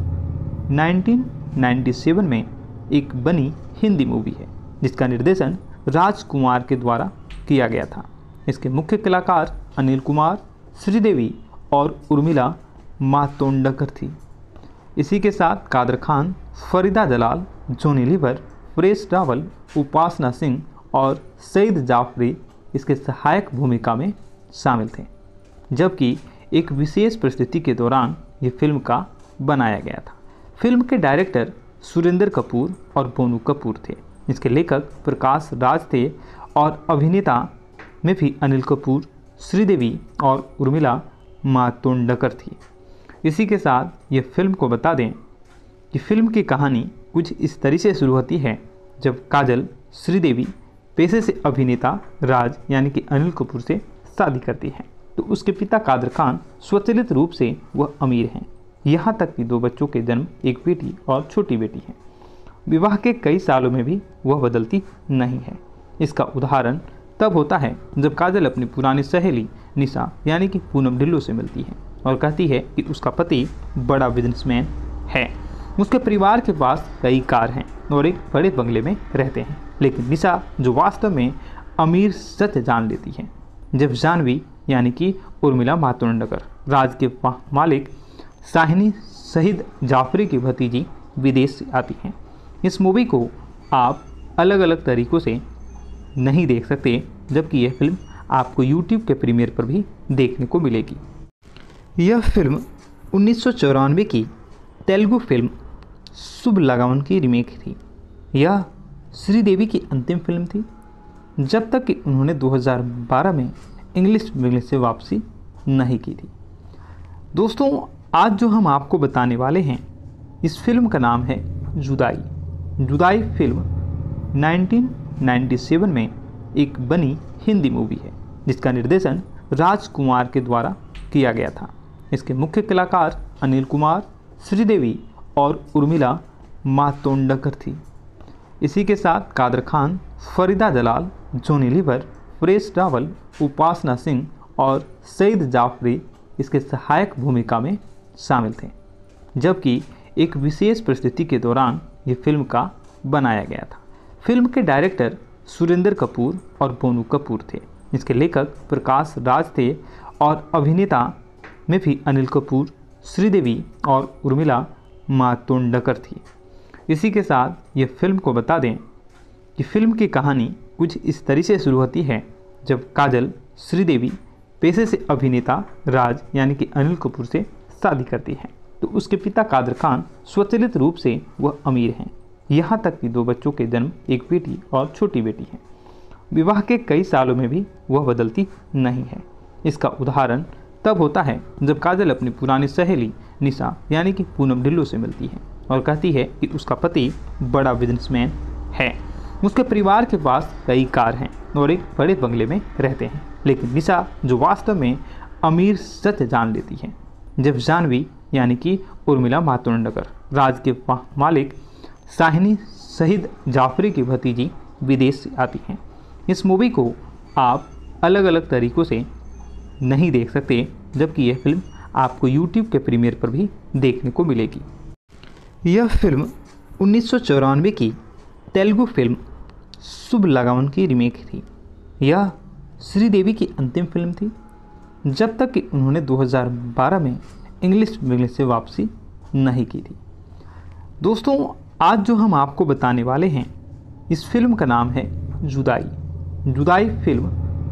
A: 1997 में एक बनी हिंदी मूवी है, जिसका निर्देशन राजकुमार के द्वारा किया गया था। इसके मुख्य कलाकार अनिल कुमार, श्रीदेवी और उर्मिला मातोंडकर थी। इसी के साथ कादर खान, फरीदा जलाल, जॉनी लीवर, परेश रावल, उपासना सिंह और सईद जाफरी इसके सहायक भूमिका में शामिल थे, जबकि एक विशेष परिस्थिति के दौरान ये फिल्म का बनाया गया था। फिल्म के डायरेक्टर सुरेंद्र कपूर और बोनू कपूर थे। इसके लेखक प्रकाश राज थे और अभिनेता में भी अनिल कपूर, श्रीदेवी और उर्मिला मातोंडकर थी। इसी के साथ ये फिल्म को बता दें कि फिल्म की कहानी कुछ इस तरह से शुरू होती है, जब काजल श्रीदेवी पेशे से अभिनेता राज यानी कि अनिल कपूर से शादी करती है, तो उसके पिता कादर खान स्वचालित रूप से वह अमीर हैं। यहाँ तक कि 2 बच्चों के जन्म, एक बेटी और छोटी बेटी है। विवाह के कई सालों में भी वह बदलती नहीं है। इसका उदाहरण तब होता है जब काजल अपनी पुरानी सहेली निशा यानी कि पूनम ढिल्लों से मिलती है और कहती है कि उसका पति बड़ा बिजनेसमैन है। उसके परिवार के पास कई कार हैं और एक बड़े बंगले में रहते हैं, लेकिन निशा जो वास्तव में अमीर सच जान लेती है जब जानवी यानी कि उर्मिला मातोंडकर, राज के मालिक शाहिनी शहीद जाफरी की भतीजी, विदेश से आती हैं। इस मूवी को आप अलग अलग तरीक़ों से नहीं देख सकते, जबकि यह फिल्म आपको YouTube के प्रीमियर पर भी देखने को मिलेगी। यह फिल्म 1994 की तेलुगु फिल्म शुभ लगावन की रीमेक थी। यह श्रीदेवी की अंतिम फिल्म थी, जब तक कि उन्होंने 2012 में इंग्लिश फिल्म से वापसी नहीं की थी। दोस्तों, आज जो हम आपको बताने वाले हैं, इस फिल्म का नाम है जुदाई। जुदाई फिल्म 1997 में एक बनी हिंदी मूवी है, जिसका निर्देशन राजकुमार के द्वारा किया गया था। इसके मुख्य कलाकार अनिल कुमार, श्रीदेवी और उर्मिला मातोंडकर थी। इसी के साथ कादर खान, फरीदा जलाल, जॉनी लीवर, परेश रावल, उपासना सिंह और सईद जाफरी इसके सहायक भूमिका में शामिल थे, जबकि एक विशेष परिस्थिति के दौरान ये फिल्म का बनाया गया था। फिल्म के डायरेक्टर सुरेंद्र कपूर और बोनू कपूर थे। इसके लेखक प्रकाश राज थे और अभिनेता में भी अनिल कपूर, श्रीदेवी और उर्मिला मातोंडकर थी। इसी के साथ ये फिल्म को बता दें कि फिल्म की कहानी कुछ इस तरह से शुरू होती है, जब काजल श्रीदेवी पेशे से अभिनेता राज यानी कि अनिल कपूर से शादी करती है, तो उसके पिता कादर खान स्वचालित रूप से वह अमीर हैं। यहाँ तक कि 2 बच्चों के जन्म, एक बेटी और छोटी बेटी है। विवाह के कई सालों में भी वह बदलती नहीं है। इसका उदाहरण तब होता है जब काजल अपनी पुरानी सहेली निशा यानी कि पूनम ढिल्लों से मिलती है और कहती है कि उसका पति बड़ा बिजनेसमैन है। उसके परिवार के पास कई कार हैं और एक बड़े बंगले में रहते हैं, लेकिन निशा जो वास्तव में अमीर सच जान लेती है जब जानवी यानी कि उर्मिला मातोंडकर, राज के मालिक शाहिनी शहीद जाफरी की भतीजी, विदेश से आती हैं। इस मूवी को आप अलग अलग तरीक़ों से नहीं देख सकते, जबकि यह फिल्म आपको YouTube के प्रीमियर पर भी देखने को मिलेगी। यह फिल्म 1994 की तेलुगु फिल्म शुभ लगावन की रीमेक थी। यह श्रीदेवी की अंतिम फिल्म थी, जब तक कि उन्होंने 2012 में इंग्लिश फिल्म से वापसी नहीं की थी। दोस्तों, आज जो हम आपको बताने वाले हैं, इस फिल्म का नाम है जुदाई। जुदाई फिल्म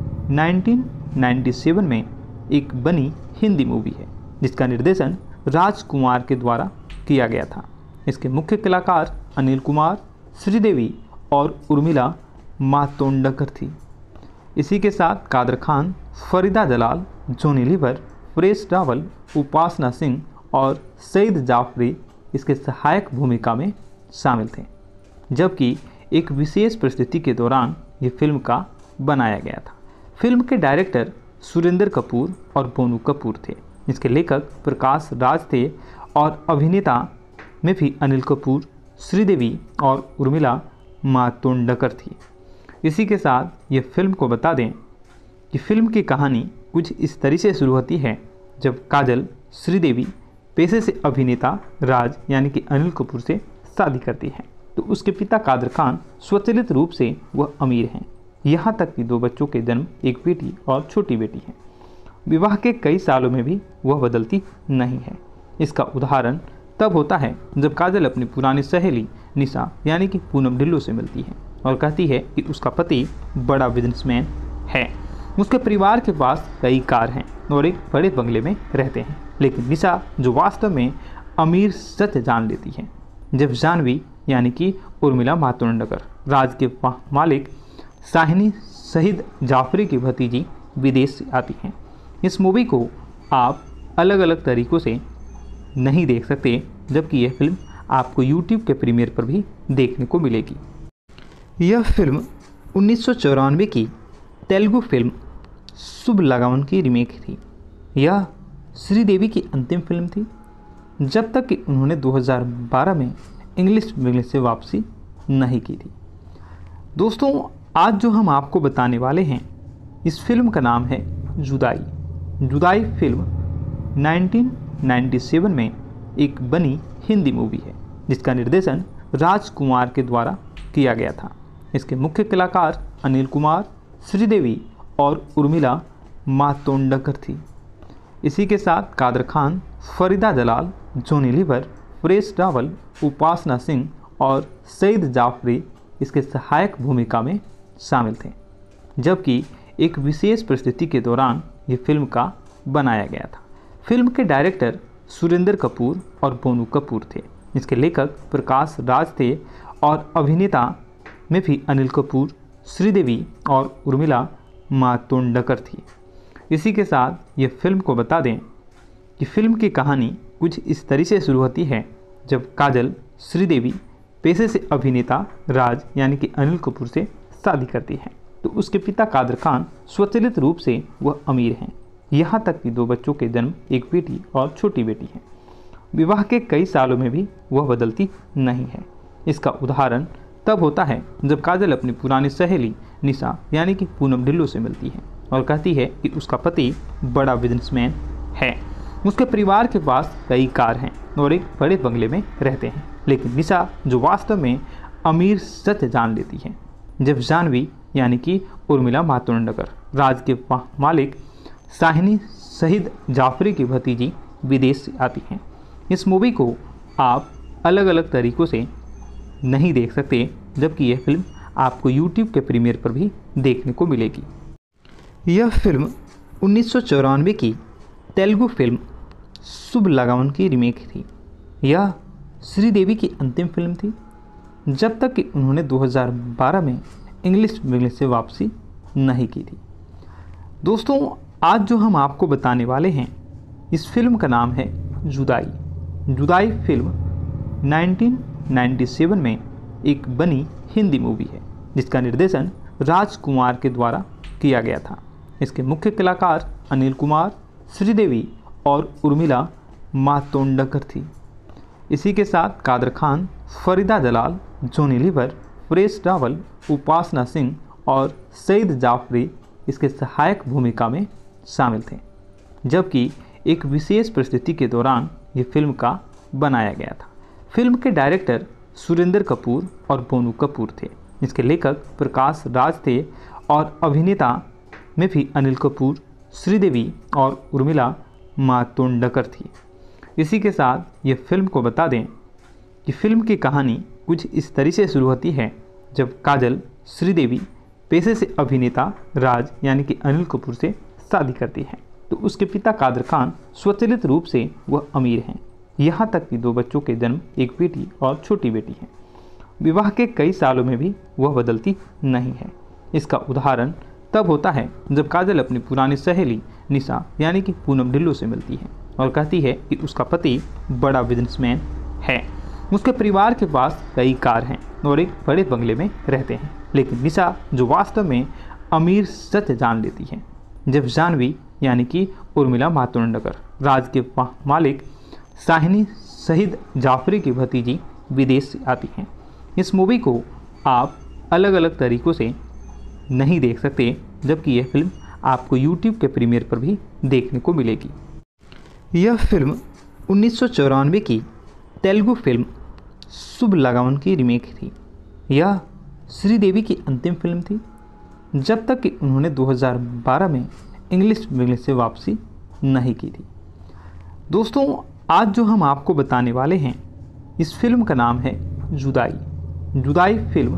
A: 1997 में एक बनी हिंदी मूवी है, जिसका निर्देशन राजकुमार के द्वारा किया गया था। इसके मुख्य कलाकार अनिल कुमार, श्रीदेवी और उर्मिला मातोंडकर थी। इसी के साथ कादर खान, फरीदा जलाल, जॉनी लीवर, परेश रावल, उपासना सिंह और सईद जाफरी इसके सहायक भूमिका में शामिल थे, जबकि एक विशेष परिस्थिति के दौरान ये फिल्म का बनाया गया था। फिल्म के डायरेक्टर सुरेंद्र कपूर और बोनू कपूर थे। इसके लेखक प्रकाश राज थे और अभिनेता में भी अनिल कपूर, श्रीदेवी और उर्मिला मातोंडकर थी। इसी के साथ ये फिल्म को बता दें कि फिल्म की कहानी कुछ इस तरह से शुरू होती है जब काजल श्रीदेवी पेशे से अभिनेता राज यानी कि अनिल कपूर से शादी करती है, तो उसके पिता कादर खान स्वचालित रूप से वह अमीर हैं। यहाँ तक कि 2 बच्चों के जन्म, एक बेटी और छोटी बेटी है। विवाह के कई सालों में भी वह बदलती नहीं है। इसका उदाहरण तब होता है जब काजल अपनी पुरानी सहेली निशा यानी कि पूनम ढिल्लों से मिलती है और कहती है कि उसका पति बड़ा बिजनेसमैन है। उसके परिवार के पास कई कार हैं और एक बड़े बंगले में रहते हैं, लेकिन निशा जो वास्तव में अमीर सच जान लेती है जब जानवी यानी कि उर्मिला मातोंडकर, राज के मालिक शाहिनी शहीद जाफरी की भतीजी, विदेश से आती हैं। इस मूवी को आप अलग अलग तरीक़ों से नहीं देख सकते, जबकि यह फिल्म आपको YouTube के प्रीमियर पर भी देखने को मिलेगी। यह फिल्म 1994 की तेलुगु फिल्म शुभ लगावन की रीमेक थी। यह श्रीदेवी की अंतिम फिल्म थी, जब तक कि उन्होंने 2012 में इंग्लिश बिजनेस से वापसी नहीं की थी। दोस्तों, आज जो हम आपको बताने वाले हैं, इस फिल्म का नाम है जुदाई। जुदाई फिल्म 1997 में एक बनी हिंदी मूवी है, जिसका निर्देशन राजकुमार के द्वारा किया गया था। इसके मुख्य कलाकार अनिल कुमार, श्रीदेवी और उर्मिला मातोंडकर थी। इसी के साथ कादर खान, फरीदा जलाल, जॉनी लीवर, परेश रावल, उपासना सिंह और सईद जाफरी इसके सहायक भूमिका में शामिल थे, जबकि एक विशेष परिस्थिति के दौरान ये फिल्म का बनाया गया था। फिल्म के डायरेक्टर सुरेंद्र कपूर और बोनू कपूर थे। इसके लेखक प्रकाश राज थे और अभिनेता में भी अनिल कपूर, श्रीदेवी और उर्मिला मातोंडकर थी। इसी के साथ ये फिल्म को बता दें कि फिल्म की कहानी कुछ इस तरह से शुरू होती है जब काजल श्रीदेवी पेशे से अभिनेता राज यानी कि अनिल कपूर से शादी करती है, तो उसके पिता कादर खान स्वचालित रूप से वह अमीर हैं। यहाँ तक कि 2 बच्चों के जन्म, एक बेटी और छोटी बेटी है। विवाह के कई सालों में भी वह बदलती नहीं है। इसका उदाहरण तब होता है जब काजल अपनी पुरानी सहेली निशा यानी कि पूनम ढिल्लों से मिलती है और कहती है कि उसका पति बड़ा बिजनेसमैन है। उसके परिवार के पास कई कार हैं और एक बड़े बंगले में रहते हैं, लेकिन निशा जो वास्तव में अमीर सच जान लेती है जब जानवी यानी कि उर्मिला मातोंडकर, राज के मालिक शाहिनी शहीद जाफरी की भतीजी, विदेश से आती हैं। इस मूवी को आप अलग अलग तरीक़ों से नहीं देख सकते, जबकि यह फिल्म आपको YouTube के प्रीमियर पर भी देखने को मिलेगी। यह फिल्म 1994 की तेलुगु फिल्म शुभ लगावन की रीमेक थी। यह श्रीदेवी की अंतिम फिल्म थी, जब तक कि उन्होंने 2012 में इंग्लिश बिजनेस से वापसी नहीं की थी। दोस्तों, आज जो हम आपको बताने वाले हैं, इस फिल्म का नाम है जुदाई। जुदाई फिल्म 1997 में एक बनी हिंदी मूवी है, जिसका निर्देशन राजकुमार के द्वारा किया गया था। इसके मुख्य कलाकार अनिल कुमार, श्रीदेवी और उर्मिला मातोंडकर थी। इसी के साथ कादर खान, फरीदा जलाल, जॉनी लीवर, परेश रावल, उपासना सिंह और सईद जाफरी इसके सहायक भूमिका में शामिल थे, जबकि एक विशेष परिस्थिति के दौरान ये फिल्म का बनाया गया था। फिल्म के डायरेक्टर सुरेंद्र कपूर और बोनू कपूर थे। इसके लेखक प्रकाश राज थे और अभिनेता में भी अनिल कपूर, श्रीदेवी और उर्मिला मातोंडकर थी। इसी के साथ ये फिल्म को बता दें कि फिल्म की कहानी कुछ इस तरह से शुरू होती है जब काजल श्रीदेवी पेशे से अभिनेता राज यानी कि अनिल कपूर से शादी करती है, तो उसके पिता कादर खान स्वचालित रूप से वह अमीर हैं। यहाँ तक कि 2 बच्चों के जन्म, एक बेटी और छोटी बेटी है। विवाह के कई सालों में भी वह बदलती नहीं है। इसका उदाहरण तब होता है जब काजल अपनी पुरानी सहेली निशा यानी कि पूनम ढिल्लों से मिलती है और कहती है कि उसका पति बड़ा बिजनेसमैन है। उसके परिवार के पास कई कार हैं और एक बड़े बंगले में रहते हैं, लेकिन निशा जो वास्तव में अमीर सत्य जान लेती है जब जानवी यानी कि उर्मिला मातोंडकर, राज के मालिक शाहिनी शहीद जाफरी की भतीजी विदेश से आती हैं। इस मूवी को आप अलग अलग तरीक़ों से नहीं देख सकते, जबकि यह फिल्म आपको YouTube के प्रीमियर पर भी देखने को मिलेगी। यह फिल्म 1994 की तेलुगु फिल्म शुभ लगावन की रीमेक थी। यह श्रीदेवी की अंतिम फिल्म थी, जब तक कि उन्होंने 2012 में इंग्लिश से वापसी नहीं की थी। दोस्तों, आज जो हम आपको बताने वाले हैं, इस फिल्म का नाम है जुदाई। जुदाई फिल्म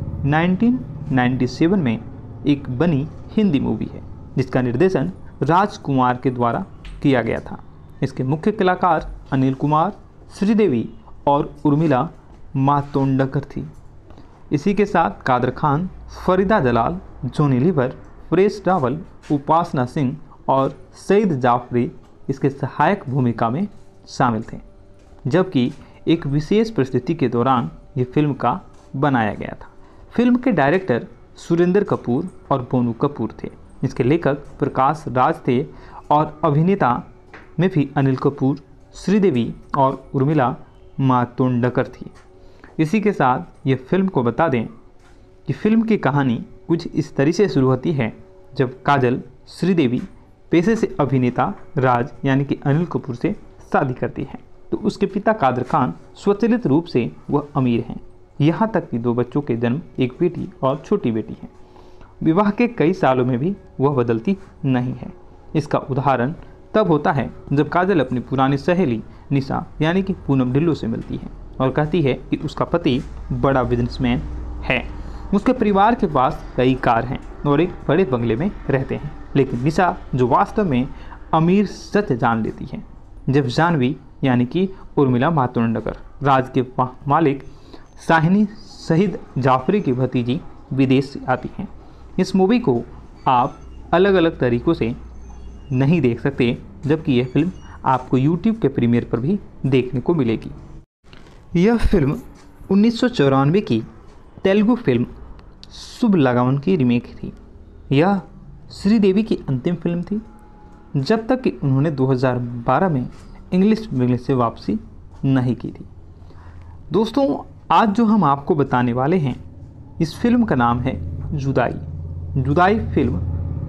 A: 1997 में एक बनी हिंदी मूवी है, जिसका निर्देशन राजकुमार के द्वारा किया गया था। इसके मुख्य कलाकार अनिल कुमार, श्रीदेवी और उर्मिला मातोंडकर थी। इसी के साथ कादर खान, फरीदा जलाल, जॉनी लीवर, परेश रावल, उपासना सिंह और सईद जाफरी इसके सहायक भूमिका में शामिल थे, जबकि एक विशेष परिस्थिति के दौरान ये फिल्म का बनाया गया था। फिल्म के डायरेक्टर सुरेंद्र कपूर और बोनू कपूर थे। इसके लेखक प्रकाश राज थे और अभिनेता में भी अनिल कपूर, श्रीदेवी और उर्मिला मातोंडकर थी। इसी के साथ ये फिल्म को बता दें कि फिल्म की कहानी कुछ इस तरह से शुरू होती है जब काजल श्रीदेवी पेशे से अभिनेता राज यानी कि अनिल कपूर से शादी करती है, तो उसके पिता कादर खान स्वचालित रूप से वह अमीर हैं। यहाँ तक कि 2 बच्चों के जन्म, एक बेटी और छोटी बेटी है। विवाह के कई सालों में भी वह बदलती नहीं है। इसका उदाहरण तब होता है जब काजल अपनी पुरानी सहेली निशा यानी कि पूनम ढिल्लों से मिलती है और कहती है कि उसका पति बड़ा बिजनेसमैन है। उसके परिवार के पास कई कार हैं और एक बड़े बंगले में रहते हैं, लेकिन निशा जो वास्तव में अमीर सत्य जान लेती है जब जानवी यानी कि उर्मिला मातोंडकर, राज के मालिक शाहिनी शहीद जाफरी की भतीजी विदेश से आती हैं। इस मूवी को आप अलग अलग तरीक़ों से नहीं देख सकते, जबकि यह फिल्म आपको YouTube के प्रीमियर पर भी देखने को मिलेगी। यह फिल्म 1994 की तेलुगु फिल्म शुभ लगावन की रीमेक थी। यह श्रीदेवी की अंतिम फिल्म थी, जब तक कि उन्होंने 2012 में इंग्लिश से वापसी नहीं की थी। दोस्तों, आज जो हम आपको बताने वाले हैं, इस फिल्म का नाम है जुदाई। जुदाई फिल्म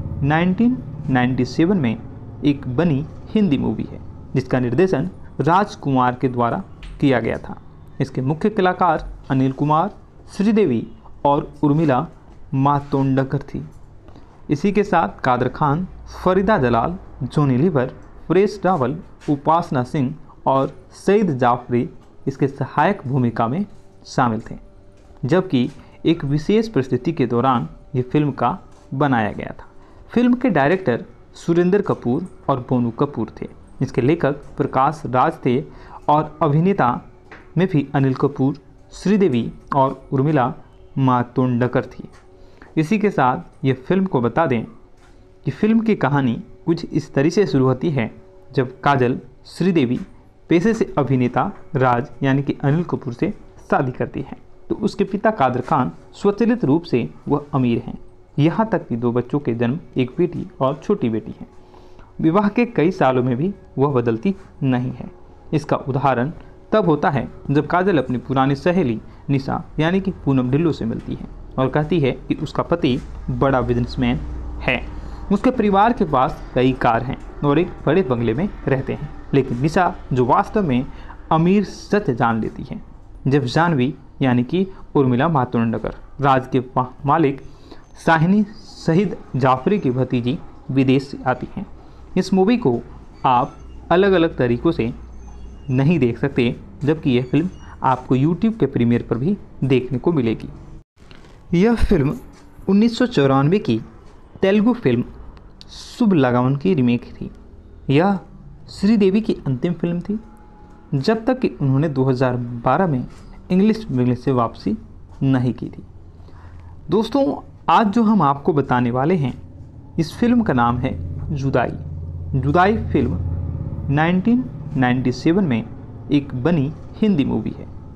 A: 1997 में एक बनी हिंदी मूवी है, जिसका निर्देशन राजकुमार के द्वारा किया गया था। इसके मुख्य कलाकार अनिल कुमार, श्रीदेवी और उर्मिला मातोंडकर थी। इसी के साथ कादर खान, फरीदा जलाल, जॉनी लीवर, परेश रावल, उपासना सिंह और सईद जाफरी इसके सहायक भूमिका में शामिल थे, जबकि एक विशेष परिस्थिति के दौरान ये फिल्म का बनाया गया था। फिल्म के डायरेक्टर सुरेंद्र कपूर और बोनू कपूर थे। इसके लेखक प्रकाश राज थे और अभिनेता में भी अनिल कपूर, श्रीदेवी और उर्मिला मातोंडकर थी। इसी के साथ ये फिल्म को बता दें कि फिल्म की कहानी कुछ इस तरह से शुरू होती है जब काजल श्रीदेवी पेशे से अभिनेता राज यानी कि अनिल कपूर से शादी करती है, तो उसके पिता कादर खान स्वचालित रूप से वह अमीर हैं। यहाँ तक कि 2 बच्चों के जन्म, एक बेटी और छोटी बेटी है। विवाह के कई सालों में भी वह बदलती नहीं है। इसका उदाहरण तब होता है जब काजल अपनी पुरानी सहेली निशा यानी कि पूनम ढिल्लों से मिलती है और कहती है कि उसका पति बड़ा बिजनेसमैन है। उसके परिवार के पास कई कार हैं और एक बड़े बंगले में रहते हैं, लेकिन निशा जो वास्तव में अमीर सत्य जान लेती है जब जानवी यानी कि उर्मिला मातोंडकर, राज के मालिक शाहिनी शहीद जाफरी की भतीजी विदेश से आती हैं। इस मूवी को आप अलग अलग तरीक़ों से नहीं देख सकते, जबकि यह फिल्म आपको YouTube के प्रीमियर पर भी देखने को मिलेगी। यह फिल्म 1994 की तेलुगु फिल्म शुभ लगावन की रीमेक थी। यह श्रीदेवी की अंतिम फिल्म थी, जब तक कि उन्होंने 2012 में इंग्लिश से वापसी नहीं की थी। दोस्तों, आज जो हम आपको बताने वाले हैं, इस फिल्म का नाम है जुदाई। जुदाई फिल्म 1997 में एक बनी हिंदी मूवी है,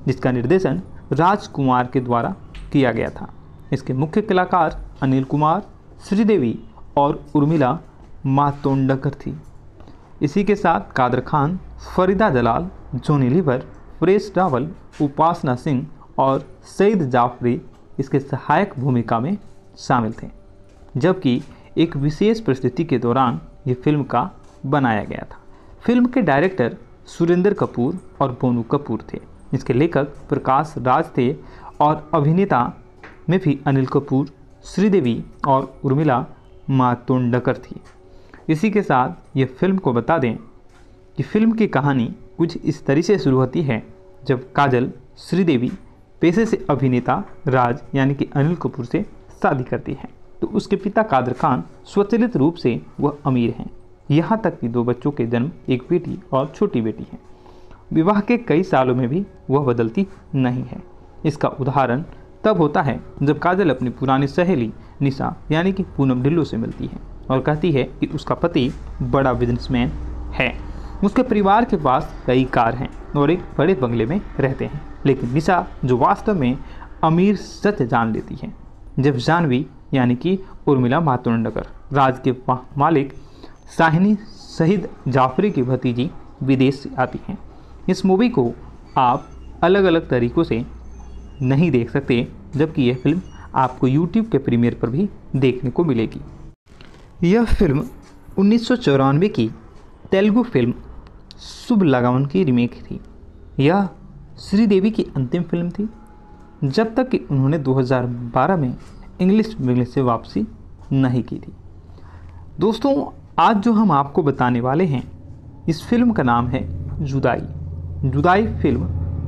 A: जिसका निर्देशन राजकुमार के द्वारा किया गया था। इसके मुख्य कलाकार अनिल कुमार, श्रीदेवी और उर्मिला मातोंडकर थी। इसी के साथ कादर खान, फरीदा जलाल, जॉनी लीवर, परेश रावल, उपासना सिंह और सईद जाफरी इसके सहायक भूमिका में शामिल थे, जबकि एक विशेष परिस्थिति के दौरान ये फिल्म का बनाया गया था। फिल्म के डायरेक्टर सुरेंद्र कपूर और बोनू कपूर थे। इसके लेखक प्रकाश राज थे और अभिनेता में भी अनिल कपूर, श्रीदेवी और उर्मिला मातोंडकर थी। इसी के साथ ये फिल्म को बता दें कि फिल्म की कहानी कुछ इस तरह से शुरू होती है जब काजल श्रीदेवी पेशे से अभिनेता राज यानी कि अनिल कपूर से शादी करती है, तो उसके पिता कादर खान स्वचालित रूप से वह अमीर हैं। यहाँ तक कि 2 बच्चों के जन्म, एक बेटी और छोटी बेटी है। विवाह के कई सालों में भी वह बदलती नहीं है। इसका उदाहरण तब होता है जब काजल अपनी पुरानी सहेली निशा यानी कि पूनम ढिल्लों से मिलती है और कहती है कि उसका पति बड़ा बिजनेसमैन है। उसके परिवार के पास कई कार हैं और एक बड़े बंगले में रहते हैं, लेकिन निशा जो वास्तव में अमीर सच जान लेती है जब जानवी यानी कि उर्मिला मातोंडकर, राज के मालिक शाहिनी शहीद जाफरी की भतीजी, विदेश से आती हैं। इस मूवी को आप अलग अलग तरीक़ों से नहीं देख सकते, जबकि यह फिल्म आपको YouTube के प्रीमियर पर भी देखने को मिलेगी। यह फिल्म 1994 की तेलुगु फिल्म शुभ लगावन की रीमेक थी। यह श्रीदेवी की अंतिम फिल्म थी, जब तक कि उन्होंने 2012 में इंग्लिश बिजनेस से वापसी नहीं की थी। दोस्तों, आज जो हम आपको बताने वाले हैं, इस फिल्म का नाम है जुदाई। जुदाई फिल्म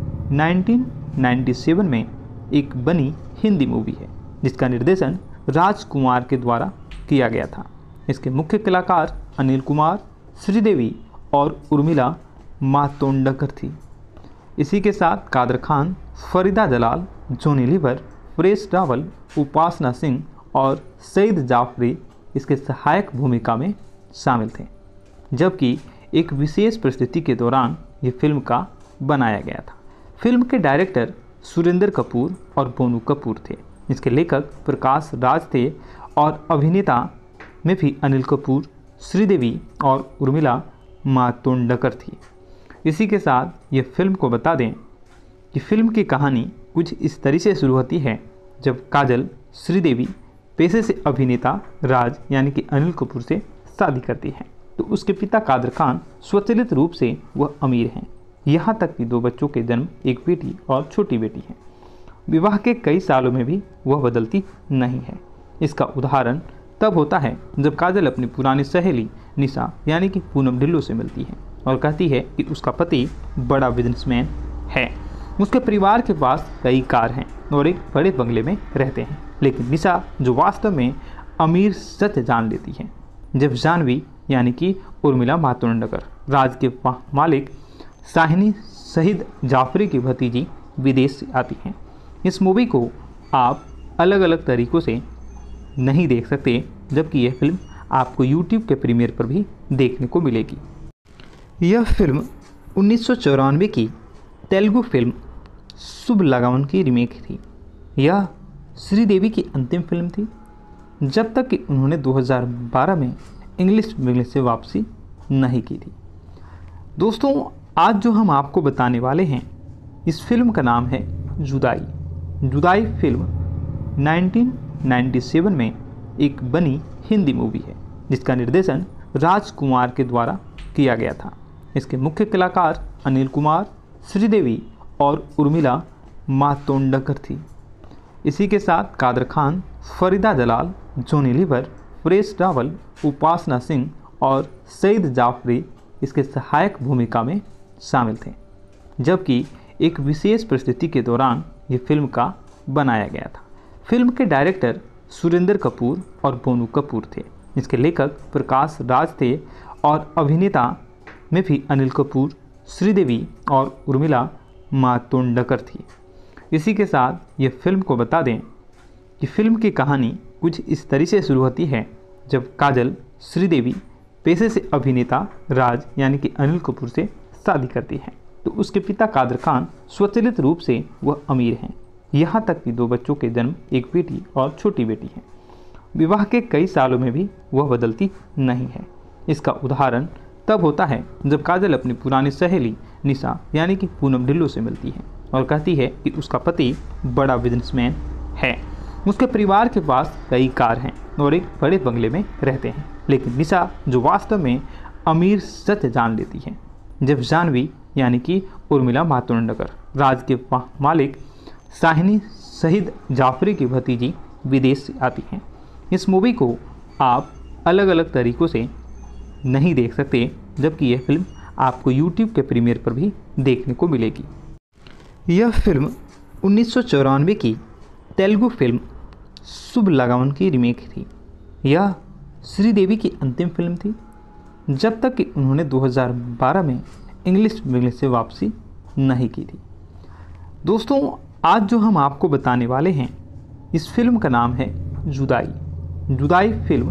A: 1997 में एक बनी हिंदी मूवी है, जिसका निर्देशन राजकुमार के द्वारा किया गया था। इसके मुख्य कलाकार अनिल कुमार, श्रीदेवी और उर्मिला मातोंडकर थी। इसी के साथ कादर खान, फरीदा जलाल, जॉनी लीवर, परेश रावल, उपासना सिंह और सईद जाफरी इसके सहायक भूमिका में शामिल थे, जबकि एक विशेष परिस्थिति के दौरान ये फिल्म का बनाया गया था। फिल्म के डायरेक्टर सुरेंद्र कपूर और बोनू कपूर थे। इसके लेखक प्रकाश राज थे और अभिनेता में भी अनिल कपूर, श्रीदेवी और उर्मिला मातोंडकर थी। इसी के साथ ये फिल्म को बता दें कि फिल्म की कहानी कुछ इस तरह से शुरू होती है जब काजल श्रीदेवी पेशे से अभिनेता राज यानी कि अनिल कपूर से शादी करती है, तो उसके पिता कादर खान स्वचालित रूप से वह अमीर हैं। यहाँ तक कि 2 बच्चों के जन्म, एक बेटी और छोटी बेटी है। विवाह के कई सालों में भी वह बदलती नहीं है। इसका उदाहरण तब होता है जब काजल अपनी पुरानी सहेली निशा यानी कि पूनम ढिल्लों से मिलती है और कहती है कि उसका पति बड़ा बिजनेसमैन है। उसके परिवार के पास कई कार हैं और एक बड़े बंगले में रहते हैं, लेकिन निशा जो वास्तव में अमीर सच जान लेती है जब जानवी यानी कि उर्मिला मातोंडकर, राज के मालिक शाहिनी शहीद जाफरी की भतीजी, विदेश से आती हैं। इस मूवी को आप अलग अलग तरीक़ों से नहीं देख सकते, जबकि यह फिल्म आपको YouTube के प्रीमियर पर भी देखने को मिलेगी। यह फिल्म 1994 की तेलुगु फिल्म शुभ लगावन की रीमेक थी। यह श्रीदेवी की अंतिम फिल्म थी, जब तक कि उन्होंने 2012 में इंग्लिश बिजनेस से वापसी नहीं की थी। दोस्तों, आज जो हम आपको बताने वाले हैं, इस फिल्म का नाम है जुदाई। जुदाई फिल्म 1997 में एक बनी हिंदी मूवी है, जिसका निर्देशन राजकुमार के द्वारा किया गया था। इसके मुख्य कलाकार अनिल कुमार, श्रीदेवी और उर्मिला मातोंडकर थी। इसी के साथ कादर खान, फरीदा जलाल, जॉनी लीवर, परेश रावल, उपासना सिंह और सईद जाफरी इसके सहायक भूमिका में शामिल थे, जबकि एक विशेष परिस्थिति के दौरान ये फिल्म का बनाया गया था। फिल्म के डायरेक्टर सुरेंद्र कपूर और बोनू कपूर थे। इसके लेखक प्रकाश राज थे और अभिनेता में भी अनिल कपूर, श्रीदेवी और उर्मिला मातोंडकर थी। इसी के साथ ये फिल्म को बता दें कि फिल्म की कहानी कुछ इस तरह से शुरू होती है जब काजल श्रीदेवी पेशे से अभिनेता राज यानी कि अनिल कपूर से शादी करती है, तो उसके पिता कादर खान स्वचालित रूप से वह अमीर हैं। यहाँ तक कि 2 बच्चों के जन्म, एक बेटी और छोटी बेटी है। विवाह के कई सालों में भी वह बदलती नहीं है। इसका उदाहरण तब होता है जब काजल अपनी पुरानी सहेली निशा यानी कि पूनम ढिल्लों से मिलती है और कहती है कि उसका पति बड़ा बिजनेसमैन है। उसके परिवार के पास कई कार हैं और एक बड़े बंगले में रहते हैं, लेकिन निशा जो वास्तव में अमीर सच जान लेती है जब जानवी यानी कि उर्मिला मातोंडकर, राज के मालिक शाहिनी शहीद जाफरी की भतीजी, विदेश से आती हैं। इस मूवी को आप अलग अलग तरीक़ों से नहीं देख सकते, जबकि यह फिल्म आपको YouTube के प्रीमियर पर भी देखने को मिलेगी। यह फिल्म 1994 की तेलुगु फिल्म शुभ लगावन की रीमेक थी। यह श्रीदेवी की अंतिम फिल्म थी, जब तक कि उन्होंने 2012 में इंग्लिश से वापसी नहीं की थी। दोस्तों, आज जो हम आपको बताने वाले हैं, इस फिल्म का नाम है जुदाई। जुदाई फिल्म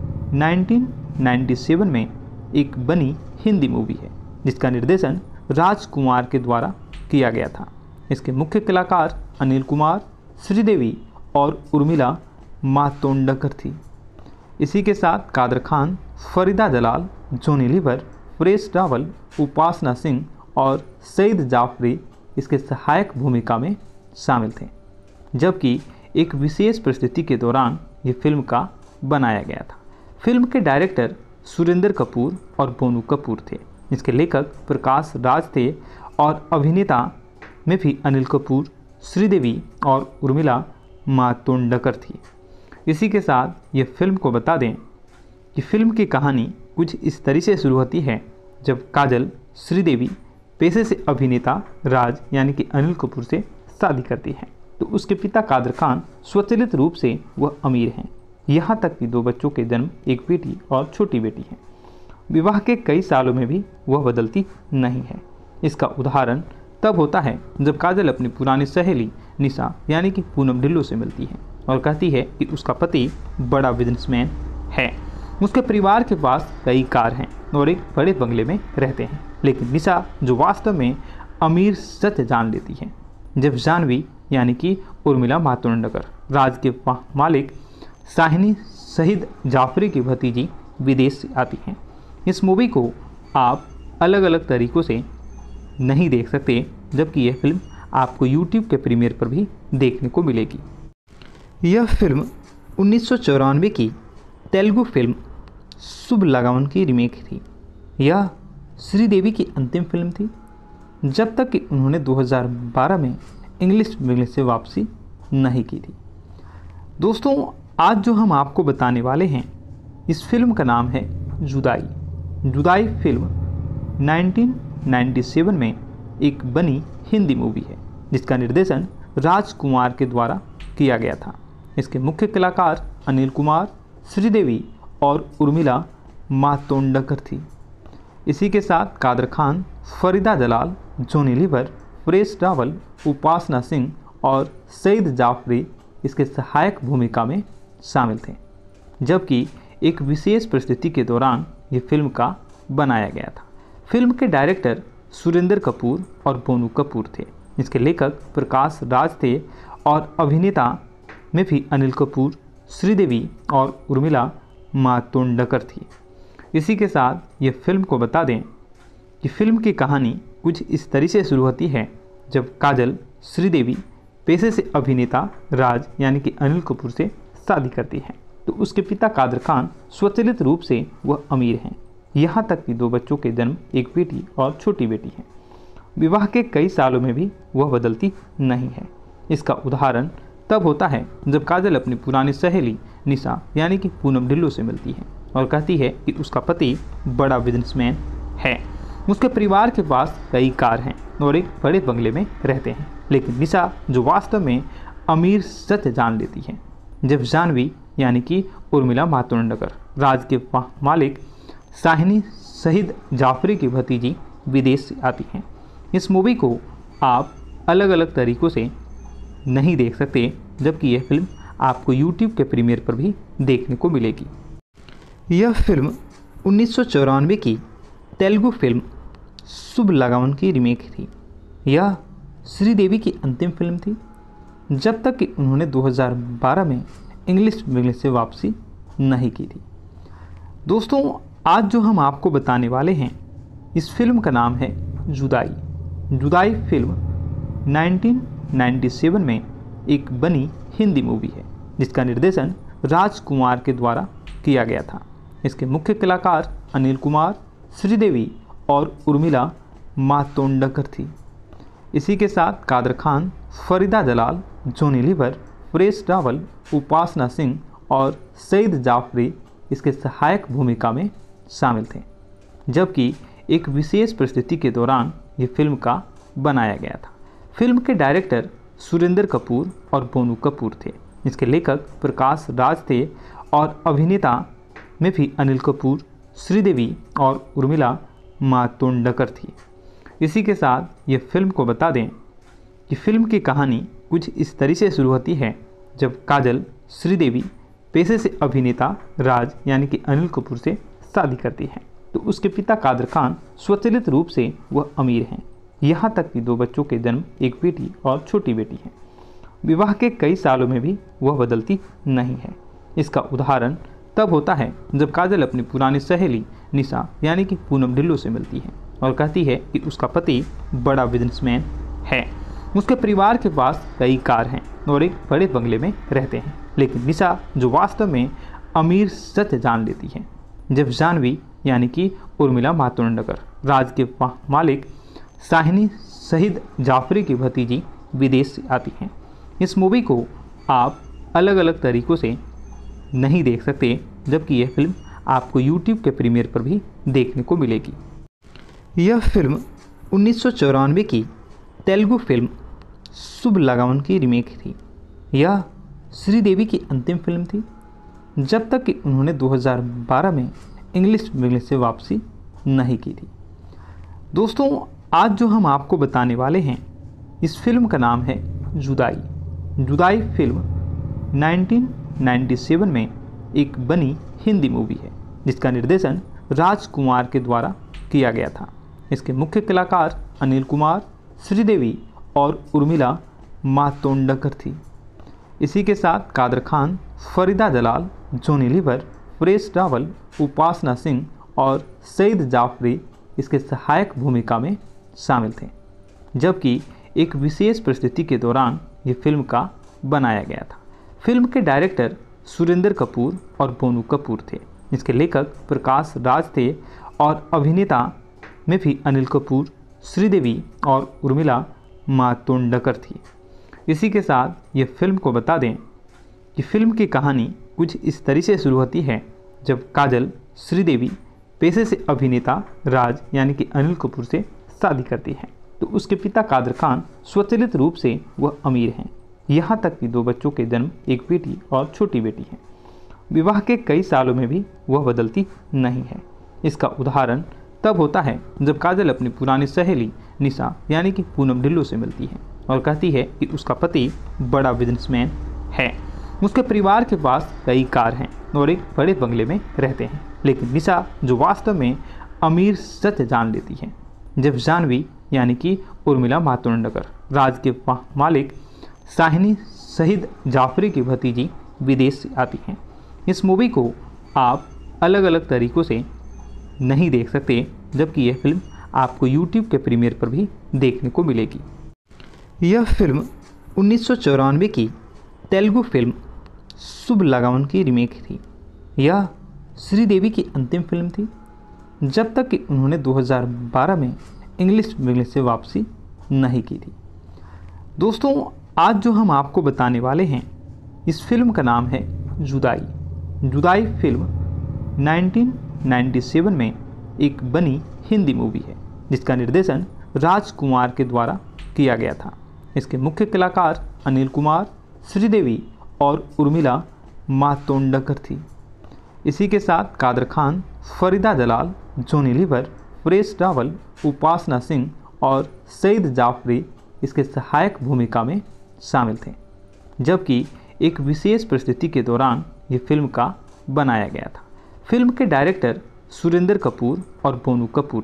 A: 1997 में एक बनी हिंदी मूवी है, जिसका निर्देशन राजकुमार के द्वारा किया गया था। इसके मुख्य कलाकार अनिल कुमार, श्रीदेवी और उर्मिला मातोंडकर थी। इसी के साथ कादर खान, फरीदा जलाल, जॉनी लीवर, परेश रावल, उपासना सिंह और सईद जाफरी इसके सहायक भूमिका में शामिल थे, जबकि एक विशेष परिस्थिति के दौरान ये फिल्म का बनाया गया था। फिल्म के डायरेक्टर सुरेंद्र कपूर और बोनू कपूर थे। इसके लेखक प्रकाश राज थे और अभिनेता में भी अनिल कपूर, श्रीदेवी और उर्मिला मातोंडकर थी। इसी के साथ ये फिल्म को बता दें कि फिल्म की कहानी कुछ इस तरह से शुरू होती है जब काजल श्रीदेवी पेशे से अभिनेता राज यानी कि अनिल कपूर से शादी करती है, तो उसके पिता कादर खान स्वचालित रूप से वह अमीर हैं। यहाँ तक कि 2 बच्चों के जन्म, एक बेटी और छोटी बेटी है। विवाह के कई सालों में भी वह बदलती नहीं है। इसका उदाहरण तब होता है जब काजल अपनी पुरानी सहेली निशा यानी कि पूनम ढिल्लों से मिलती है और कहती है कि उसका पति बड़ा बिजनेसमैन है। उसके परिवार के पास कई कार हैं और एक बड़े बंगले में रहते हैं, लेकिन निशा जो वास्तव में अमीर सच जान लेती है जब जानवी यानी कि उर्मिला मातोंडकर, राज के मालिक शाहिनी शहीद जाफरी की भतीजी, विदेश से आती हैं। इस मूवी को आप अलग अलग तरीक़ों से नहीं देख सकते, जबकि यह फिल्म आपको YouTube के प्रीमियर पर भी देखने को मिलेगी। यह फिल्म 1994 की तेलुगु फिल्म शुभ लगावन की रीमेक थी। यह श्रीदेवी की अंतिम फिल्म थी, जब तक कि उन्होंने 2012 में इंग्लिश से वापसी नहीं की थी। दोस्तों, आज जो हम आपको बताने वाले हैं, इस फिल्म का नाम है जुदाई। जुदाई फिल्म 1997 में एक बनी हिंदी मूवी है, जिसका निर्देशन राजकुमार के द्वारा किया गया था। इसके मुख्य कलाकार अनिल कुमार, श्रीदेवी और उर्मिला मातोंडकर थी। इसी के साथ कादर खान, फरीदा जलाल, जॉनी लीवर, परेश रावल, उपासना सिंह और सईद जाफरी इसके सहायक भूमिका में शामिल थे, जबकि एक विशेष परिस्थिति के दौरान ये फिल्म का बनाया गया था। फिल्म के डायरेक्टर सुरेंद्र कपूर और बोनू कपूर थे। इसके लेखक प्रकाश राज थे और अभिनेता में भी अनिल कपूर, श्रीदेवी और उर्मिला मातोंडकर थी। इसी के साथ ये फिल्म को बता दें कि फिल्म की कहानी कुछ इस तरह से शुरू होती है जब काजल श्रीदेवी पेशे से अभिनेता राज यानी कि अनिल कपूर से शादी करती है, तो उसके पिता कादर खान स्वचालित रूप से वह अमीर हैं। यहाँ तक कि 2 बच्चों के जन्म, एक बेटी और छोटी बेटी है। विवाह के कई सालों में भी वह बदलती नहीं है। इसका उदाहरण तब होता है जब काजल अपनी पुरानी सहेली निशा यानी कि पूनम ढिल्लों से मिलती है और कहती है कि उसका पति बड़ा बिजनेसमैन है। उसके परिवार के पास कई कार हैं और एक बड़े बंगले में रहते हैं, लेकिन निशा जो वास्तव में अमीर सच जान लेती है जब जानवी यानी कि उर्मिला मातोंडकर, राज के मालिक शाहिनी शहीद जाफरी की भतीजी, विदेश से आती हैं। इस मूवी को आप अलग अलग तरीक़ों से नहीं देख सकते, जबकि यह फिल्म आपको YouTube के प्रीमियर पर भी देखने को मिलेगी। यह फिल्म 1994 की तेलुगु फिल्म शुभ लगावन की रीमेक थी। यह श्रीदेवी की अंतिम फिल्म थी जब तक कि उन्होंने 2012 में इंग्लिश विंग्लिश से वापसी नहीं की थी। दोस्तों, आज जो हम आपको बताने वाले हैं, इस फिल्म का नाम है जुदाई। जुदाई फिल्म 1997 में एक बनी हिंदी मूवी है जिसका निर्देशन राजकुमार के द्वारा किया गया था। इसके मुख्य कलाकार अनिल कुमार, श्रीदेवी और उर्मिला मातोंडकर थी। इसी के साथ कादर खान, फरीदा जलाल, जॉनी लीवर, परेश रावल, उपासना सिंह और सईद जाफरी इसके सहायक भूमिका में शामिल थे, जबकि एक विशेष परिस्थिति के दौरान ये फिल्म का बनाया गया था। फिल्म के डायरेक्टर सुरेंद्र कपूर और बोनू कपूर थे। इसके लेखक प्रकाश राज थे और अभिनेता में भी अनिल कपूर, श्रीदेवी और उर्मिला मातोंडकर थी। इसी के साथ ये फिल्म को बता दें कि फिल्म की कहानी कुछ इस तरह से शुरू होती है जब काजल श्रीदेवी पेशे से अभिनेता राज यानी कि अनिल कपूर से शादी करती है, तो उसके पिता कादर खान स्वचालित रूप से वह अमीर हैं। यहाँ तक कि 2 बच्चों के जन्म, एक बेटी और छोटी बेटी है। विवाह के कई सालों में भी वह बदलती नहीं है। इसका उदाहरण तब होता है जब काजल अपनी पुरानी सहेली निशा यानी कि पूनम ढिल्लों से मिलती है और कहती है कि उसका पति बड़ा बिजनेसमैन है। उसके परिवार के पास कई कार हैं और एक बड़े बंगले में रहते हैं, लेकिन निशा जो वास्तव में अमीर सच जान लेती है जब जानवी यानी कि उर्मिला मातोंडकर, राज के मालिक शाहिनी शहीद जाफरी की भतीजी, विदेश से आती हैं। इस मूवी को आप अलग अलग तरीक़ों से नहीं देख सकते, जबकि यह फिल्म आपको YouTube के प्रीमियर पर भी देखने को मिलेगी। यह फिल्म 1994 की तेलुगु फिल्म शुभ लगावन की रीमेक थी। यह श्रीदेवी की अंतिम फिल्म थी जब तक कि उन्होंने 2012 में इंग्लिश विंग्लिश से वापसी नहीं की थी। दोस्तों, आज जो हम आपको बताने वाले हैं, इस फिल्म का नाम है जुदाई। जुदाई फिल्म 1997 में एक बनी हिंदी मूवी है जिसका निर्देशन राजकुमार के द्वारा किया गया था। इसके मुख्य कलाकार अनिल कुमार, श्रीदेवी और उर्मिला मातोंडकर थी। इसी के साथ कादर खान, फरीदा जलाल, जॉनी लीवर, परेश रावल, उपासना सिंह और सईद जाफरी इसके सहायक भूमिका में शामिल थे, जबकि एक विशेष परिस्थिति के दौरान ये फिल्म का बनाया गया था। फिल्म के डायरेक्टर सुरेंद्र कपूर और बोनू कपूर थे। इसके लेखक प्रकाश राज थे और अभिनेता में भी अनिल कपूर, श्रीदेवी और उर्मिला मातोंडकर थी। इसी के साथ ये फिल्म को बता दें कि फिल्म की कहानी कुछ इस तरह से शुरू होती है जब काजल श्रीदेवी पेशे से अभिनेता राज यानी कि अनिल कपूर से शादी करती है, तो उसके पिता कादर खान स्वचालित रूप से वह अमीर हैं। यहाँ तक कि 2 बच्चों के जन्म, एक बेटी और छोटी बेटी है। विवाह के कई सालों में भी वह बदलती नहीं है। इसका उदाहरण तब होता है जब काजल अपनी पुरानी सहेली निशा यानी कि पूनम ढिल्लों से मिलती है और कहती है कि उसका पति बड़ा बिजनेसमैन है। उसके परिवार के पास कई कार हैं और एक बड़े बंगले में रहते हैं, लेकिन निशा जो वास्तव में अमीर सच जान लेती है जब जानवी यानी कि उर्मिला मातोंडकर, राज के मालिक शाहिनी शहीद जाफरी की भतीजी, विदेश से आती हैं। इस मूवी को आप अलग अलग तरीक़ों से नहीं देख सकते, जबकि यह फिल्म आपको YouTube के प्रीमियर पर भी देखने को मिलेगी। यह फिल्म 1994 की तेलुगु फिल्म शुभ लगावन की रीमेक थी। यह श्रीदेवी की अंतिम फिल्म थी जब तक कि उन्होंने 2012 में इंग्लिश विंग्लिश से वापसी नहीं की थी। दोस्तों, आज जो हम आपको बताने वाले हैं, इस फिल्म का नाम है जुदाई। जुदाई फिल्म 1997 में एक बनी हिंदी मूवी है जिसका निर्देशन राजकुमार के द्वारा किया गया था। इसके मुख्य कलाकार अनिल कुमार, श्रीदेवी और उर्मिला मातोंडकर थी। इसी के साथ कादर खान, फरीदा जलाल, जॉनी लीवर, परेश रावल, उपासना सिंह और सईद जाफरी इसके सहायक भूमिका में शामिल थे, जबकि एक विशेष परिस्थिति के दौरान ये फिल्म का बनाया गया था। फिल्म के डायरेक्टर सुरेंद्र कपूर और बोनू कपूर थे।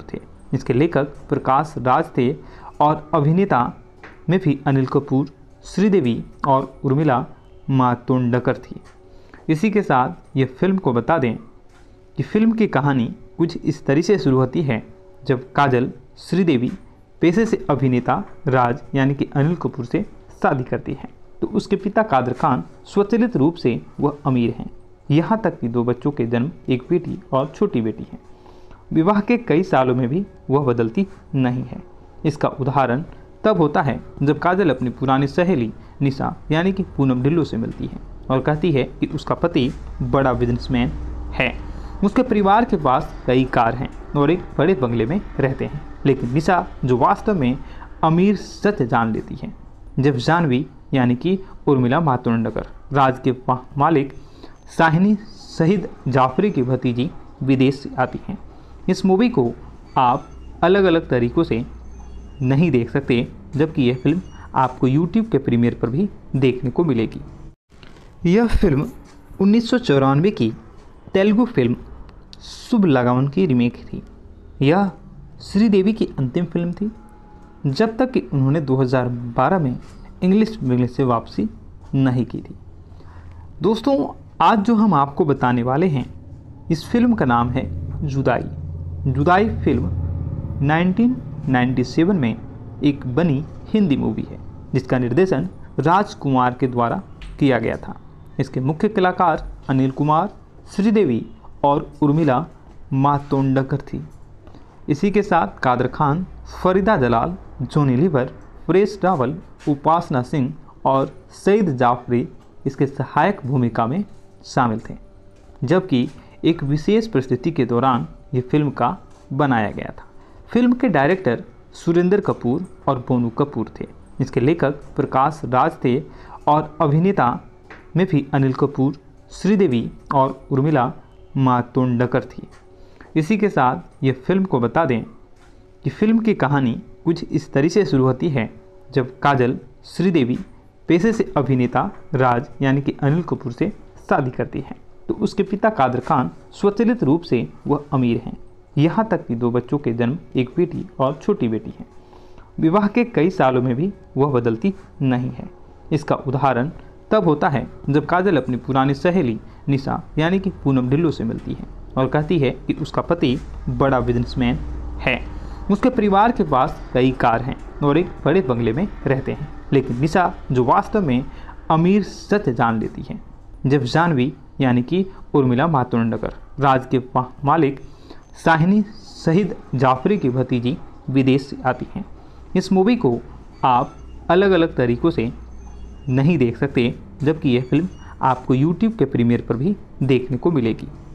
A: इसके लेखक प्रकाश राज थे और अभिनेता में भी अनिल कपूर, श्रीदेवी और उर्मिला मातोंडकर थी। इसी के साथ ये फिल्म को बता दें कि फिल्म की कहानी कुछ इस तरह से शुरू होती है जब काजल श्रीदेवी पेशे से अभिनेता राज यानी कि अनिल कपूर से शादी करती है तो उसके पिता कादर खान स्वचालित रूप से वह अमीर हैं। यहाँ तक कि 2 बच्चों के जन्म, एक बेटी और छोटी बेटी है। विवाह के कई सालों में भी वह बदलती नहीं है। इसका उदाहरण तब होता है जब काजल अपनी पुरानी सहेली निशा यानी कि पूनम ढिल्लों से मिलती है और कहती है कि उसका पति बड़ा बिजनेसमैन है। उसके परिवार के पास कई कार हैं और एक बड़े बंगले में रहते हैं, लेकिन निशा जो वास्तव में अमीर सच जान लेती है जब जानवी यानी कि उर्मिला मातोंडकर, राज के मालिक शाहिनी शहीद जाफरी की भतीजी, विदेश से आती हैं। इस मूवी को आप अलग अलग तरीक़ों से नहीं देख सकते, जबकि यह फिल्म आपको YouTube के प्रीमियर पर भी देखने को मिलेगी। यह फिल्म 1994 की तेलुगु फिल्म शुभ लगावन की रीमेक थी। यह श्रीदेवी की अंतिम फिल्म थी जब तक कि उन्होंने 2012 में इंग्लिश बिजनेस से वापसी नहीं की थी। दोस्तों, आज जो हम आपको बताने वाले हैं इस फिल्म का नाम है जुदाई। जुदाई फिल्म 1997 में एक बनी हिंदी मूवी है जिसका निर्देशन राजकुमार के द्वारा किया गया था। इसके मुख्य कलाकार अनिल कुमार, श्रीदेवी और उर्मिला मातोंडकर थी। इसी के साथ कादर खान, फरीदा जलाल, जॉनी लीवर, परेश रावल, उपासना सिंह और सईद जाफरी इसके सहायक भूमिका में शामिल थे, जबकि एक विशेष परिस्थिति के दौरान ये फिल्म का बनाया गया था। फिल्म के डायरेक्टर सुरेंद्र कपूर और बोनू कपूर थे। इसके लेखक प्रकाश राज थे और अभिनेता में भी अनिल कपूर, श्रीदेवी और उर्मिला मातोंडकर थी। इसी के साथ ये फिल्म को बता दें कि फिल्म की कहानी कुछ इस तरह से शुरू होती है जब काजल श्रीदेवी पेशे से अभिनेता राज यानी कि अनिल कपूर से शादी करती है तो उसके पिता कादर खान स्वचालित रूप से वह अमीर हैं। यहाँ तक कि 2 बच्चों के जन्म, एक बेटी और छोटी बेटी है। विवाह के कई सालों में भी वह बदलती नहीं है। इसका उदाहरण तब होता है जब काजल अपनी पुरानी सहेली निशा यानी कि पूनम ढिल्लों से मिलती है और कहती है कि उसका पति बड़ा बिजनेसमैन है। उसके परिवार के पास कई कार हैं और एक बड़े बंगले में रहते हैं, लेकिन निशा जो वास्तव में अमीर सच जान लेती है जब जानवी यानी कि उर्मिला मातोंडकर, राज के मालिक शाहिनी शहीद जाफरी की भतीजी, विदेश से आती हैं। इस मूवी को आप अलग अलग तरीक़ों से नहीं देख सकते, जबकि यह फिल्म आपको YouTube के प्रीमियर पर भी देखने को मिलेगी।